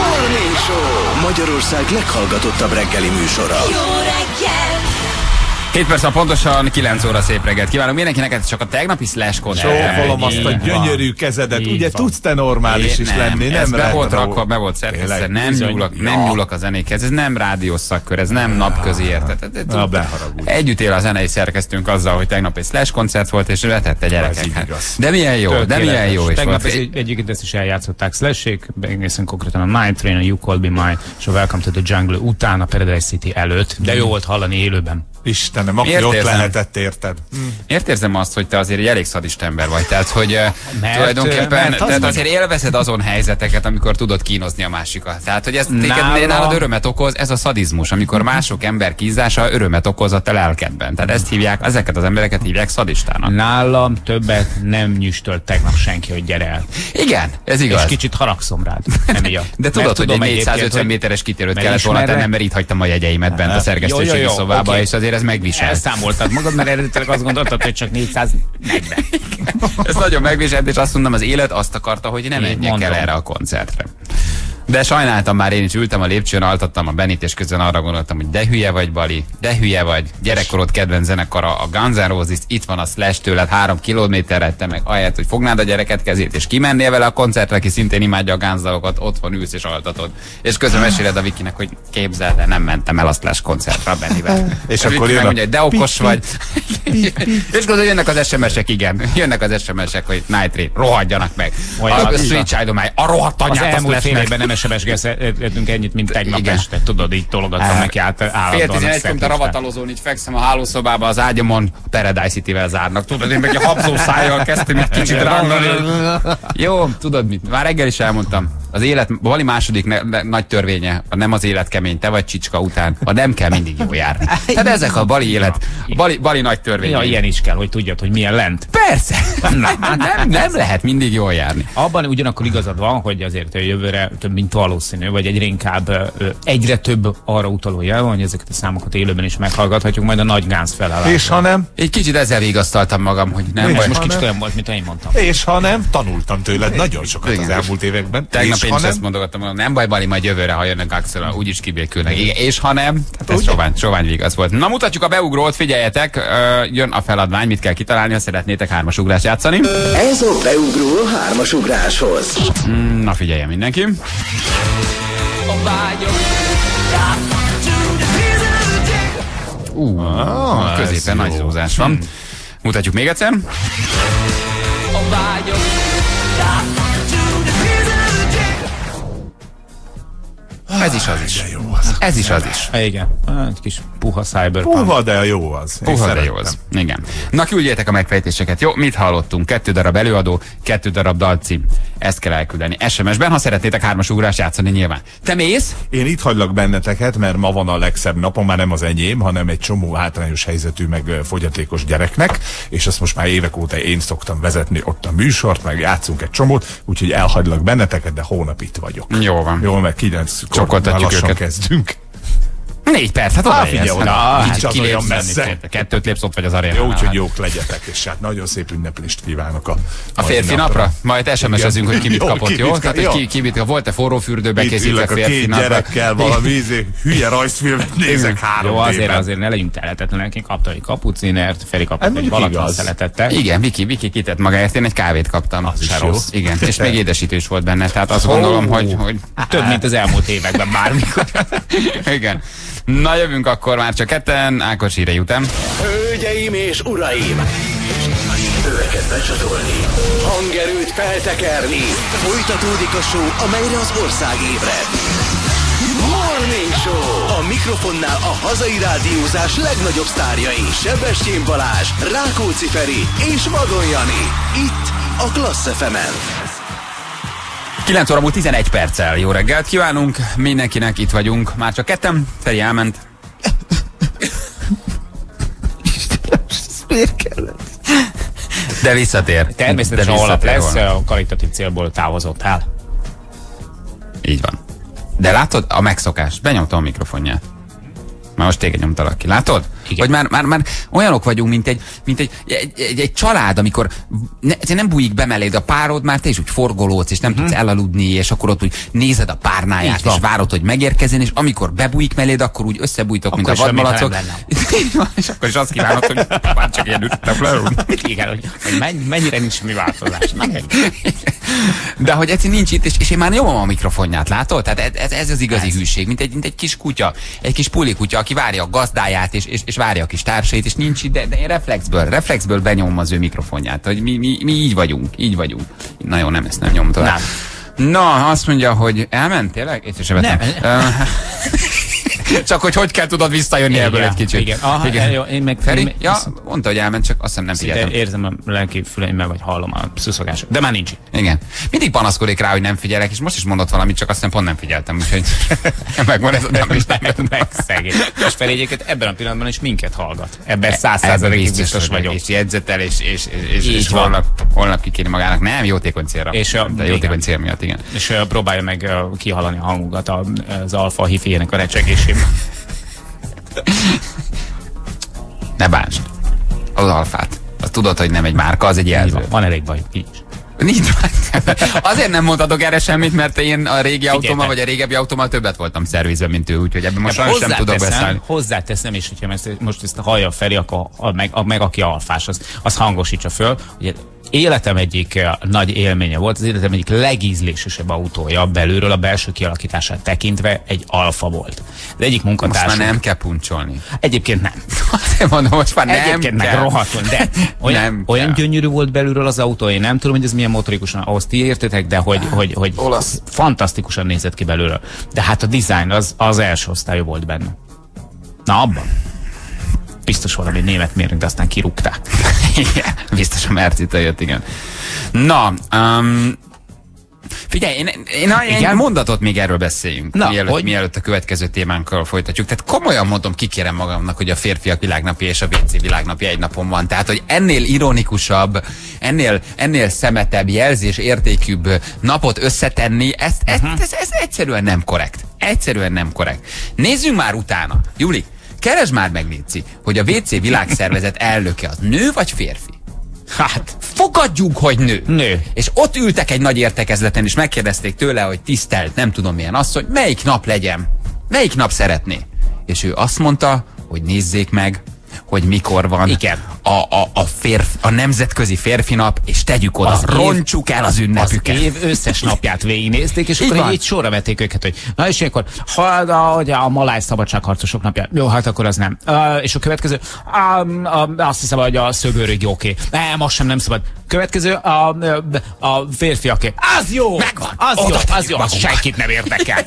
Magyarország leghallgatottabb reggeli műsora. Jó reggel! 7 perc, pontosan 9 óra, szép reggelt kívánok mindenkinek, csak a tegnapi Slash koncert. Csókolom azt a gyönyörű kezedet, ugye tudsz te normális is lenni, nem be volt rakva, be volt szerkesztve, nem nyúlok a zenékhez, ez nem rádiós szakkör, ez nem napközi, érted? Na, beharagudj. Együtt él a zenei szerkesztőnk azzal, hogy tegnap egy Slash koncert volt, és vetette gyerekek. De milyen jó, de milyen jó. Tegnap egyébként ezt is eljátszották Slash-ék, egészen konkrétan a Night Train, a You Call Me Mine, és a Welcome to the Jungle után, a Paradise City előtt, de jó volt hallani élőben. Istenem, aki ott lehetett, érted? Miért érzem azt, hogy te azért egy elég szadist ember vagy? Tehát, hogy tulajdonképpen tehát azért élvezed azon helyzeteket, amikor tudod kínozni a másikat. Tehát, hogy ez nálad örömet okoz, ez a szadizmus, amikor mások ember kízása örömet okoz a te lelkedben. Tehát ezt hívják, ezeket az embereket hívják szadistának. Nálam többet nem nyüstölt tegnap senki, hogy gyere el. Igen, ez igaz. És kicsit haragszom rád. De tudod, hogy egy 450 méteres kitérőt kellett volna tennem, mert itt hagytam a jegyeimet bent a szerkesztőségi szobába, és azért ez megvisel. Elszámoltad magad, mert eredetileg azt gondoltad, hogy csak 440. Ez nagyon megviselt, és azt mondom, az élet azt akarta, hogy nem menjek el erre a koncertre. De sajnáltam, már én is ültem a lépcsőn, altattam a Benit, és közben arra gondoltam, hogy de hülye vagy, Bali, de hülye vagy. Gyerekkorod kedvenc zenekara, a Guns N' Roses, itt van a Slash tőled 3 kilométerre, te meg ahelyett, hogy fognád a gyereket kezét, és kimennél vele a koncertre, aki szintén imádja a Guns dalokat, otthon ülsz és altatod. És közben meséled a Vikinek, hogy képzeld, de nem mentem el a Slash koncertre a Benivel. És akkor jön mondja, de okos vagy. És közben jönnek az SMS-ek, igen. Jönnek az SMS-ek, hogy Night Train, rohadjanak meg. A Sweet Child of Mine, a rohadt anyját, nem SMS-gezhetünk ennyit, mint tegnap este. Tudod, így tologattam neki át állandóan. 10:11 pont ravatalozón, így fekszem a hálószobába, az ágyamon, Paradise City-vel zárnak. Tudod, én meg a habzó szájjal kezdtem itt kicsit rándani. Jó, tudod mit? Már reggel is elmondtam. Az élet, Bali második nagy törvénye, a nem az élet kemény, te vagy csicska után, a nem kell mindig jól járni. Tehát ezek a Bali élet, Bali nagy törvény. Ja, ilyen is kell, hogy tudjad, hogy milyen lent. Persze! nem lehet mindig jól járni. Abban ugyanakkor igazad van, hogy azért a jövőre több mint valószínű, vagy egyre több arra utaló jel van, hogy ezeket a számokat élőben is meghallgathatjuk, majd a nagy Guns felállásban. És ha nem? Egy kicsit ezzel vigasztaltam magam, hogy nem baj. Most kicsit olyan volt, mint én mondtam. És ha nem, tanultam tőled nagyon sokat az elmúlt években. Tegnap én is ezt mondogattam, nem baj, Bali, majd jövőre, ha jönnek Axel, úgyis kibékülnek. És ha nem, tehát ez sovány vigasz volt. Na, mutatjuk a beugrót, figyeljetek, jön a feladvány, mit kell kitalálni, ha szeretnétek 3-as ugrást játszani. Ez a beugró a 3-as ugráshoz. Na, figyeljen mindenki. Középen nagy zúzás van. Mutatjuk még egyszer. Ez is az is. Ez is az is. Igen. Egy kis puha cyberpunk. Puha, de jó az. Puha, de jó az. Igen. Na, küldjétek a megfejtéseket. Jó, mit hallottunk? 2 darab előadó, 2 darab dalcím. Ezt kell elküldeni SMS-ben, ha szeretnétek 3-as ugrást játszani nyilván. Te mész? Én itt hagylak benneteket, mert ma van a legszebb napom, már nem az enyém, hanem egy csomó hátrányos helyzetű, meg fogyatékos gyereknek, és azt most már évek óta én szoktam vezetni ott a műsort, meg játszunk egy csomót, úgyhogy elhagylak benneteket, de hónap itt vagyok. Jó van. Jó, mert 9-kor lassan kezdünk. 4 perc, hát oda kicsit kilépsz messze. 2 lépsz, ott vagy az arénál. Jó, úgyhogy jók legyetek, és hát nagyon szép ünneplést kívánok a férfi napra. Majd SMS-ezünk, hogy ki mit kapott, jó? Tehát, hogy ki mit kapott. Volt-e forró fürdőbe készítve férfi napra? Gyerekkel valami hülye rajzfilmet nézek 3 éven. Jó, azért ne legyünk tehetetlenek. Én kaptam egy kapucinert, Feri kapott egy valakon szeretettel. Igen, Viki kitett magáért, én egy kávét kaptam. Az is rossz. Igen, és még édesítő is volt benne, tehát azt gondolom, hogy több, mint az elmúlt években bármikor. Igen. Na, jövünk akkor már csak ketten, Ákos hírei után. Hölgyeim és uraim! Öveket becsatolni, hangerőt feltekerni. Folytatódik a show, amelyre az ország ébred. Morning Show! A mikrofonnál a hazai rádiózás legnagyobb sztárjai. Sebestyén Balázs, Rákóczi Feri és Vadon Jani. Itt a Klassz FM-en. 9 óra múlt 11 perccel. Jó reggelt kívánunk mindenkinek, itt vagyunk. Már csak ketten, Feri elment. Miért kellett? De visszatér. Természetesen alap lesz, a karitatív célból távozott el. Így van. De látod a megszokás? Benyomtam a mikrofonját. Már most téged nyomtalak ki, látod? Igen. Hogy már olyanok vagyunk, mint egy család, amikor nem bújik be melléd a párod, már te is úgy forgolódsz, és nem tudsz elaludni, és akkor ott úgy nézed a párnáját, és várod, hogy megérkezzen, és amikor bebújik melléd, akkor úgy összebújtok, mint a vadmalacok. És akkor is azt kívánod, hogy már csak ilyen ütöttem le. Igen, hogy mennyire nincs semmi változás. De hogy egyszerűen nincs itt, és én már nyomom a mikrofonját, látod? Tehát ez az igazi hűség, mint egy kis kutya, egy kis pulikutya, aki várja a gazdáját, és várja a kis társait, és nincs itt, de én reflexből benyomom az ő mikrofonját, hogy mi így vagyunk. Na jó, nem, ezt nem nyomom tovább. Na, azt mondja, hogy elment tényleg? Nem. Csak hogy kell tudod visszajönni ebből egy kicsit. Igen. Aha, igen. Jó, én meg Feri? Ja, mondta, hogy elment, csak azt hiszem nem figyeltem. Érzem a lelki füleimmel, vagy hallom a szuszogásot. De már nincs itt. Igen. Mindig panaszkodik rá, hogy nem figyelek, és most is mondott valamit, csak azt hiszem pont nem figyeltem, úgyhogy megvan ez a nem is meg szegény. És Feri egyébként ebben a pillanatban is minket hallgat. Ebben 100%-ig biztos vagyok. És jegyzetel, és holnap kikéri magának. Nem, jótékony célra. De jótékony cél miatt, igen. És próbálja meg kihallani a hangukat az alfa hifének a recsegésében. Ne bánsd. Az alfát. Azt tudod, hogy nem egy márka, az egy jelző. Van elég baj, így. Nincs. Azért nem mondhatok erre semmit, mert én a régi autómmal, vagy a régebbi autómmal többet voltam szervizben, mint ő, úgyhogy ebben most sajnos nem tudok beszállni. Hozzáteszem, és hogyha most ezt hallja Feri, akkor meg aki alfás, az hangosítsa föl. Ugye, életem egyik nagy élménye volt, az életem egyik legízlésesebb autója belülről a belső kialakítását tekintve egy alfa volt. Az egyik munkatársam... Most már nem kell puncsolni. Egyébként nem. Azért mondom, most már nem egyébként kell. Meg rohadtul, de olyan gyönyörű volt belülről az autó, én nem tudom, hogy ez milyen motorikusan, ahhoz ti értetek, de hogy fantasztikusan nézett ki belülről. De hát a design az első osztályú volt benne. Na abban. Biztos valami német mérünk, de aztán kirúgták. Igen, biztos a Mercitől jött, igen. Na, figyelj, én egy mondatot még erről beszéljünk, mielőtt a következő témánkkal folytatjuk. Tehát komolyan mondom, kikérem magamnak, hogy a férfiak világnapja és a WC világnapja egy napon van. Tehát, hogy ennél ironikusabb, ennél szemetebb, jelzés értékűbb napot összetenni, ez egyszerűen nem korrekt. Egyszerűen nem korrekt. Nézzünk már utána. Juli, keresd már meg, Léci, hogy a WC világszervezet elnöke az nő vagy férfi? Hát, fogadjuk, hogy nő. És ott ültek egy nagy értekezleten, és megkérdezték tőle, hogy tisztelt, nem tudom milyen asszony, melyik nap legyen? Melyik nap szeretné? És ő azt mondta, hogy nézzék meg, hogy mikor van. Igen. A nemzetközi férfi nap, és tegyük oda, roncsuk el az ünnepüket. Az év összes napját végignézték, és akkor így sorra vették őket, hogy na és ilyenkor, a maláj szabadságharcosok napja. Jó, hát akkor az nem. És a következő, azt hiszem, hogy a szögőrög oké. Nem, most sem nem szabad. Következő, a férfiaké. Az jó! Megvan! Az jó, az senkit nem érdekel.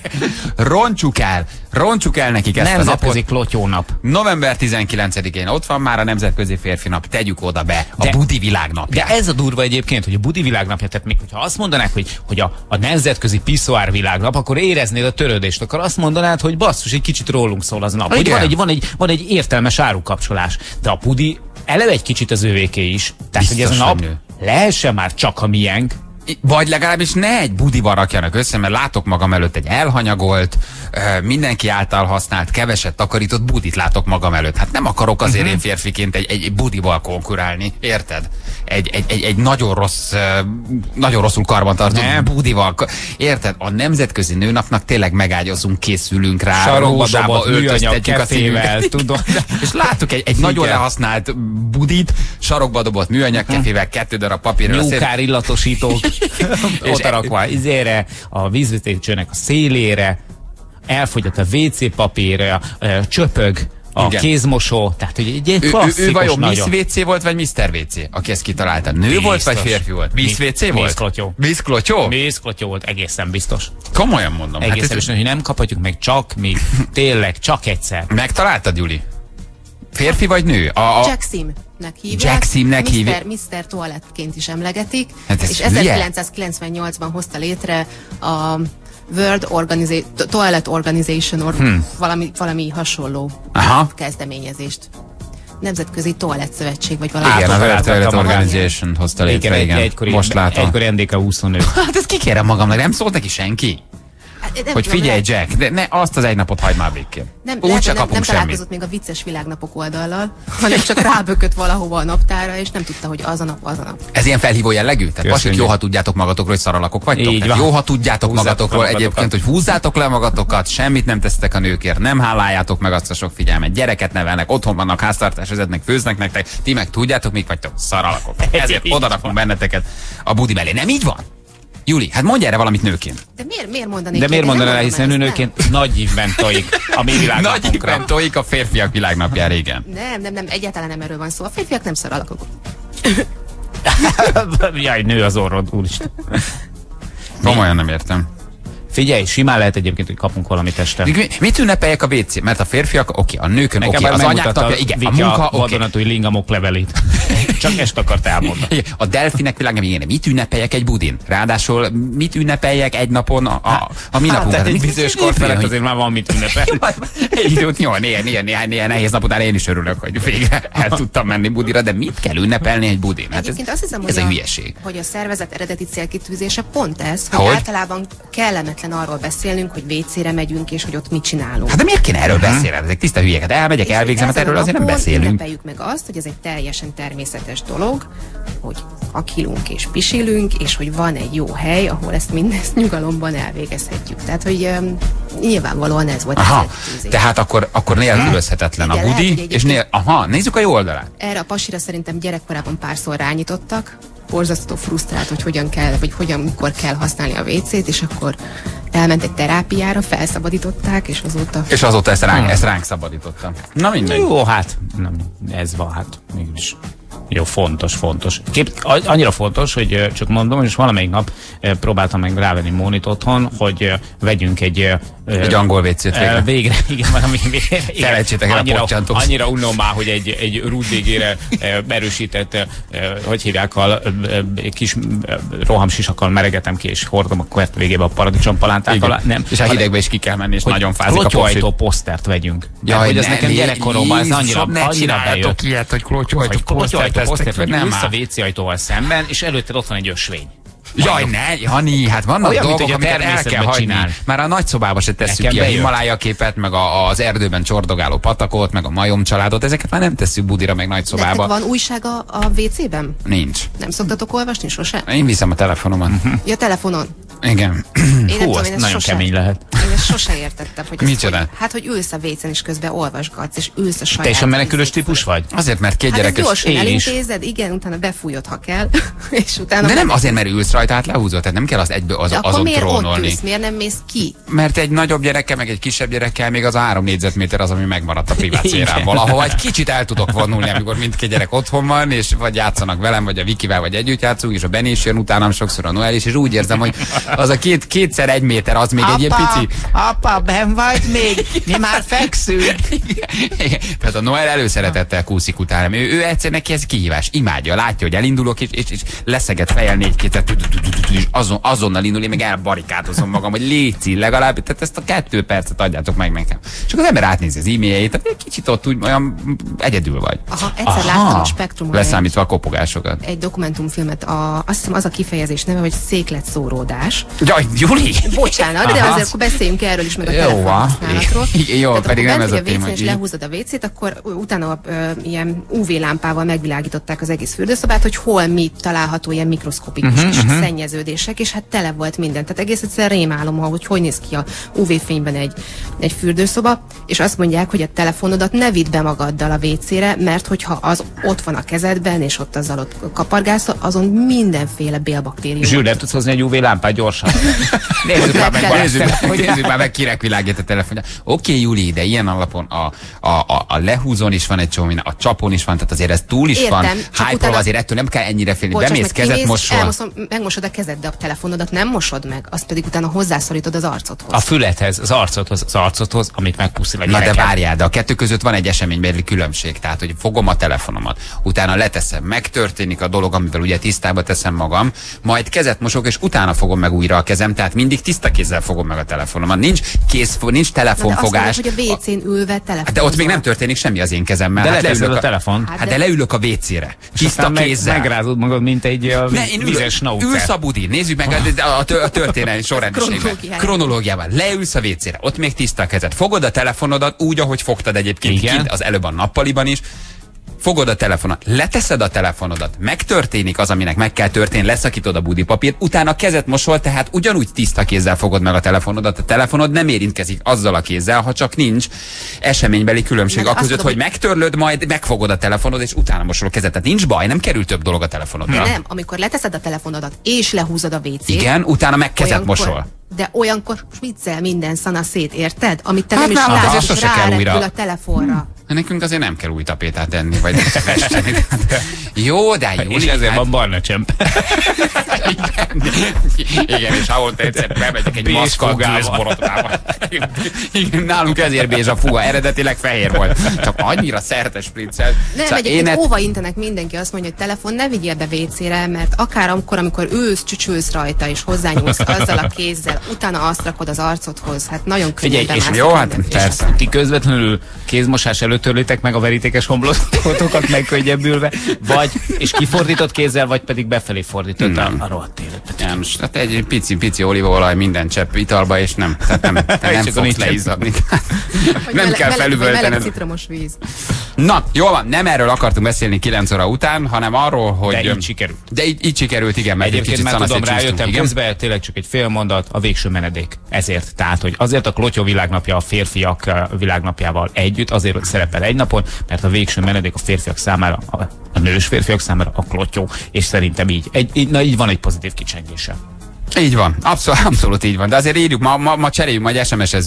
Roncsuk el nekik ezt a napot. Nemzetközi klotyónap. November 19-én ott van már a nemzetközi férfi nap, tegyük oda be a budi világnapját. De ez a durva egyébként, hogy a budi világnapja, tehát még hogyha azt mondanák, hogy a nemzetközi piszoár világnap, akkor éreznéd a törődést, akkor azt mondanád, hogy basszus, egy kicsit rólunk szól az nap. Hogy van egy értelmes árukapcsolás. De a budi eleve egy kicsit az övéké is. Tehát, hogy ez a nap lehessen már csak a miénk. Vagy legalábbis ne egy budival rakjanak össze, mert látok magam előtt egy elhanyagolt, mindenki által használt, keveset takarított budit látok magam előtt. Hát nem akarok azért én férfiként egy budival konkurálni, érted? Egy nagyon rosszul karbantartott budival. Érted? A nemzetközi nőnapnak tényleg megágyazunk, készülünk rá, sarokba dobott műanyag kefével, tudod. És láttuk egy nagyon lehasznált budit, sarokba dobott műanyag kefével, 2 darab papírral. Nyúkár illatosítók. Ott rakva izére, a vízvezetőcsőnek a szélére, elfogyott a WC papír, csöpög a kézmosó, tehát hogy egy klasszikus ő vajon Miss WC volt, vagy Mr. WC, aki ezt kitalálta? Nő volt, vagy férfi volt? Miss WC volt? Miss Klotyó? Miss Klotyó volt, egészen biztos. Komolyan mondom. Egészen biztos, hogy nem kaphatjuk meg csak mi, tényleg, csak egyszer. Megtaláltad, Juli? Férfi vagy nő? Jacksimnek hívják. Jacksimnek hívják. Mr. Toilettként is emlegetik. Hát és 1998-ban hozta létre a World Toilet Organization, valami hasonló kezdeményezést. Nemzetközi Toalett Szövetség, vagy valami. Igen, a World Toilet Organization hozta létre, igen. Most látom. Egykori NDK úszónő. Hát ezt kikérem magamnak, nem szólt neki senki? hogy figyelj Jack, de ne azt az egy napot hagyd már végén. Nem találkozott még a vicces világnapok oldallal, hanem csak rábökött valahova a naptára, és nem tudta, hogy az a nap. Ez ilyen felhívó jellegű? Tehát pasik, jó, ha tudjátok magatokról, hogy szaralakok vagytok. Jó, ha tudjátok magatokról egyébként, hogy húzzátok le magatokat, semmit nem tesztek a nőkért, nem háláljátok meg azt a sok figyelmet, gyereket nevelnek, otthon vannak, háztartás vezetnek, főznek nektek, ti meg tudjátok, mik vagytok, szaralakok. Ezért odarakunk benneteket a budi mellé. Nem így van? Júli, hát mondj erre valamit nőként. De miért mondanék? De miért mondaná, hiszen ő nőként nagy ívben tojik a mi világnapunkra. Nagy ívben tojik a férfiak világnapjára, igen. Nem, egyáltalán nem erről van szó. A férfiak nem szaralakok. Jaj, nő az orrod, úristen. Komolyan nem értem. Figyelj, simán lehet egyébként, hogy kapunk valamit este. Mit ünnepeljek a WC? Mert a férfiak, oké, a nőkön, oké, az anyák napja, igen, a munka, oké. Vadonatúj lingamok levelét. Csak ezt akart elmondani. A delfinek világnapja, igen, mit ünnepeljek egy budin? Ráadásul mit ünnepeljek egy napon a mi napunkat? Tehát egy bizonyos kor felett azért már van mit ünnepelni. Jó, néha nehéz nap után én is örülök, hogy végre el tudtam menni budira, de mit kell ünnepelni egy budin? Hát egyébként azt hiszem, ez a hülyeség. Hogy a szervezet eredeti célkitűzése pont ez, hogy általában kellemetlen arról beszélnünk, hogy WC-re megyünk, és hogy ott mit csinálunk. Hát de miért kéne erről beszélni? Ezek tiszta hülyeket. Elmegyek, elvégzem, hát erről azért nem beszélünk. Ünnepeljük meg azt, hogy ez egy teljesen természetes dolog, hogy akilunk és pisilünk, és hogy van egy jó hely, ahol ezt mindezt nyugalomban elvégezhetjük. Tehát, hogy nyilvánvalóan ez volt a célkitűzés. Tehát akkor nélkülözhetetlen a budi, és nézzük a jó oldalát. Erre a pasira szerintem gyerekkorában párszor rányítottak, borzasztó frusztrált, hogy hogyan kell, vagy mikor kell használni a WC-t, és akkor elment egy terápiára, felszabadították, és azóta... És azóta ezt ránk szabadítottam. Na mindegy. Jó, hát nem, ez van, hát mégis. Jó, fontos. Annyira fontos, hogy csak mondom, és valamelyik nap próbáltam meg rávenni Mónit otthon, hogy vegyünk egy angol WC-t végre. Igen, valami felejtsétek el a pocsantót. Annyira unom már, hogy egy rút végére erősített, hogy hívják, kis rohamsisakkal meregetem ki, és hordom a kvert végébe a paradicsompalánták alá. Nem. És a hidegbe is ki kell menni, és nagyon fázik a klotyóajtó posztert vegyünk. Jaj, hogy ez nekem gyerekkoromban ez annyira bejött. Ilyet, hogy klotyóajtó posztert hogy ülsz a WC ajtóval szemben, és előtted ott van egy ösvény. Jaj, ne, Jani, hát vannak olyan, dolgok, amiket el kell hagyni. Már a nagy szobába se tesszük ki a Himalája képet, meg az erdőben csordogáló patakot, meg a majom családot, ezeket már nem tesszük budira, meg nagy szobába. De van újság a WC-ben? Nincs. Nem szoktatok olvasni sose? Én viszem a telefonomat. Ja, telefonon? Igen. Hú, az nagyon kemény lehet. Én ezt sose értettem, hogy micsoda? Hát, hogy ülsz a WC-n és közben olvasgatsz, és ülsz a saját... Te is a menekülős típus vagy? Azért, mert két gyerekes... Hát gyorsan elintézed, igen, utána befújod, ha kell, és utána... De nem azért, mert ülsz rajta, hát lehúzod, tehát nem kell azt egyből azon trónolni. De akkor miért ott ülsz, miért nem mész ki? Mert egy nagyobb gyerekkel, meg egy kisebb gyerekkel még az a 3 négyzetméter az, ami megmaradt a privát szférámból, ahova egy kicsit el tudok vonulni, amikor mindkét gyerek otthon van, és vagy játszanak velem, vagy a Vikivel, vagy együtt játszunk, és a Benni is jön utánam, sokszor a Noel is, és úgy érzem, hogy az a kétszer 1 méter, az még egy ilyen pici. Apa, benn vagy még? Mi már fekszünk. Tehát a Noel előszeretettel kúszik utánam. Ő egyszer neki ez kihívás. Imádja, látja, hogy elindulok, és leszeget fejjel 4-2, és azonnal indul, én meg elbarikádozom magam, hogy léci legalább, tehát ezt a 2 percet adjátok meg nekem. És akkor az ember átnézi az e-mailjeit, tehát egy kicsit ott úgy olyan egyedül vagy. Egyszer láttam a Spektrumon. Leszámítva a kopogásokat. Egy dokumentumfilmet, azt hiszem az a kifejezés neve, hogy székletszóródás. Jaj, Juli! Bocsánat, de azért akkor beszéljünk erről is, meg a telefonhasználatról. Jó, pedig nem ez a téma. És lehúzod a WC-t, akkor utána ilyen UV lámpával megvilágították az egész fürdőszobát, hogy hol mi található ilyen mikroszkopikus kis szennyeződések, és hát tele volt minden. Tehát egész egyszerűen rémálom, hogy néz ki a UV-fényben egy fürdőszoba, és azt mondják, hogy a telefonodat ne vidd be magaddal a WC-re, mert hogyha az ott van a kezedben, és ott azzal ott kapargálsz, azon mindenféle bélbaktérium. Zsül, nem tudsz hozni egy UV lámpát gyorsan? Nézzük már meg, kinek világít a telefonja. Oké, Juli, de ilyen alapon a lehúzón is van egy csomó, a csapon is van, tehát azért ez túl is van. Hype-ról azért ettől nem kell ennyire félni. Bemész, kezet mosol. Megmosod a kezed, de a telefonodat nem mosod meg, azt pedig utána hozzászorítod az arcodhoz. A fülethez, az arcodhoz, amit megpuszil a gyereked. Na de várjál, de a kettő között van egy eseménybeli különbség. Tehát, hogy fogom a telefonomat, utána leteszem, megtörténik a dolog, amivel ugye tisztába teszem magam, majd kezet mosok, és utána fogom meg újra a kezem, tehát mindig tiszta kézzel fogom meg a telefonomat. nincs telefonfogás. De azt mondod, hogy a WC-n ülve telefon. De ott még nem történik semmi az én kezemmel. De leteszed a telefon. De leülök a WC-re. Tiszta kézzel. Megrázod magad, mint egy vizes snauzer. Ülsz a budin, nézzük meg a történelmi sorrendűségben. Kronológiában. Leülsz a WC-re, ott még tiszta a kezed. Fogod a telefonodat úgy, ahogy fogtad egyébként kint az előbb a nappaliban is. Fogod a telefonot, leteszed a telefonodat, megtörténik az, aminek meg kell történni, leszakítod a budipapírt, utána kezet mosol, tehát ugyanúgy tiszta kézzel fogod meg a telefonodat. A telefonod nem érintkezik azzal a kézzel, ha csak nincs eseménybeli különbség aközött, hogy megtörlöd, majd megfogod a telefonod, és utána mosol a kezed. Tehát nincs baj, nem kerül több dolog a telefonodra. Nem, amikor leteszed a telefonodat, és lehúzod a WC-t. Igen, utána meg kezet mosol. De olyankor viccel minden szana szét, érted? Amit te nem is látsz, és rárepül a telefonra. Nekünk azért nem kell új tapétát enni, vagy festeni. Jó, de Júli... És ezért van barna csemp. Igen, és ahol egyszer bemegyek egy maszkal gőzborotvába. Igen, nálunk ezért bézs a fuga, eredetileg fehér volt. Csak annyira szertes spriccel. Nem, szóval egyébként óva intenek mindenki, azt mondja, hogy telefon ne vigyél be WC-re, mert akár amikor ülsz, csücsülsz rajta, és hozzányúlsz azzal a kézzel, utána azt rakod az arcodhoz, hát nagyon könnyen bemászik. Jó, hát persze. Ti közvetlenül kézmosás előtt törlitek meg a verítékes homlokotokat megkönnyebbülve, vagy, és kifordított kézzel, vagy pedig befelé fordított a rohadt életbe. Nem, hát egy pici olívaolaj minden csepp italba, és nem, tehát nem fogsz leizzadni. Nem kell felüvöltened. Meleg citromos víz. Na, jól van, nem erről akartunk beszélni 9 óra után, hanem arról, hogy... De így sikerült. De így sikerült, igen. Egyébként már tudom, rájöttem közben, tényleg csak egy fél mondat, a végső menedék. Ezért. Tehát, hogy azért a Klotyó világnapja a férfiak világnapjával együtt, azért szerepel egy napon, mert a végső menedék a férfiak számára, a nős férfiak számára a Klotyó, és szerintem így van egy pozitív kicsengése. Így van, abszolút így van, de azért írjuk, ma cseréljünk, majd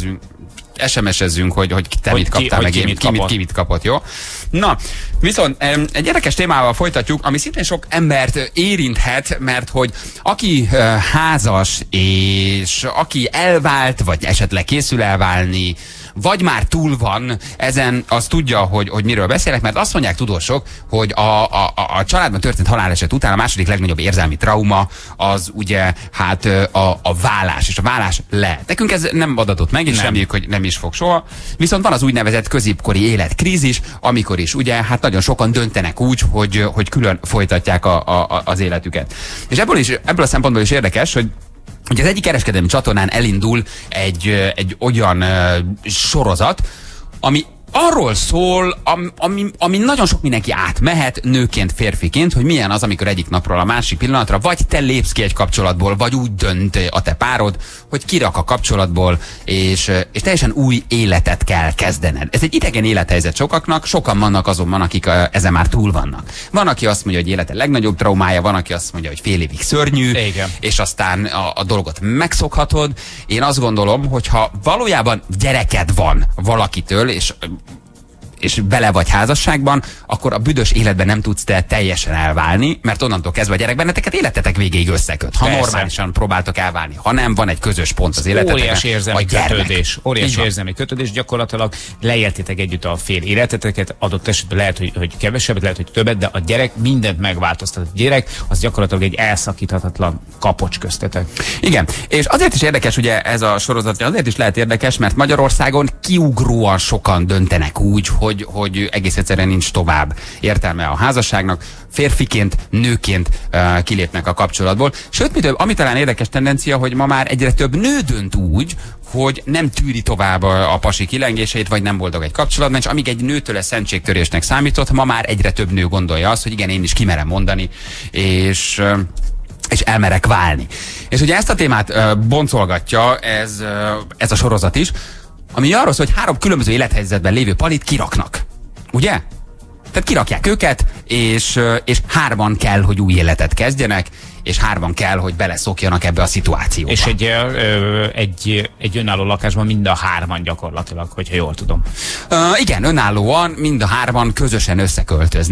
SMS-ezzünk, hogy te mit kaptál, meg ki mit kapott, jó? Na, viszont egy érdekes témával folytatjuk, ami szintén sok embert érinthet, mert hogy aki házas, és aki elvált, vagy esetleg készül elválni, vagy már túl van ezen, az tudja, hogy miről beszélek, mert azt mondják tudósok, hogy a családban történt haláleset után a második legnagyobb érzelmi trauma az ugye hát a vállás, és a vállás lehet. Nekünk ez nem adatott meg, és reméljük, hogy nem is fog soha. Viszont van az úgynevezett középkori életkrízis, amikor is ugye hát nagyon sokan döntenek úgy, hogy külön folytatják az életüket. És ebből a szempontból is érdekes, hogy az egyik kereskedelmi csatornán elindul egy olyan sorozat, ami arról szól, ami nagyon sok mindenki átmehet nőként, férfiként, hogy milyen az, amikor egyik napról a másik pillanatra vagy te lépsz ki egy kapcsolatból, vagy úgy dönt a te párod, hogy kirak a kapcsolatból, és teljesen új életet kell kezdened. Ez egy idegen élethelyzet sokaknak, sokan vannak azonban, akik ezen már túl vannak. Van, aki azt mondja, hogy élete legnagyobb traumája, van, aki azt mondja, hogy fél évig szörnyű, igen, és aztán a dolgot megszokhatod. Én azt gondolom, hogy ha valójában gyereked van valakitől, és bele vagy házasságban, akkor a büdös életben nem tudsz te teljesen elválni, mert onnantól kezdve a gyerek benneteket életetek végéig összeköt. Ha normálisan próbáltok elválni, ha nem, van egy közös pont az életetekben. Óriási érzelmi kötődés. Óriási érzelmi kötődés, gyakorlatilag leéltétek együtt a fél életeteket, adott esetben lehet, hogy kevesebbet, lehet, hogy többet, de a gyerek mindent megváltoztat. A gyerek az gyakorlatilag egy elszakíthatatlan kapocs köztetek. Igen, és azért is érdekes ugye ez a sorozat, azért is lehet érdekes, mert Magyarországon kiugróan sokan döntenek úgy, hogy egész egyszerűen nincs tovább értelme a házasságnak, férfiként, nőként kilépnek a kapcsolatból. Sőt, ami talán érdekes tendencia, hogy ma már egyre több nő dönt úgy, hogy nem tűri tovább a pasi kilengéseit, vagy nem boldog egy kapcsolatban, és amíg egy nőtől ez szentségtörésnek számított, ma már egyre több nő gondolja azt, hogy igen, én is kimerem mondani, és elmerek válni. És ugye ezt a témát boncolgatja ez a sorozat is, ami arról szól, hogy 3 különböző élethelyzetben lévő palit kiraknak. Ugye? Tehát kirakják őket, és 3-an kell, hogy új életet kezdjenek, és 3-an kell, hogy beleszokjanak ebbe a szituációba. És egy önálló lakásban mind a 3-an gyakorlatilag, hogyha jól tudom. Igen, önállóan mind a 3-an közösen összeköltöznek,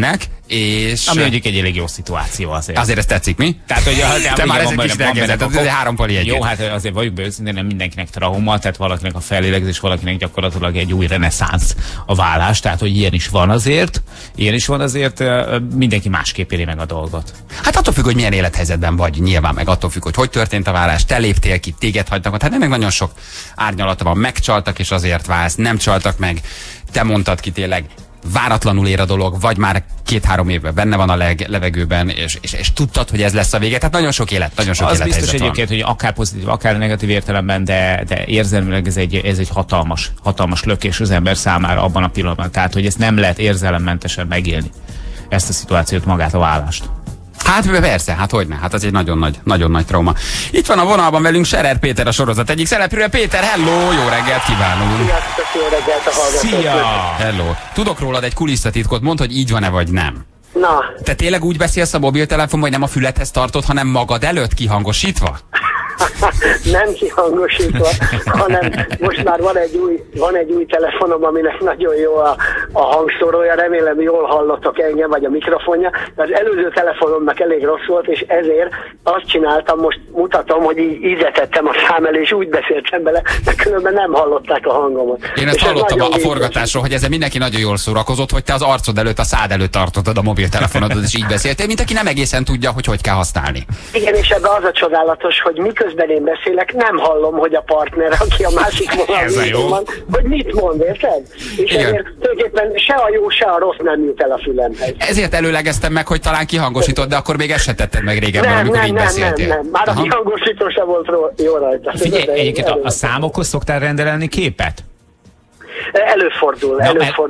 És... Ami mondjuk egy elég jó szituáció azért. Azért ez tetszik, mi? Tehát, hogy te már ezek is elkezdett, ez egy 3 pali egyet. Jó, hát azért vagyunk be őszintén, nem mindenkinek trauma, tehát valakinek a fellélegzés, valakinek gyakorlatilag egy új reneszánsz a vállás, tehát hogy ilyen is van azért, mindenki másképp éli meg a dolgot. Hát attól függ, hogy milyen élethelyzetben vagy, nyilván meg attól függ, hogy történt a vállás, te léptél ki, téged hagytak, hát ennek nagyon sok árnyalata van, megcsaltak és azért válsz, nem csaltak meg, te mondtad ki tényleg, váratlanul ér a dolog, vagy már 2-3 évben benne van a levegőben, és tudtad, hogy ez lesz a vége. Tehát nagyon sok élethelyzet van. Az biztos egyébként, hogy akár pozitív, akár negatív értelemben, de érzelmileg ez egy hatalmas lökés az ember számára abban a pillanatban. Tehát, hogy ezt nem lehet érzelemmentesen megélni. Ezt a szituációt, magát a vállást. Hát persze, hát hogyne, hát ez egy nagyon nagy trauma. Itt van a vonalban velünk Scherer Péter, a sorozat egyik szereplője. Péter, hello, jó reggelt kívánunk! Sziasztok, jó reggelt a hallgatók! Szia! Hello! Tudok rólad egy kulisszatitkot, mondd, hogy így van-e vagy nem. Na. Te tényleg úgy beszélsz a mobiltelefonban, hogy nem a füledhez tartod, hanem magad előtt kihangosítva? Nem kihangosítva, hanem most már van egy új telefonom, aminek nagyon jó a hangszórója, remélem jól hallottak engem, vagy a mikrofonja, de az előző telefonomnak elég rossz volt, és ezért azt csináltam, most mutatom, hogy így tettem a szám elé, és úgy beszéltem bele, de különben nem hallották a hangomat. Én ezt hallottam a forgatásról, hogy ezzel mindenki nagyon jól szórakozott, hogy te az arcod előtt, a szád előtt tartottad a mobiltelefonodat, és így beszéltél, mint aki nem egészen tudja, hogy kell használni. Igen, és ebben az a csodálatos, hogy miközben én beszélek, nem hallom, hogy a partner, aki a másik vonalon van, hogy mit mond, érted? És ezért tulajdonképpen se a jó, se a rossz nem jut el a fülemhez. Ezért előlegeztem meg, hogy talán kihangosítod, de akkor még ezt se tetted meg régebben, amikor így beszéltél. Nem. Már a kihangosító se volt jó rajta. Figyelj, egyébként a számokhoz szoktál rendelni képet? Előfordul.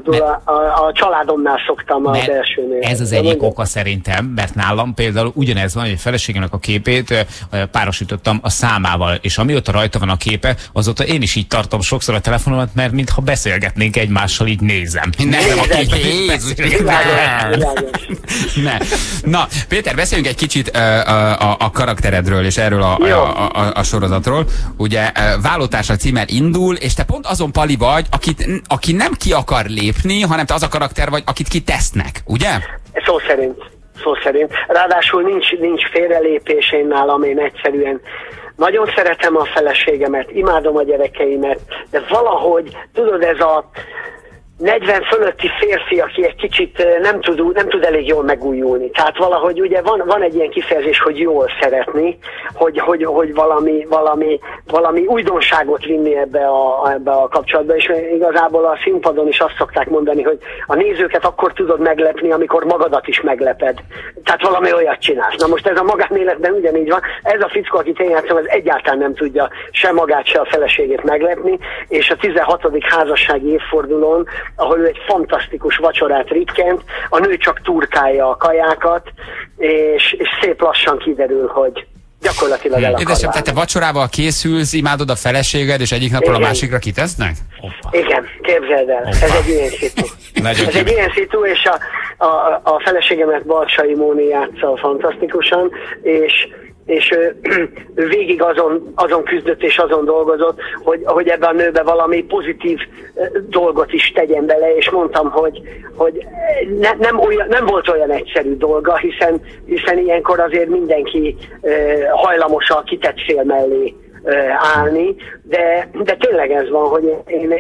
A családomnál szoktam az elsőnél. Ez az egyik oka szerintem, mert nálam például ugyanez van, hogy a feleségemnek a képét párosítottam a számával, és amióta rajta van a képe, azóta én is így tartom sokszor a telefonomat, mert mintha beszélgetnénk egymással, így nézem. Nem a képét. Na, Péter, beszéljünk egy kicsit a karakteredről, és erről a sorozatról. Ugye Vállótársak címmel indul, és te pont azon pali vagy, aki nem ki akar lépni, hanem te az a karakter vagy, akit kitesznek, ugye? Szó szerint. Ráadásul nincs félrelépés én nálam, én egyszerűen nagyon szeretem a feleségemet, imádom a gyerekeimet, de valahogy, tudod, ez a 40 fölötti férfi, aki egy kicsit nem tud elég jól megújulni. Tehát valahogy ugye van egy ilyen kifejezés, hogy jól szeretni, hogy valami újdonságot vinni ebbe a kapcsolatba, és igazából a színpadon is azt szokták mondani, hogy a nézőket akkor tudod meglepni, amikor magadat is megleped. Tehát valami olyat csinálsz. Na most ez a magánéletben ugyanígy van. Ez a fickó, akit én játszom, az egyáltalán nem tudja se magát, se a feleségét meglepni, és a 16. házassági évfordulón, ahol ő egy fantasztikus vacsorát ritkent, a nő csak turkálja a kajákat, és szép lassan kiderül, hogy gyakorlatilag el akar Édesem, tehát te vacsorával készülsz, imádod a feleséged, és egyik napról a másikra kitesznek? Igen, képzeld el. Ez egy ilyen szitu. Ez egy ilyen szitu, és a feleségemet Balcsai Móni játsza fantasztikusan, és ő végig azon küzdött és azon dolgozott, hogy ebben a nőbe valami pozitív dolgot is tegyen bele, és mondtam, hogy nem volt olyan egyszerű dolga, hiszen ilyenkor azért mindenki hajlamos a kitett fél mellé állni, de tényleg ez van, hogy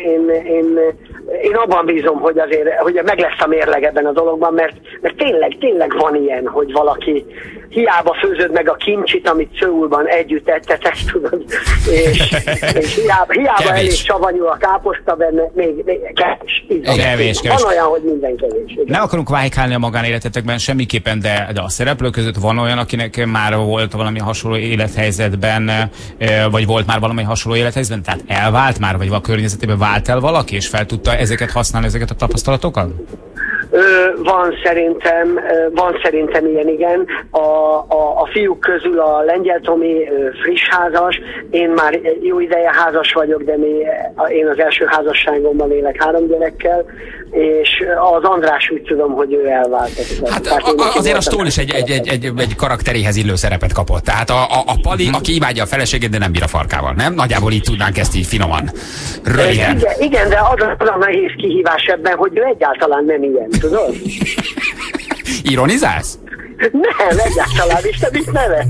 én abban bízom, hogy azért, hogy meg lesz a mérleg ebben a dologban, mert tényleg van ilyen, hogy valaki hiába főzöd meg a kincsit, amit Szöulban együtt ettetek, tudod, és hiába elég savanyú a káposzta benne, még kevés. Van olyan, hogy minden kevés. Igen. Nem akarunk vájkálni a magánéletetekben semmiképpen, de a szereplők között van olyan, akinek már volt valami hasonló élethelyzetben, vagy volt már valami hasonló élethelyzetben, tehát elvált már, vagy a környezetében vált el valaki, és fel tudta ezeket használni, ezeket a tapasztalatokat? Van szerintem ilyen, igen. A fiúk közül a Lengyel Tomi friss házas, én már jó ideje házas vagyok, de én az első házasságomban élek 3 gyerekkel, és az András úgy tudom, hogy ő elvált. Hát azért a Stól is egy karakteréhez illő szerepet kapott. Tehát a Pali, aki imádja a feleségét, de nem bír a farkával, nem? Nagyjából így tudnánk ezt így finoman röviden. Igen, de az a nehéz kihívás ebben, hogy ő egyáltalán nem ilyen, tudod? Ironizálsz? Nem, egyáltalán is, te mit nevet?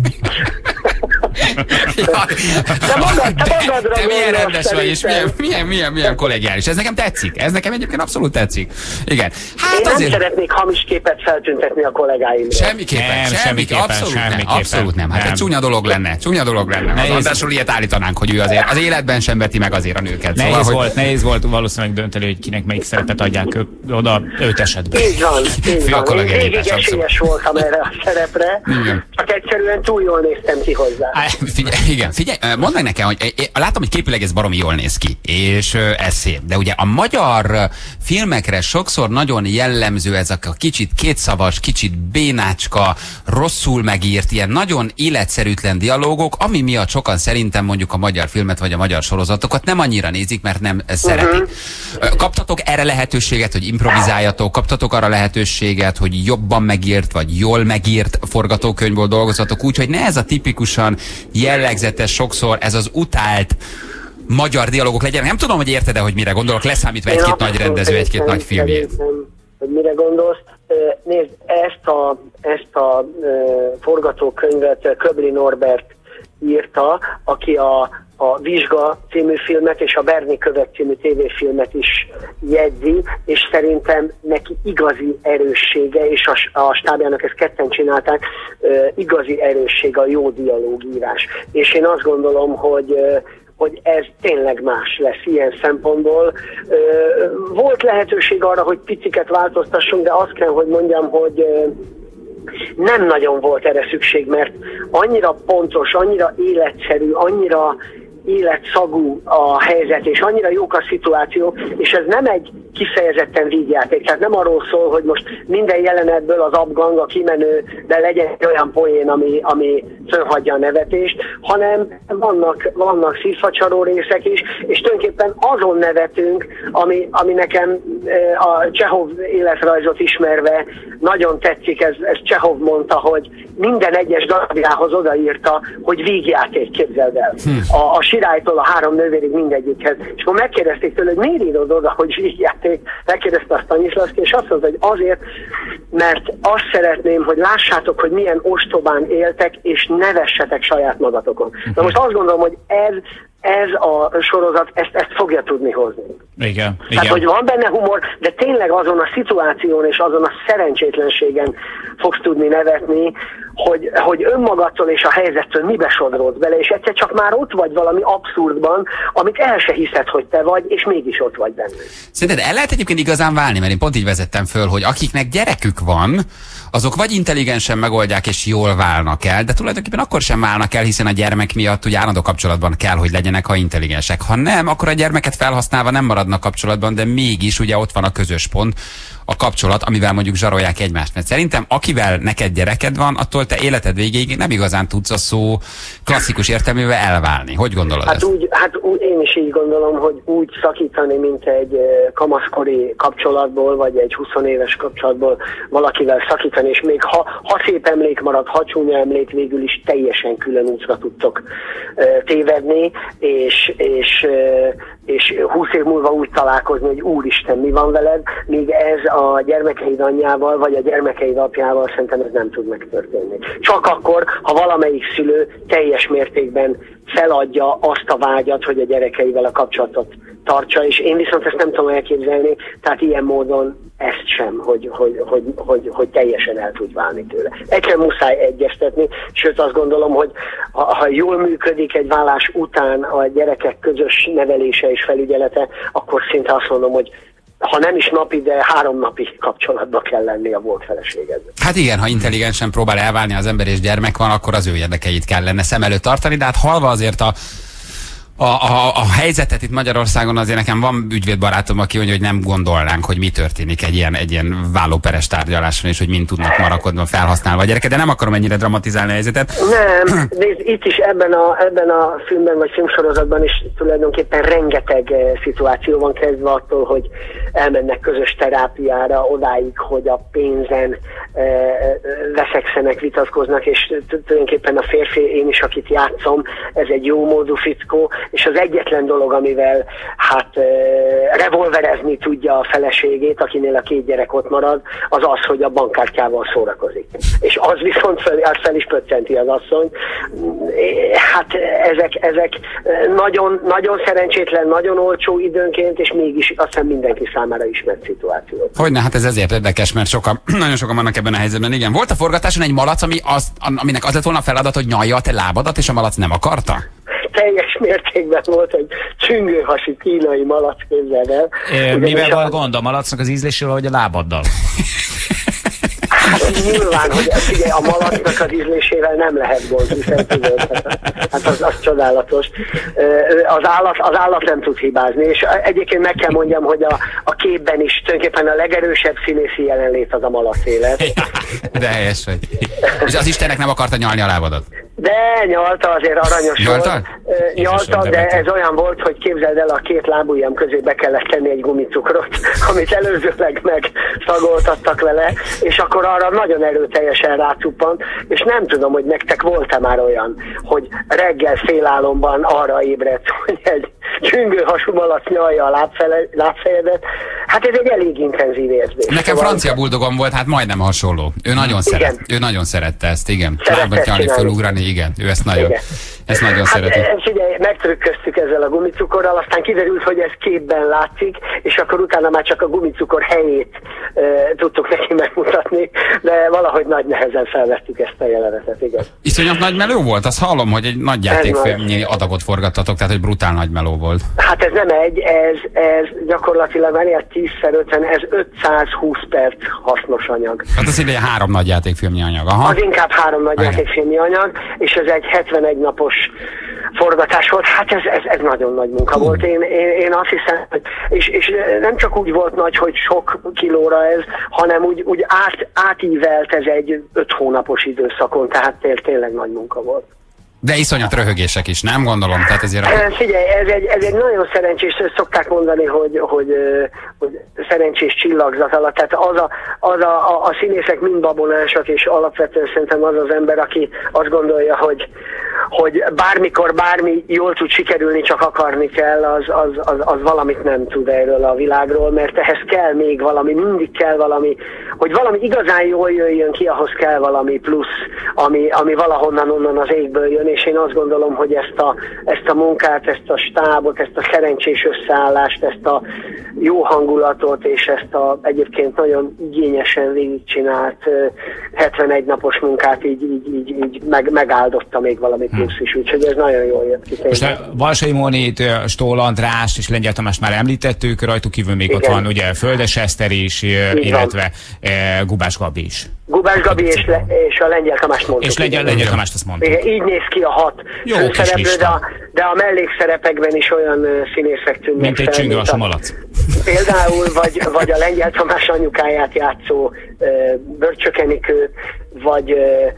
Te milyen rendes vagy, és milyen kollegiális. Ez nekem tetszik. Ez nekem egyébként abszolút tetszik. Igen. Hát én azért... nem szeretnék hamis képet feltüntetni a kollégáimról. Semmiképpen. Abszolút nem. Hát egy csúnya dolog lenne. Az Andrásról ilyet állítanánk, hogy ő azért az életben sem veti meg azért a nőket. Nehéz volt valószínűleg dönteni, hogy kinek melyik szeretet adják oda 5 esetben. Így van. Én végig esélyes voltam erre a szerepre. Csak egyszerűen túl jól néztem ki hozzá. Figyelj, mondd meg nekem, hogy látom, hogy képileg ez baromi jól néz ki, és ez szép. De ugye a magyar filmekre sokszor nagyon jellemző ezek a kicsit kétszavas, kicsit bénácska, rosszul megírt, ilyen nagyon életszerűtlen dialógok, ami miatt sokan szerintem mondjuk a magyar filmet vagy a magyar sorozatokat nem annyira nézik, mert nem szeretik. Kaptatok erre lehetőséget, hogy improvizáljatok? Kaptatok arra lehetőséget, hogy jobban megírt, vagy jól megírt forgatókönyvből dolgozatok úgy, hogy ne ez a tipikusan jellegzetes, sokszor ez az utált magyar dialogok legyen. Nem tudom, hogy érted-e, hogy mire gondolok, leszámítva egy-két nagy rendező, egy-két nagy filmjét. Hogy mire gondolsz? Nézd, ezt a forgatókönyvet Köbli Norbert írta, aki a Vizsga című filmet és a Berni követ című tévéfilmet is jegyzi, és szerintem neki igazi erőssége, és a stábjának ezt ketten csinálták, igazi erőssége a jó dialógírás. És én azt gondolom, hogy ez tényleg más lesz ilyen szempontból. Volt lehetőség arra, hogy piciket változtassunk, de azt kell, hogy mondjam, hogy nem nagyon volt erre szükség, mert annyira pontos, annyira életszerű, annyira életszagú a helyzet, és annyira jók a szituációk, és ez nem egy kifejezetten vígjáték. Tehát nem arról szól, hogy most minden jelenetből az abgang, a kimenő, de legyen olyan poén, ami fölhagyja a nevetést, hanem vannak szívfacsaró részek is, és tulajdonképpen azon nevetünk, ami nekem a Csehov életrajzot ismerve nagyon tetszik, ez Csehov mondta, hogy minden egyes darabjához odaírta, hogy vígjáték, képzeld el. A Sirálytól a 3 nővérig mindegyikhez. És akkor megkérdezték tőle, hogy miért írod oda, hogy vígjáték, megkérdezte a Stanislavski, és azt mondta, hogy azért, mert azt szeretném, hogy lássátok, hogy milyen ostobán éltek, és nevessetek saját magatokon. Na most azt gondolom, hogy ez a sorozat ezt fogja tudni hozni. Igen. Tehát, hogy van benne humor, de tényleg azon a szituáción és azon a szerencsétlenségen fogsz tudni nevetni, hogy önmagadtól és a helyzettől mibe sodródsz bele, és egyszer csak már ott vagy valami abszurdban, amit el se hiszed, hogy te vagy, és mégis ott vagy benne. Szerinted el lehet egyébként igazán válni, mert én pont így vezettem föl, hogy akiknek gyerekük van, azok vagy intelligensen megoldják és jól válnak el, de tulajdonképpen akkor sem válnak el, hiszen a gyermek miatt ugye állandó kapcsolatban kell, hogy legyenek, ha intelligensek. Ha nem, akkor a gyermeket felhasználva nem maradnak kapcsolatban, de mégis ugye ott van a közös pont, a kapcsolat, amivel mondjuk zsarolják egymást. Mert szerintem akivel neked gyereked van, attól te életed végéig nem igazán tudsz a szó klasszikus értelmével elválni. Hogy gondolod ezt? Úgy én is így gondolom, hogy úgy szakítani, mint egy kamaszkori kapcsolatból, vagy egy 20 éves kapcsolatból valakivel szakítani, és még ha szép emlék marad, ha csúnya emlék, végül is teljesen külön útra tudtok tévedni, és 20 év múlva úgy találkozni, hogy úristen, mi van veled, míg ez a gyermekeid anyjával, vagy a gyermekeid apjával szerintem ez nem tud megtörténni. Csak akkor, ha valamelyik szülő teljes mértékben feladja azt a vágyat, hogy a gyerekeivel a kapcsolatot tartsa, és én viszont ezt nem tudom elképzelni, tehát ilyen módon ezt sem, hogy teljesen el tud válni tőle. Egyszerűen muszáj egyeztetni, sőt azt gondolom, hogy ha jól működik egy válás után a gyerekek közös nevelése és felügyelete, akkor szinte azt mondom, hogy ha nem is napi, de 3 napi kapcsolatba kell lenni a volt feleségednek. Hát igen, ha intelligensen próbál elválni az ember és gyermek van, akkor az ő érdekeit kellene szem előtt tartani, de hát halva azért a helyzetet itt Magyarországon, azért nekem van ügyvédbarátom, aki mondja, hogy nem gondolnánk, hogy mi történik egy ilyen vállóperes tárgyaláson, és hogy mind tudnak marakodni felhasználva a gyereket, de nem akarom ennyire dramatizálni a helyzetet. Nem, nézd, itt is ebben a filmben vagy filmsorozatban is tulajdonképpen rengeteg szituáció van, kezdve attól, hogy elmennek közös terápiára, odáig, hogy a pénzen veszekszenek, vitatkoznak, és tulajdonképpen a férfi, én is, akit játszom, ez egy jó módú fickó, és az egyetlen dolog, amivel hát revolverezni tudja a feleségét, akinél a 2 gyerek ott marad, az az, hogy a bankkártyával szórakozik. És az viszont fel is pöccenti az asszony. Hát ezek nagyon, nagyon szerencsétlen, nagyon olcsó időnként, és mégis azt hiszem mindenki számára ismert szituáció. Hogyne, hát ez ezért érdekes, mert nagyon sokan vannak ebben a helyzetben. Igen, volt a forgatáson egy malac, aminek az lett volna a feladat, hogy nyalja a te lábadat, és a malac nem akarta? Teljes mértékben volt egy csüngőhasú kínai malac, képzeld el. Mivel van gond a malacnak az ízlésével, vagy a lábaddal? Hát nyilván, hogy ugye, a malacnak az ízlésével nem lehet gond, hiszen tudod, hát az csodálatos. Az állat nem tud hibázni, és egyébként meg kell mondjam, hogy a képben is tulajdonképpen a legerősebb színészi jelenlét az a malac élet. De helyes vagy. És az Istennek nem akarta nyalni a lábadat? De nyalta, azért aranyos volt. Nyalta, de ez olyan volt, hogy képzeld el, a 2 lábujjam közé be kellett tenni egy gumicukrot, amit előzőleg megszagoltattak vele, és akkor arra nagyon erőteljesen rácuppant, és nem tudom, hogy nektek volt-e már olyan, hogy reggel félálomban arra ébredt, hogy egy csüngőhasú malac nyalja a lábfejedet. Hát ez egy elég intenzív érzés. Nekem francia buldogom volt, hát majdnem hasonló. Ő nagyon ő nagyon szerette ezt, igen. Lábat nyalni, fölugrani, igen. Ő ezt nagyon, szereti. Figyelj, megtrükköztük ezzel a gumicukorral, aztán kiderült, hogy ez képben látszik, és akkor utána már csak a gumicukor helyét tudtuk neki megmutatni, de valahogy nagy nehezen felvettük ezt a jelenetet, igen. Iszonyat nagy meló volt? Azt hallom, hogy egy nagy játékfilmnyi adagot forgattatok, tehát egy brutál nagy meló volt. Hát ez nem ez gyakorlatilag már 10x50, ez 520 perc hasznos anyag. Hát az így 3 nagy játékfilmnyi anyag. Aha. Az inkább 3 nagy játékfilmnyi anyag, és ez egy 71 napos forgatás volt. Hát ez nagyon nagy munka volt. Én azt hiszem, és nem csak úgy volt nagy, hogy sok kilóra ez, hanem úgy átívelt ez egy 5 hónapos időszakon, tehát tényleg nagy munka volt. De iszonyat röhögések is, nem gondolom? Tehát ezért figyelj, ez egy nagyon szerencsés, szokták mondani, hogy szerencsés csillagzat alatt. Tehát a színészek mind babonások, és alapvetően szerintem az az ember, aki azt gondolja, hogy bármikor bármi jól tud sikerülni, csak akarni kell, az valamit nem tud erről a világról, mert ehhez kell még valami, mindig kell valami, hogy valami igazán jól jöjjön ki, ahhoz kell valami plusz, ami valahonnan onnan az égből jön, és én azt gondolom, hogy ezt a munkát, ezt a stábot, ezt a szerencsés összeállást, ezt a jó hangulatot, és ezt a egyébként nagyon igényesen végigcsinált 71 napos munkát így megáldotta még valami plusz is, úgyhogy ez nagyon jól jött ki. Most Valsai Mónit, Stól Andrást és Lengyel Tamást már említettük, rajtuk kívül még ott van ugye Földes Eszter is, illetve Gubás Gabi is. Gubás Gabi és a Lengyel Tamást mondtuk. És Lengyel Tamást azt mondtuk. Igen, így néz ki a 6 főszereplő, de a mellékszerepekben is olyan színészek tűnnek mint egy csüngőhasú malac. Például, vagy a Lengyel Tamás anyukáját játszó Börcsökenikő, vagy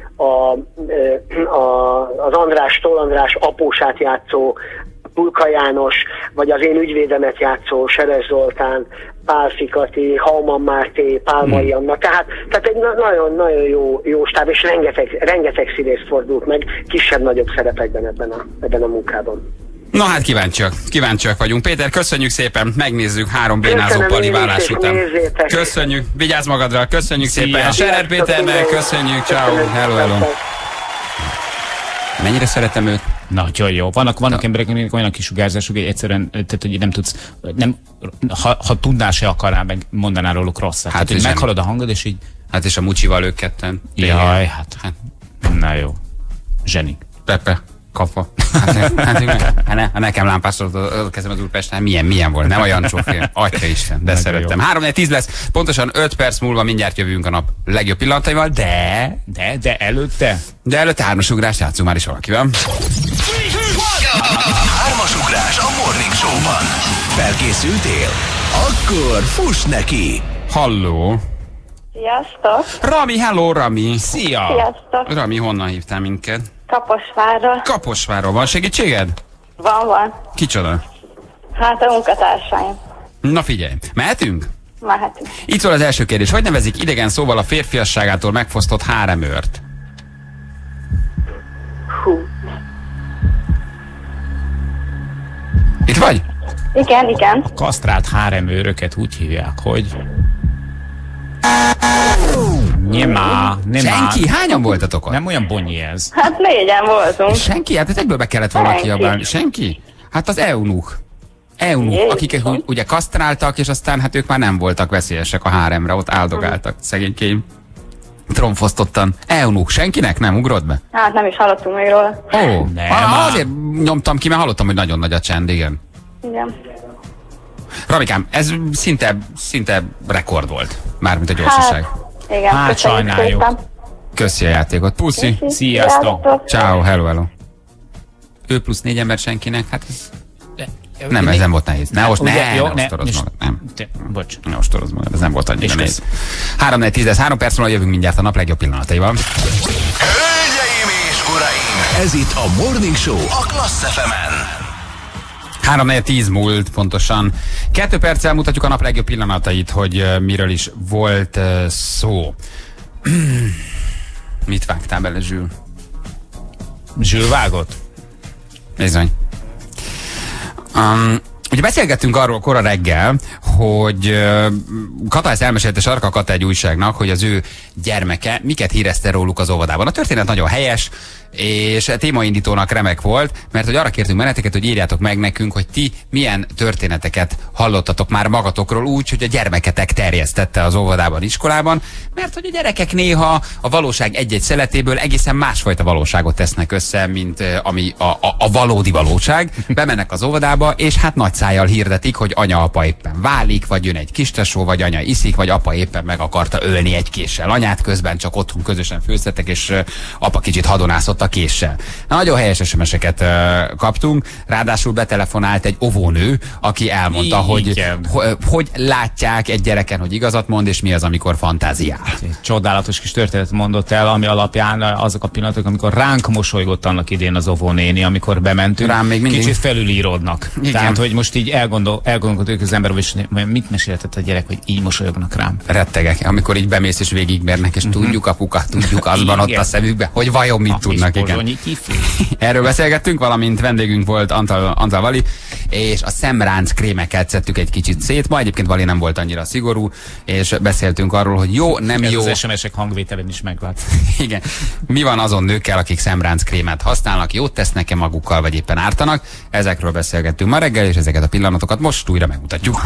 az Stól András apósát játszó Pulka János, vagy az én ügyvédemet játszó Seres Zoltán, Pál Fikati, Hauman Máté, Pálmai Anna. Tehát egy nagyon jó stáb, és rengeteg színész fordult meg kisebb-nagyobb szerepekben ebben a munkában. Na hát kíváncsiak vagyunk. Péter, köszönjük szépen, megnézzük 3 bénázó paliválás után. Köszönjük, vigyázz magadra, köszönjük szépen. Scherer Péternek, köszönjük, ciao, hello. Mennyire szeretem őt? Nagyon jó. Vannak emberek, aminek olyan kisugárzásuk, hogy egyszerűen, tehát, hogy nem tudsz, ha tudnál, se akarnál, meg mondanál róluk rosszat. Hát, hogy meghallod a hangod, és így... Hát és a Mucsival ők ketten. Jaj, hát. Na jó. Zseni. Pepe. Kapa. Hát nekem lámpásról kezdem az Úrpesten, milyen volt, nem olyan csófél. Atya Isten, de szerettem. 3-4-10 lesz, pontosan 5 perc múlva mindjárt jövünk a nap legjobb pillanataival, de előtte? De előtte 3-as ugrás játszunk már is valakivel. 3-as ugrás a Morning Show-ban. Felkészültél? Akkor fuss neki! Halló! Sziasztok! Rami, hello Rami! Szia! Sziasztok! Rami, honnan hívtál minket? Kaposvárról. Kaposvárról. Van segítséged? Van. Kicsoda? Hát a munkatársaim. Na figyelj, mehetünk? Mehetünk. Itt van az első kérdés. Hogy nevezik idegen szóval a férfiasságától megfosztott háremőrt? Itt vagy? Igen, igen. A kasztrált háremőröket úgy hívják, hogy... Nem Senki? Hányan voltatok ott? Nem olyan bonyi ez. Hát 4-en voltunk. Senki? Hát egyből be kellett volna kiabálni. Senki? Hát az eunuch, akik ugye kasztráltak, és aztán hát ők már nem voltak veszélyesek a háremre, ott áldogáltak szegényként. Tromfosztottan. Eunuch, senkinek nem ugrott be? Hát nem is hallottunk még róla. Ó, azért nyomtam ki, mert hallottam, hogy nagyon nagy a csend, igen. Igen. Rabikám, ez szinte rekord volt. Mármint a gyorsaság. Igen, hát sajnáljuk. Köszi a játékot. Puszi. Sziasztok. Ciao, hello. 5+4 ember senkinek, hát ez... Nem, ez nem volt nehéz. Ne ostorozz magad. Nem. Bocs. Ne ostorozz magad, ez nem volt annyira nehéz. 3-4-10, 3 perc múlva jövünk mindjárt a nap legjobb pillanataival. Hölgyeim és uraim, ez itt a Morning Show a Klassz FM-en. 3-4-10 múlt pontosan. 2 perccel mutatjuk a nap legjobb pillanatait, hogy miről is volt szó. Mit vágtál bele, Zsül? Zsül vágott? Bizony. Ugye beszélgettünk arról kora reggel, hogy Kata ezt elmesélte Sarka Kata egy újságnak, hogy az ő gyermeke miket hírezte róluk az óvodában. A történet nagyon helyes, és témaindítónak remek volt, mert hogy arra kértünk benneteket, hogy írjátok meg nekünk, hogy ti milyen történeteket hallottatok már magatokról úgy, hogy a gyermeketek terjesztette az óvodában, iskolában, mert hogy a gyerekek néha a valóság egy-egy szeletéből egészen másfajta valóságot tesznek össze, mint ami a valódi valóság. Bemennek az óvodába, és hát nagy szájjal hirdetik, hogy anya-apa éppen válik, vagy jön egy kistesó, vagy anya iszik, vagy apa éppen meg akarta ölni egy késsel anyát, közben csak otthon közösen főztetek, és apa kicsit hadonászott a késsel. Nagyon helyes SMS-eket kaptunk, ráadásul betelefonált egy óvónő, aki elmondta, hogy látják egy gyereken, hogy igazat mond, és mi az, amikor fantáziál. Egy csodálatos kis történet mondott el, ami alapján azok a pillanatok, amikor ránk mosolygott annak idén az óvónéni, amikor bementünk, rám még mindig... kicsit felülíródnak. Igen. Tehát, hogy most így elgondolkodik az ember, hogy mit mesélhetett a gyerek, hogy így mosolyognak rám. Rettegek, amikor így bemész és végigmernek, és tudjuk, apuka, tudjuk, az van ott a szemükbe, hogy vajon mit tudnak. Igen. Erről beszélgettünk, valamint vendégünk volt Antal Vali, és a szemránc krémeket szedtük egy kicsit szét. Ma egyébként Vali nem volt annyira szigorú, és beszéltünk arról, hogy jó, nem ez jó. Az SMS-ek hangvételen is meglát. Igen. Mi van azon nőkkel, akik szemránc krémet használnak, jót tesznek-e magukkal, vagy éppen ártanak? Ezekről beszélgettünk ma reggel, és ezeket a pillanatokat most újra megmutatjuk.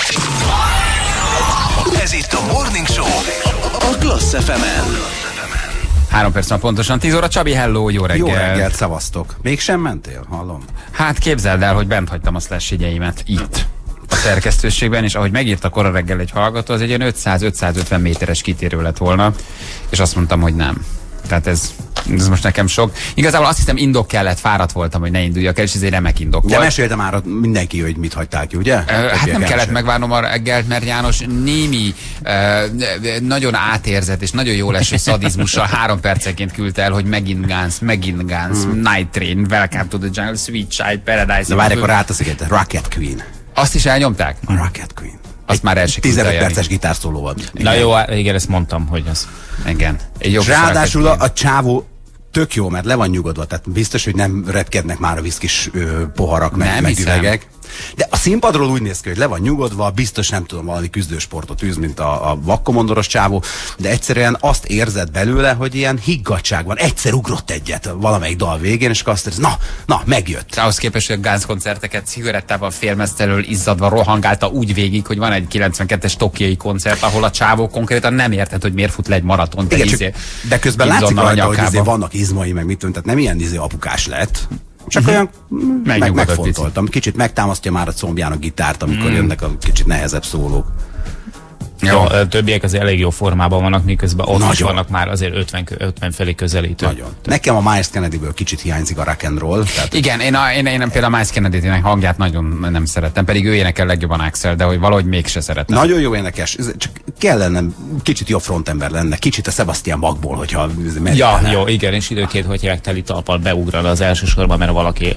Ez itt a Morning Show a Klassz FM-en. 3 perc van pontosan 10 óra. Csabi, hello, jó reggel. Jó reggelt, szavaztok. Mégsem mentél, hallom? Hát képzeld el, hogy bent hagytam a slash jegyeimet itt a szerkesztőségben, és ahogy megírta kora reggel egy hallgató, az egy ilyen 500-550 méteres kitérő lett volna, és azt mondtam, hogy nem. Tehát ez most nekem sok. Igazából azt hiszem, indok kellett, fáradt voltam, hogy ne induljak el, és ez egy remek indok volt. De mesélte már mindenki, hogy mit hagytál ki, ugye? Hát nem kellett megvárnom a reggelt, mert János némi nagyon átérzett és nagyon jól eső szadizmussal 3 percenként küldte el, hogy megint Guns, Night Train, Welcome to the Jungle, Sweet Child, Paradise. De várj, akkor ráteszik egy Rocket Queen. Azt is elnyomták? A Rocket Queen. Azt már 15 perces gitárszólóval. Na jó, igen, ezt mondtam, hogy az. Igen. És ráadásul a csávó tök jó, mert le van nyugodva, tehát biztos, hogy nem repkednek már a viszkis poharak, meg üvegek. De a színpadról úgy néz ki, hogy le van nyugodva, biztos nem tudom, valami küzdősportot űz, mint a vakkomondoros csávó, de egyszerűen azt érzed belőle, hogy ilyen higgadtság van. Egyszer ugrott egyet valamelyik dal végén, és akkor azt érzed, na, megjött. Ahhoz képest, hogy a Guns koncerteket cigarettával félmeztelől izzadva rohangálta úgy végig, hogy van egy 92-es tokiai koncert, ahol a csávó konkrétan nem érted, hogy miért fut le egy maratont. De közben látszik rajta, hogy vannak izmai, meg mit tudom, tehát nem ilyen apukás lett. Csak olyan megfontoltam. Kicsit megtámasztja már a combján a gitárt, amikor jönnek a kicsit nehezebb szólók. Jó, a többiek az elég jó formában vannak, miközben ott is vannak már azért 50 felé közelítő. Nagyon. Nekem a Miles Kennedyből kicsit hiányzik a rock and roll. Tehát... Igen, én például a Miles Kennedy-nek hangját nagyon nem szerettem, pedig ő énekel legjobban Axel, de hogy valahogy mégse szeretem. Nagyon jó énekes, csak kellene kicsit jobb frontember lenne, kicsit a Sebastian Bachból, hogyha... Jó, igen, és időként, hogy hívják teli talppal beugran az első sorban, mert valaki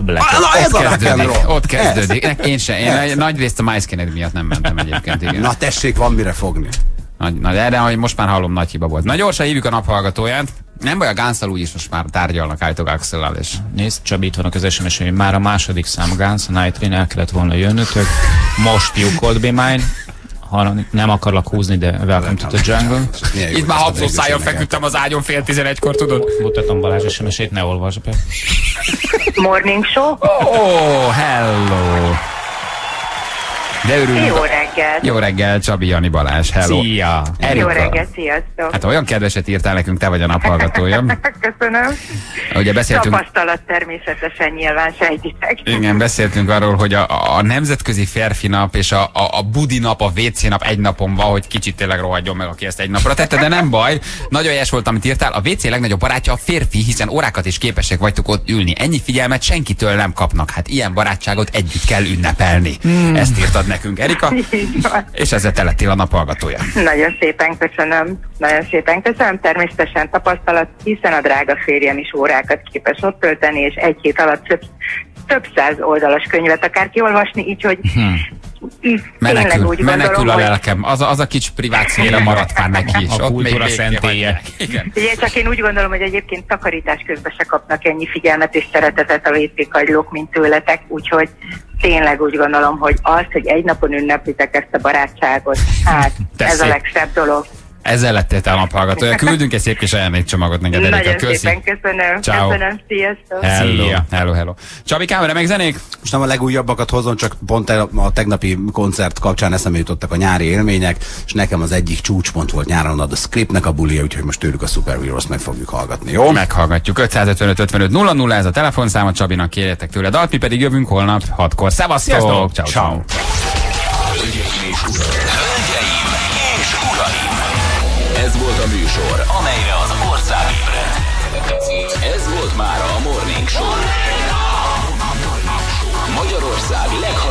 ott kezdődik. Én nagy részt a Miles Kennedy miatt nem mentem egyébként. Igen. Na tessék, van mire fogni. Erre, hogy most már hallom, nagy hiba volt. Na gyorsan hívjuk a naphallgatóját. Nem baj, a Gunszal úgyis most már tárgyalnak állítólag Axellel, és... Nézd, Csabi, itt vannak az SMS, hogy már a második szám Guns, a Night Train, el kellett volna jönnötök. Most You Could Be Mine. Nem akarlak húzni, de Welcome to the Jungle. Itt már habzó szájon feküdtem az ágyon 10:11-kor, tudod? Mutatom Balázs SMS-ét, ne olvasd be. Morning Show. Oh, hello! De örülünk. Jó reggelt. Jó reggelt, Csabi, Jani, Balázs. Hello. Szia. Erika. Jó reggelt, sziasztok. Hát olyan kedveset írtál nekünk, te vagy a naphallgatója. Köszönöm. Ugye beszéltünk... Tapasztalat természetesen, nyilván sejtitek. Igen, beszéltünk arról, hogy a nemzetközi férfi nap és a budi nap, a WC nap egy napon van, hogy kicsit tényleg rohadjon meg, aki ezt egy napra tette, de nem baj. Nagyon helyes volt, amit írtál. A WC legnagyobb barátja a férfi, hiszen órákat is képesek vagytok ott ülni. Ennyi figyelmet senkitől nem kapnak. Hát ilyen barátságot együtt kell ünnepelni. Ezt írtad nekünk, Erika. És ezzel te lettél a naphallgatója. Nagyon szépen köszönöm. Nagyon szépen köszönöm. Természetesen tapasztalat, hiszen a drága férjem is órákat képes ott tölteni, és egy hét alatt több száz oldalas könyvet akár kiolvasni, így hogy menekül a lelkem. Az a kicsi privát szféra maradt már neki is. A kultúra szentélye. Ugye, csak én úgy gondolom, hogy egyébként takarítás közben se kapnak ennyi figyelmet és szeretetet a WC kagylók, mint tőletek, úgyhogy tényleg úgy gondolom, hogy az, hogy egy napon ünneplitek ezt a barátságot, hát ez a legszebb dolog. Ezzel lettél te a naphallgatója. Küldünk egy szép kis ajándékcsomagot neked, Erika. Nagyon szépen köszönöm. Ciao. Köszönöm, sziasztok. Hello. Csabikám, remek zenék? Most nem a legújabbakat hozom, csak pont a tegnapi koncert kapcsán eszembe jutottak a nyári élmények, és nekem az egyik csúcspont volt nyáron a The Scriptnek a bulia, úgyhogy most tőlük a Superheroes meg fogjuk hallgatni, jó? Meghallgatjuk. 555-55-00, ez a telefonszáma, Csabinak kérjetek tőle dalt, mi pedig jövünk holnap 6-kor. Szevasztok! Ciao. Ez volt a műsor, amelyre az ország ébredt. Ez volt már a Morning Show. Magyarország